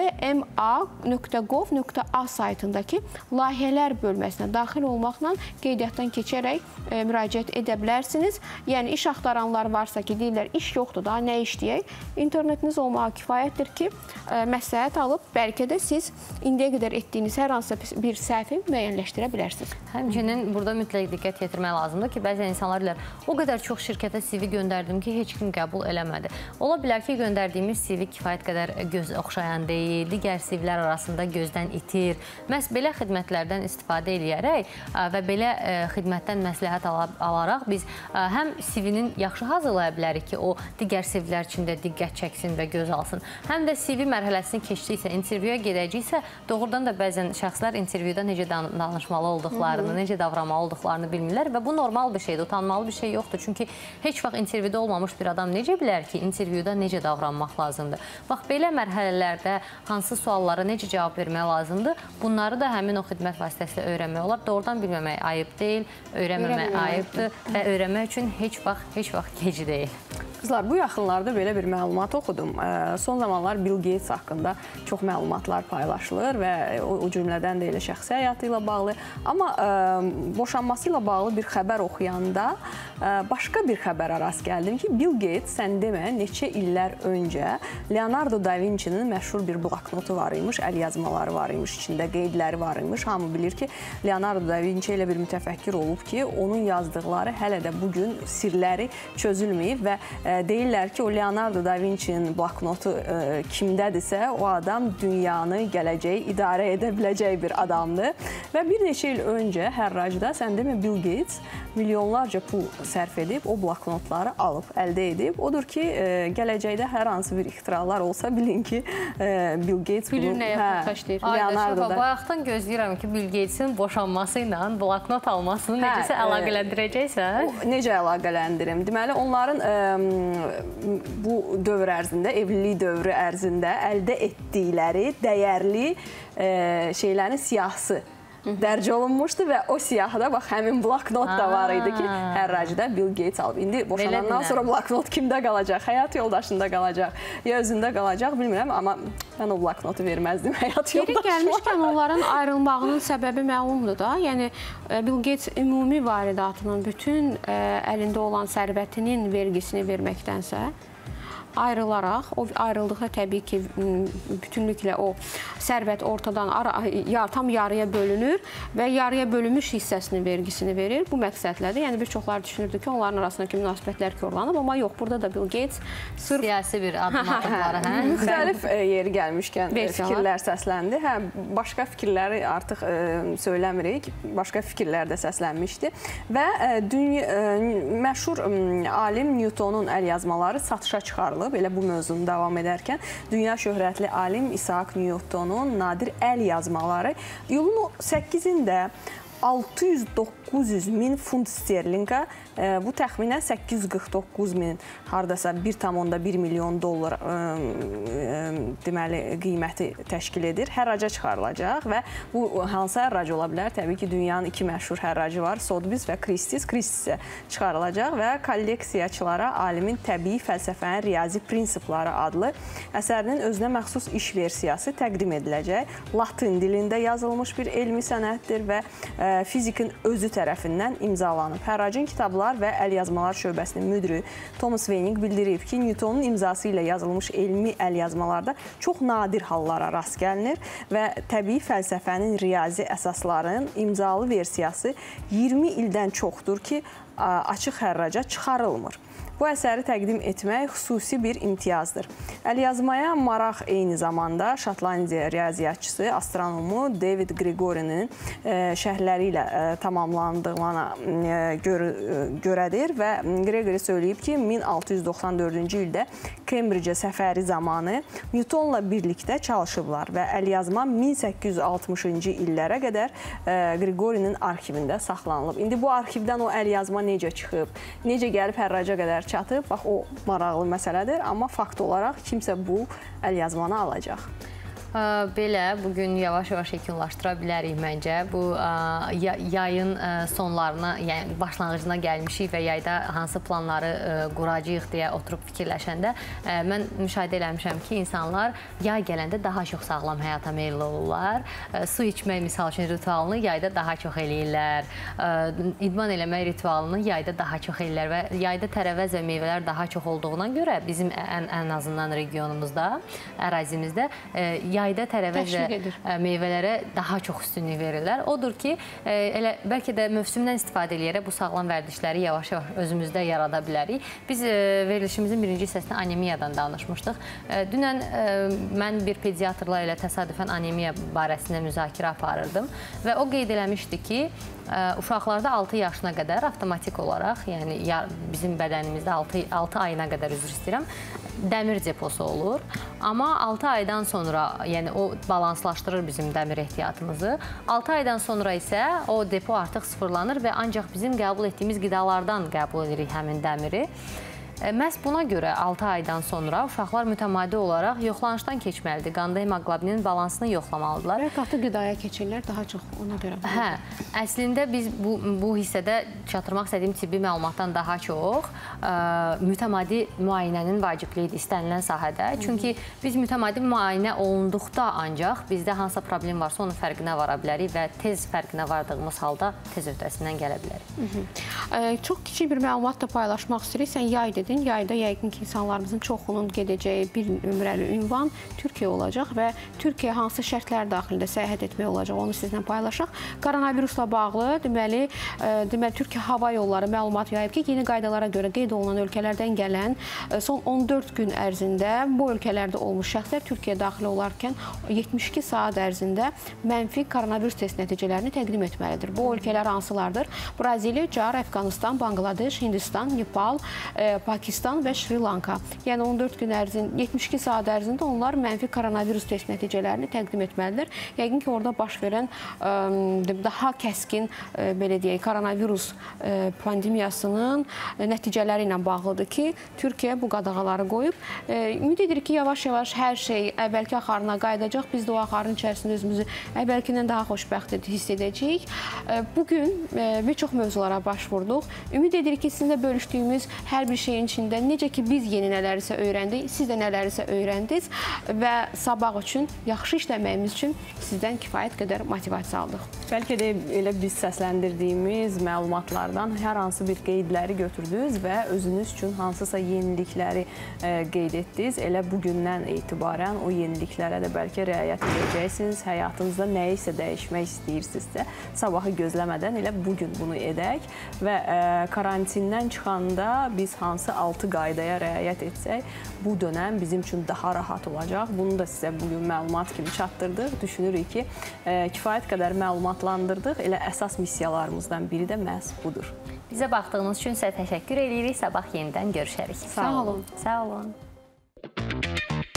dma.gov.a saytındakı layihələr bölməsinə daxil olmaqla qeydiyyatdan keçərək müraciət edə bilərsiniz. Yəni, iş axtaranlar varsa ki, deyirlər, iş yoxdur, daha nə iş deyək, internetiniz olmağa kifayətdir ki, məsləhət alıb, bəlkə də siz indiyə qədər etdiyiniz hər hansısa bir səhvi müəyyənləşdirə bilərsiniz. Həmçinin burada mütləq diqqət yetirmək lazımdır ki, bəzən insanlar deyirlər, o qədər çox şirkətə CV göndərdim ki, heç kim qəbul eləmədi. Ola bilər ki, göndərdiyimiz CV kifayət qədər göz oxşayan deyil, digər CV-lər arasında gözdən itir. Məhz belə xidmətlərdən istifadə edərək və belə xidmətdən məsləhət alaraq biz həm CV-nin yaxşı hazırlaya bilərik ki, o digər CV-lər üçün də diqqət çəksin və göz alsın. Həm də CV mərhələsini keçdiksə, intervyuya gedəcəksə, doğrudan da bəzən şəxslər intervyuda necə danışmalı olduqlarını, necə davranmalı olduqlarını bilmirlər və bu normal bir şeydir, utanmalı bir şey yoxdur. Çünki heç vaxt intervyuda olmamış bir adam necə bilər ki, intervyuda necə davranmaq lazımdır? Bax, belə mərhələlərdə hansı suallara necə cavab vermək lazımdır? Bunları da həmin o xidmət vasitəsilə öyrənmək olar. Doğrudan bilməmək ayıb deyil, öyrənməmək ayıbdır və öyrənmək üçün heç vaxt gec deyil. Qızlar, bu yaxınlarda belə bir məlumat oxudum. Son zamanlar Bill Gates haqqında çox məlumatlar paylaşılır və o cümlədən də elə şəxsi həyatı ilə bağlı. Amma boşanması ilə bağlı bir xəbər oxuyanda başqa bir xəbərə rast gəldim ki, Bill Gates, sən demə, neçə illər öncə Leonardo da Vinci'nin məşhur bir bloknotu var imiş, əl yazmaları var imiş, içində qeydləri var imiş. Hamı bilir ki, Leonardo da Vinci elə bir mütəfəkkir olub ki, onun yazdıqları hələ də bugün sirləri çözülməyib və deyirlər ki, o Leonardo da Vinci'nin bloknotu kimdədirsə, o adam dünyanı, gələcəyi idarə edə biləcək bir adamdır. Və bir neçə il öncə hərracda, sən demə, Bill Gates milyonlarca pul sərf edib, o bloknotları alıb, əldə edib. Odur ki, gələcəkdə hər hansı bir ixtiralar olsa, bilin ki, Bill Gates bunu nəyə protaşlayır? Leonardo da. Bayaqdan gözləyirəm ki, Bill Gatesin boşanması ilə bloknot almasını necəsə əlaqələndirəcəksən? Necə əlaqələndirim? Deməli, onların bu dövr ərzində, evlilik dövrü ərzində əldə etdikləri dəyərli şeylərin siyahısı dərc olunmuşdu və o siyahıda bax həmin bloknot da var idi ki, hərracıda Bill Gates alıb. İndi boşanandan sonra bloknot kimdə qalacaq? Həyat yoldaşında qalacaq, ya özündə qalacaq, bilmirəm, amma mən o bloknotu verməzdim həyat yoldaşıma. Yeri gəlmişkən onların ayrılmağının səbəbi məlumdur da. Yəni Bill Gates ümumi varidatının bütün əlində olan sərvətinin vergisini verməkdənsə ayrılaraq, o ayrıldıqda təbii ki, bütünlüklə o sərvət ortadan tam yarıya bölünür və yarıya bölünmüş hissəsinin vergisini verir. Bu məqsədlədir. Yəni, bir çoxlar düşünürdü ki, onların arasındakı münasibətlər korlanıb, amma yox, burada da Bill Gates sırf siyasi bir adım atdıqları. Müxtəlif yeri gəlmişkən fikirlər səsləndi. Başqa fikirləri artıq söyləmirik, başqa fikirlər də səslənmişdi və məşhur alim Newtonun əlyazmaları satışa çıxarılır. Elə bu mövzunu davam edərkən dünya şöhrətli alim İsaac Newtonun nadir əl yazmaları iyulun 8-də 600-900 min funt sterlinqa, bu təxminən 849 min, haradasa 1,1 milyon dollar deməli qiyməti təşkil edir. Hərraca çıxarılacaq və bu hansı hərrac ola bilər? Təbii ki, dünyanın iki məşhur hərracı var, Sotheby's və Christie's. Christie's çıxarılacaq və kolleksiyaçılara alimin təbii fəlsəfənin riyazi prinsipları adlı əsərinin özünə məxsus iş versiyası təqdim ediləcək. Latin dilində yazılmış bir elmi sənətdir və fizikin özü tərəfindən imzalanıb. Hərracın kitablar və əlyazmalar şöbəsinin müdiri Thomas Wenning bildirib ki, Newtonun imzası ilə yazılmış elmi əlyazmalarda çox nadir hallara rast gəlinir və təbii fəlsəfənin riyazi əsaslarının imzalı versiyası 20 ildən çoxdur ki, açıq hərraca çıxarılmır. Bu əsəri təqdim etmək xüsusi bir imtiyazdır. Əlyazmaya maraq eyni zamanda Şotlandiya riyaziyyatçısı, astronomu David Gregory'nin şərhləri ilə tamamlandığına görədir və Gregory söyləyib ki, 1694-cü ildə Cambridge səfəri zamanı Newtonla birlikdə çalışıblar və əlyazma 1860-cı illərə qədər Gregory'nin arxivində saxlanılıb. İndi bu arxivdən o əlyazma necə çıxıb, necə gəlib hərraca qədər çatıb, bax o maraqlı məsələdir, amma fakt olaraq kimsə bu əlyazmanı alacaq. Belə, bugün yavaş-yavaş yekunlaşdıra bilərik məncə. Bu yayın sonlarına, yəni başlanğıcına gəlmişik və yayda hansı planları quracağıq deyə oturub fikirləşəndə mən müşahidə eləmişəm ki, insanlar yay gələndə daha çox sağlam həyata meyilli olurlar. Su içmək, misal üçün, ritualını yayda daha çox eləyirlər. İdman eləmək ritualını yayda daha çox eləyirlər və yayda tərəvəz və meyvələr daha çox olduğuna görə bizim ən azından regionumuzda, ərazimizdə yayda tərəvəz və meyvələrə daha çox üstünlük verirlər. Odur ki, elə bəlkə də mövsümdən istifadə eləyərək bu sağlam vərdişləri yavaş-yavaş özümüzdə yarada bilərik. Biz verilişimizin birinci hissəsində anemiyadan danışmışdıq. Dünən mən bir pediatrla elə təsadüfən anemiya barəsində müzakirə aparırdım və o qeyd eləmişdi ki, uşaqlarda 6 yaşına qədər avtomatik olaraq, yəni bizim bədənimizdə 6 ayına qədər, üzr istəyirəm, dəmir deposu olur. Amma 6 aydan sonra, yəni o balanslaşdırır bizim dəmir ehtiyatımızı. 6 aydan sonra isə o depo artıq sıfırlanır və ancaq bizim qəbul etdiyimiz qidalardan qəbul edirik həmin dəmiri. Məhz buna görə 6 aydan sonra uşaqlar mütəmadi olaraq yoxlanışdan keçməlidir. Qanda hemoqlobinin balansını yoxlamalıdırlar. Və qatı qidaya keçirlər daha çox ona görə. Hə, əslində biz bu hissədə çatdırmaq istədiyim tibbi məlumatdan daha çox mütəmadi müayinənin vacibliyidir istənilən sahədə. Çünki biz mütəmadi müayinə olunduqda ancaq bizdə hansısa problem varsa onun fərqinə vara bilərik və tez fərqinə vardığımız halda tez öhdəsindən gələ bilərik. Çox kiçik bir məlumat da paylaşmaq istəyirik. Sən yay dedin. Yayda yəqin ki, insanlarımızın çoxunun gedəcəyi bir nömrəli ünvan Türkiyə olacaq və Türkiyə hansı şərtlər daxilində səyahət etmək olacaq, onu sizlə paylaşaq. Koronavirusla bağlı, deməli, Türkiyə Hava Yolları məlumat yayıb ki, yeni qaydalara görə qeyd olunan ölkələrdən gələn son 14 gün ərzində bu ölkələrdə olmuş şəxslər Türkiyə daxil olarkən 72 saat ərzində mənfi koronavirus test nəticələrini təqdim etməlidir. Bu ölkələr hansılardır? Braziliya, Car, Əfqanistan, Bangladeş, Hindistan, Nepal, Pakistan, Pakistan və Şri Lanka. Yəni 14 gün ərzində, 72 saat ərzində onlar mənfi koronavirus test nəticələrini təqdim etməlidir. Yəqin ki, orada baş verən daha kəskin, belə deyək, koronavirus pandemiyasının nəticələri ilə bağlıdır ki, Türkiyə bu qadağaları qoyub. Ümid edirik ki, yavaş-yavaş hər şey əvvəlki axarına qayıdacaq. Biz də o axarın içərisində özümüzü əvvəlkindən daha xoşbəxt hiss edəcəyik. Bugün bir çox mövzulara baş vurduq. Ümid edirik ki, sizinlə bölüşdüyümüz hər bir şeyin içində necə ki, biz yeni nələrisə öyrəndik, siz də nələrisə öyrəndiniz və sabah üçün, yaxşı işləməyimiz üçün sizdən kifayət qədər motivasiya aldıq. Bəlkə də elə biz səsləndirdiyimiz məlumatlardan hər hansı bir qeydləri götürdünüz və özünüz üçün hansısa yenilikləri qeyd etdiniz. Elə bugündən etibarən o yeniliklərə də bəlkə riayət edəcəksiniz. Həyatınızda nəyisə dəyişmək istəyirsinizsə, sabahı gözləmədən elə bugün bunu edək və karantindən çıxanda biz hansı 6 qaydaya riayət etsək, bu dönəm bizim üçün daha rahat olacaq. Bunu da sizə bugün məlumat kimi çatdırdıq. Düşünürük ki, kifayət qədər məlumatlandırdıq. Elə əsas missiyalarımızdan biri də məhz budur. Bizə baxdığınız üçün sizə təşəkkür edirik. Sabah yenidən görüşərik. Sağ olun. Sağ olun.